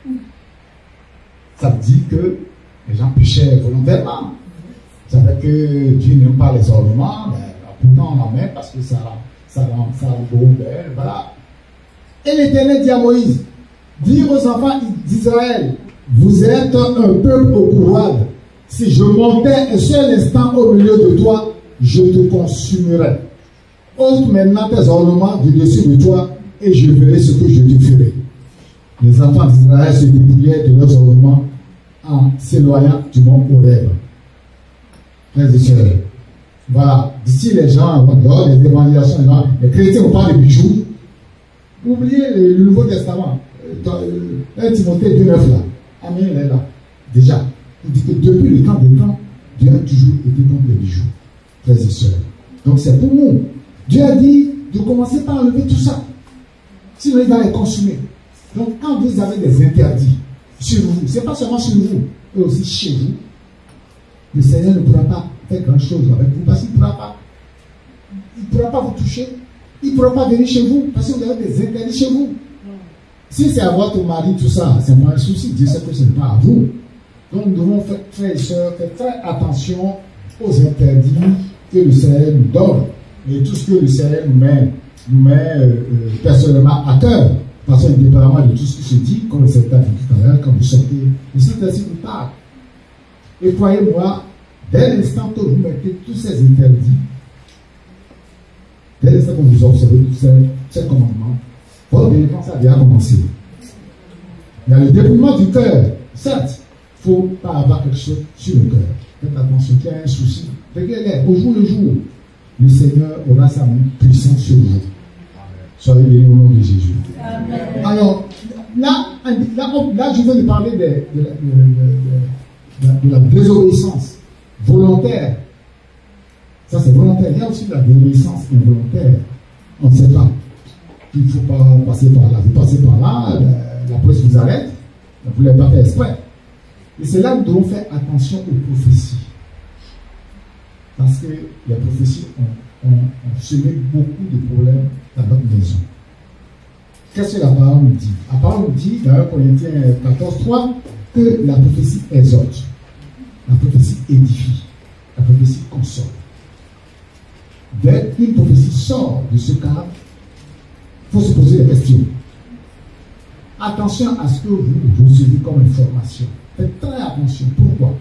Ça veut dire que les gens péchaient volontairement. Ça veut dire que Dieu n'aime pas les ornements, mais pourtant on en met parce que ça rend beau, belle, voilà. Et l'Éternel dit à Moïse, dis aux enfants d'Israël, vous êtes un peuple au courroide. Si je montais un seul instant au milieu de toi, je te consumerais. Ôte maintenant tes ornements du dessus de toi et je verrai ce que je te ferai. Les enfants d'Israël se dépouillaient de leurs ornements en s'éloignant du mont Horeb. Frères et sœurs, voilà, d'ici les gens, dehors les évangélisations, les chrétiens ont pas de bijoux. Oubliez le Nouveau Testament. 1 Timothée 2,9 là. Amen, il est là. Déjà, il dit que depuis le temps des temps, Dieu a toujours été contre les bijoux. Frères et sœurs. Donc c'est pour nous. Dieu a dit de commencer par enlever tout ça. Sinon il va les consumer. Donc quand vous avez des interdits sur vous, ce n'est pas seulement sur vous, mais aussi chez vous, le Seigneur ne pourra pas faire grand chose avec vous parce qu'il ne pourra pas vous toucher. Il ne pourra pas venir chez vous parce que vous avez des interdits chez vous. Si c'est à votre mari, tout ça, c'est pas un souci. Dieu sait que ce n'est pas à vous. Donc nous devons faire, frères et sœurs, faire très attention aux interdits que le Seigneur nous donne. Et tout ce que le Seigneur nous met personnellement à cœur. Parce que indépendamment de tout ce qui se dit, comme le Seigneur a dit tout à l'heure, quand vous sortez, le Seigneur vous parle. Et croyez-moi, dès l'instant que vous mettez tous ces interdits, dès l'instant que vous observez tous ces commandements, votre délivrance a déjà commencé. Il y a le dépouillement du cœur. Certes, il ne faut pas avoir quelque chose sur le cœur. Faites attention, qu'il y a un souci. Regardez, au jour le jour, le Seigneur aura sa main puissante sur vous. Soyez bénis au nom de Jésus. Amen. Alors, là, je veux vous parler de la désobéissance volontaire. Ça, c'est volontaire. Il y a aussi de la désobéissance involontaire. On ne sait pas. Il ne faut pas passer par là. Vous passez par là, la police vous arrête, vous ne l'avez pas fait exprès. Et c'est là que nous devons faire attention aux prophéties. Parce que les prophéties ont semé beaucoup de problèmes dans notre maison. Qu'est-ce que la parole nous dit? La parole nous dit, dans 1 Corinthiens 14:3, que la prophétie exhorte, la prophétie édifie, la prophétie console. Dès qu'une prophétie sort de ce cadre, il faut se poser des questions. Attention à ce que vous recevez comme information. Faites très attention. Pourquoi?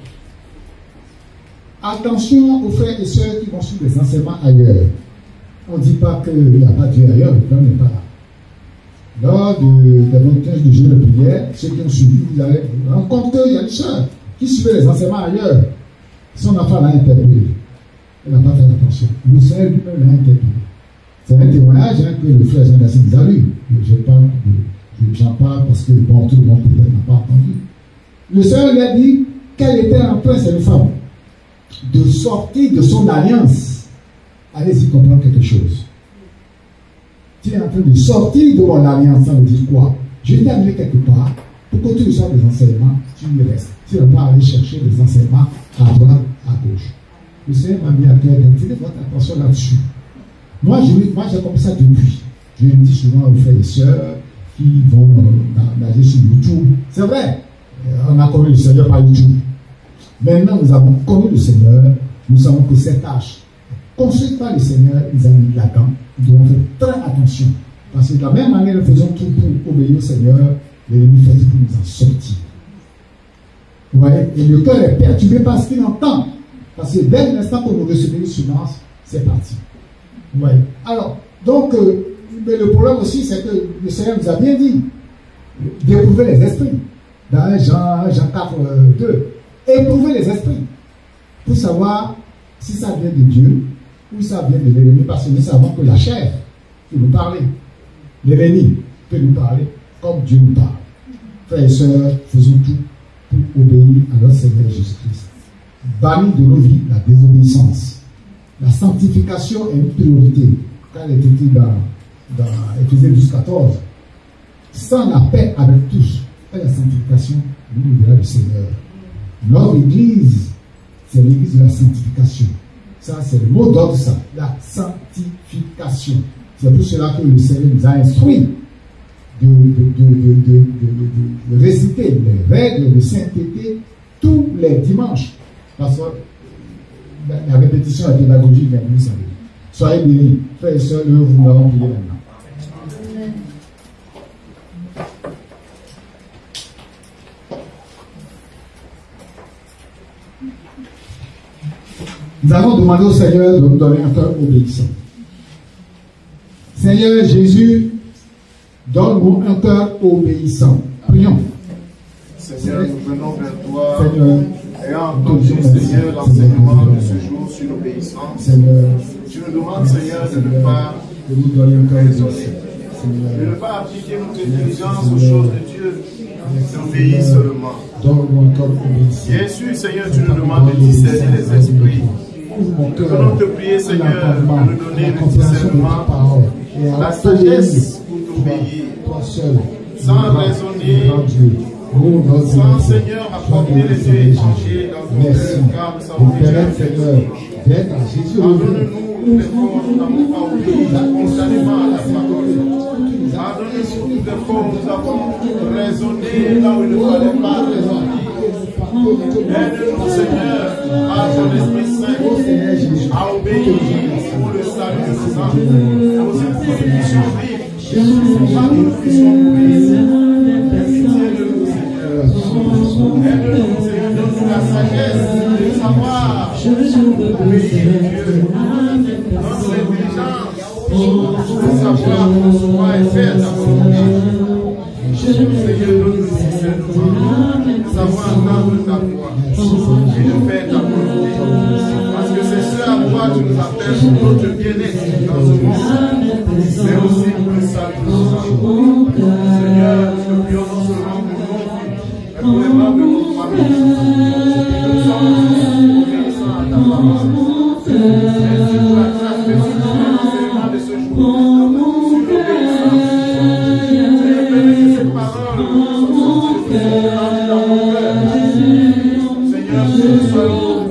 Attention aux frères et sœurs qui vont suivre des enseignements ailleurs. On ne dit pas qu'il n'y a pas Dieu ailleurs, le problème n'est pas là. Lors des 25 de jeûne de prière, ceux qui ont suivi, vous allez rencontrer qu'il y a une sœur qui suivait les enseignements ailleurs. Son enfant l'a interpellé. Elle n'a pas fait attention. Le Seigneur lui-même l'a interpellé. C'est un témoignage que le frère Jean-Baptiste nous a lu. J'en parle parce que bon, tout le monde peut-être n'a pas entendu. Le Seigneur lui a dit qu'elle était en train, c'est une femme. de sortir de son alliance, allez-y comprendre quelque chose. Tu es en train de sortir de mon alliance, ça veut dire quoi? Je t'ai amené quelque part pour que tu reçoives des enseignements, tu y restes. Tu ne vas pas aller chercher des enseignements à droite, à gauche. Le Seigneur m'a mis à cœur d'attirer votre attention là-dessus. Moi, j'ai compris ça depuis. Je le dis souvent aux frères et sœurs qui vont nager sur YouTube. C'est vrai, on a connu le Seigneur par YouTube. Maintenant, nous avons connu le Seigneur. Nous savons que cette tâche, construite par le Seigneur, ils ont mis là-dedans. Nous devons faire très attention. Parce que de la même manière, nous faisons tout pour obéir au Seigneur, l'ennemi fait tout pour nous en sortir. Ouais. Et le cœur est perturbé par ce qu'il entend. Parce que dès l'instant que nous recevons une semence, c'est parti. Ouais. Alors, donc, mais le problème aussi, c'est que le Seigneur nous a bien dit d'éprouver les esprits. Dans Jean 4, 2. Éprouver les esprits. Pour savoir si ça vient de Dieu ou ça vient de l'ennemi. Parce que nous savons que la chair peut nous parler. L'ennemi peut nous parler comme Dieu nous parle. Frères et sœurs, faisons tout pour obéir à notre Seigneur Jésus-Christ. Bannis de nos vies la désobéissance. La sanctification est une priorité. Quand elle est écrite dans Éphésiens 12-14. Sans la paix avec tous et la sanctification, nous verra le Seigneur. Notre église, c'est l'église de la sanctification. Ça, c'est le mot d'ordre, ça. La sanctification. C'est pour cela que le Seigneur nous a instruit de réciter les règles de sainteté tous les dimanches. Parce que la répétition et la pédagogie vient de nous saluer. Soyez bénis. Frères et sœurs, vous l'avons prié maintenant. Nous avons demandé au Seigneur de nous donner un cœur obéissant. Seigneur Jésus, donne-nous un cœur obéissant. Prions. Seigneur, nous venons vers toi. Seigneur, ayant entendu, Seigneur, l'enseignement de ce jour sur l'obéissance. Seigneur, tu nous demandes, Seigneur, de ne pas raisonner, de ne pas appliquer notre intelligence aux choses de Dieu, d'obéir seulement. Bien sûr, Seigneur, tu nous demandes de discerner les esprits. Nous venons te prier, Seigneur, de nous donner le discernement, la sagesse pour t'obéir, sans raisonner, sans, Seigneur, apporter les yeux étrangers dans ton cœur, car nous savons que tu es Jésus. Pardonne-nous les fois où nous n'avons pas obéi spontanément à la parole. Pardonne-nous les fois où nous avons raisonné là où il ne fallait pas raisonner. Aide-nous, Seigneur, à ton Esprit Saint, à obéir pour le salut de nos âmes, aussi pour que nous puissions vivre, pas que nous puissions mourir. Aide-nous, Seigneur. Aide-nous, Seigneur, donne-nous la sagesse de savoir obéir Dieu. Donne-nous l'intelligence de savoir recevoir et faire ta volonté. Seigneur, donne-nous le discernement, savoir entendre ta voix et de faire ta volonté. Parce que c'est ce à quoi tu nous appelles pour notre bien-être dans ce monde, mais aussi pour le salut de nos âmes. Seigneur, nous prions non seulement pour nous, mais pour les membres de notre famille. Nous sommes obéissants à ta parole. Merci pour la grâce de l'enseignement de ce jour sur l'obéissance. Seigneur, permets que ces paroles soient dans mon cœur. Seigneur, que nous soyons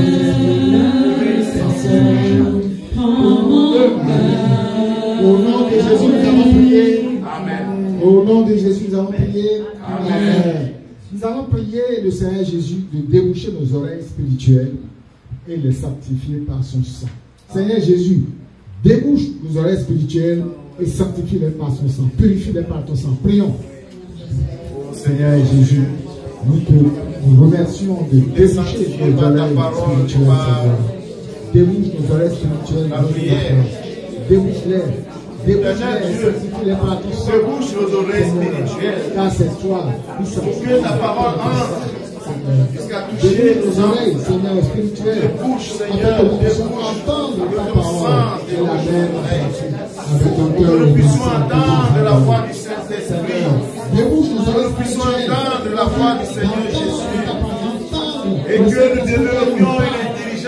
au nom de Jésus, nous avons prié. Amen. Au nom de Jésus, nous avons prié. Amen. Nous avons prié le Seigneur Jésus de déboucher nos oreilles spirituelles et les sanctifier par son sang. Seigneur Jésus, débouche nos oreilles spirituelles et sanctifie-les par son sang. Purifie-les par ton sang. Prions. Seigneur Jésus, nous remercions de déboucher nos oreilles spirituelles. Débouche nos oreilles spirituelles. Débouche-les. Débouche-les. Sanctifie-les par ton sang. Débouche nos oreilles spirituelles. Car c'est toi qui pour que ta parole entre jusqu'à toucher nos oreilles, Seigneur, spirituelles. Débouche, Seigneur, débouche entendre ta parole et la même que nous puissions entendre la voix du Saint-Esprit. Débouche nos oreilles, que nous puissions entendre la voix du Seigneur Jésus. Et que nous développions une intelligence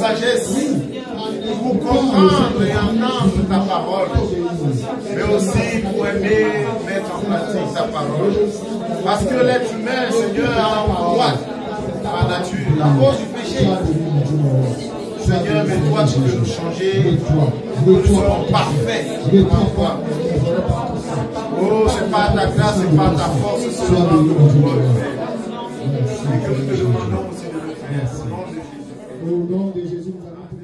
sagesse pour comprendre et entendre ta parole, mais aussi pour aimer mettre en pratique ta parole. Parce que l'être humain, Seigneur, a un droit par nature, à cause du péché. Seigneur, mais toi, tu peux nous changer, nous serons parfaits en toi. Oh, c'est pas ta grâce, c'est pas ta force, c'est seulement que nous pouvons le faire. Et que nous te demandons aussi de le faire. Au nom de Jésus. Au nom de Jésus, nous allons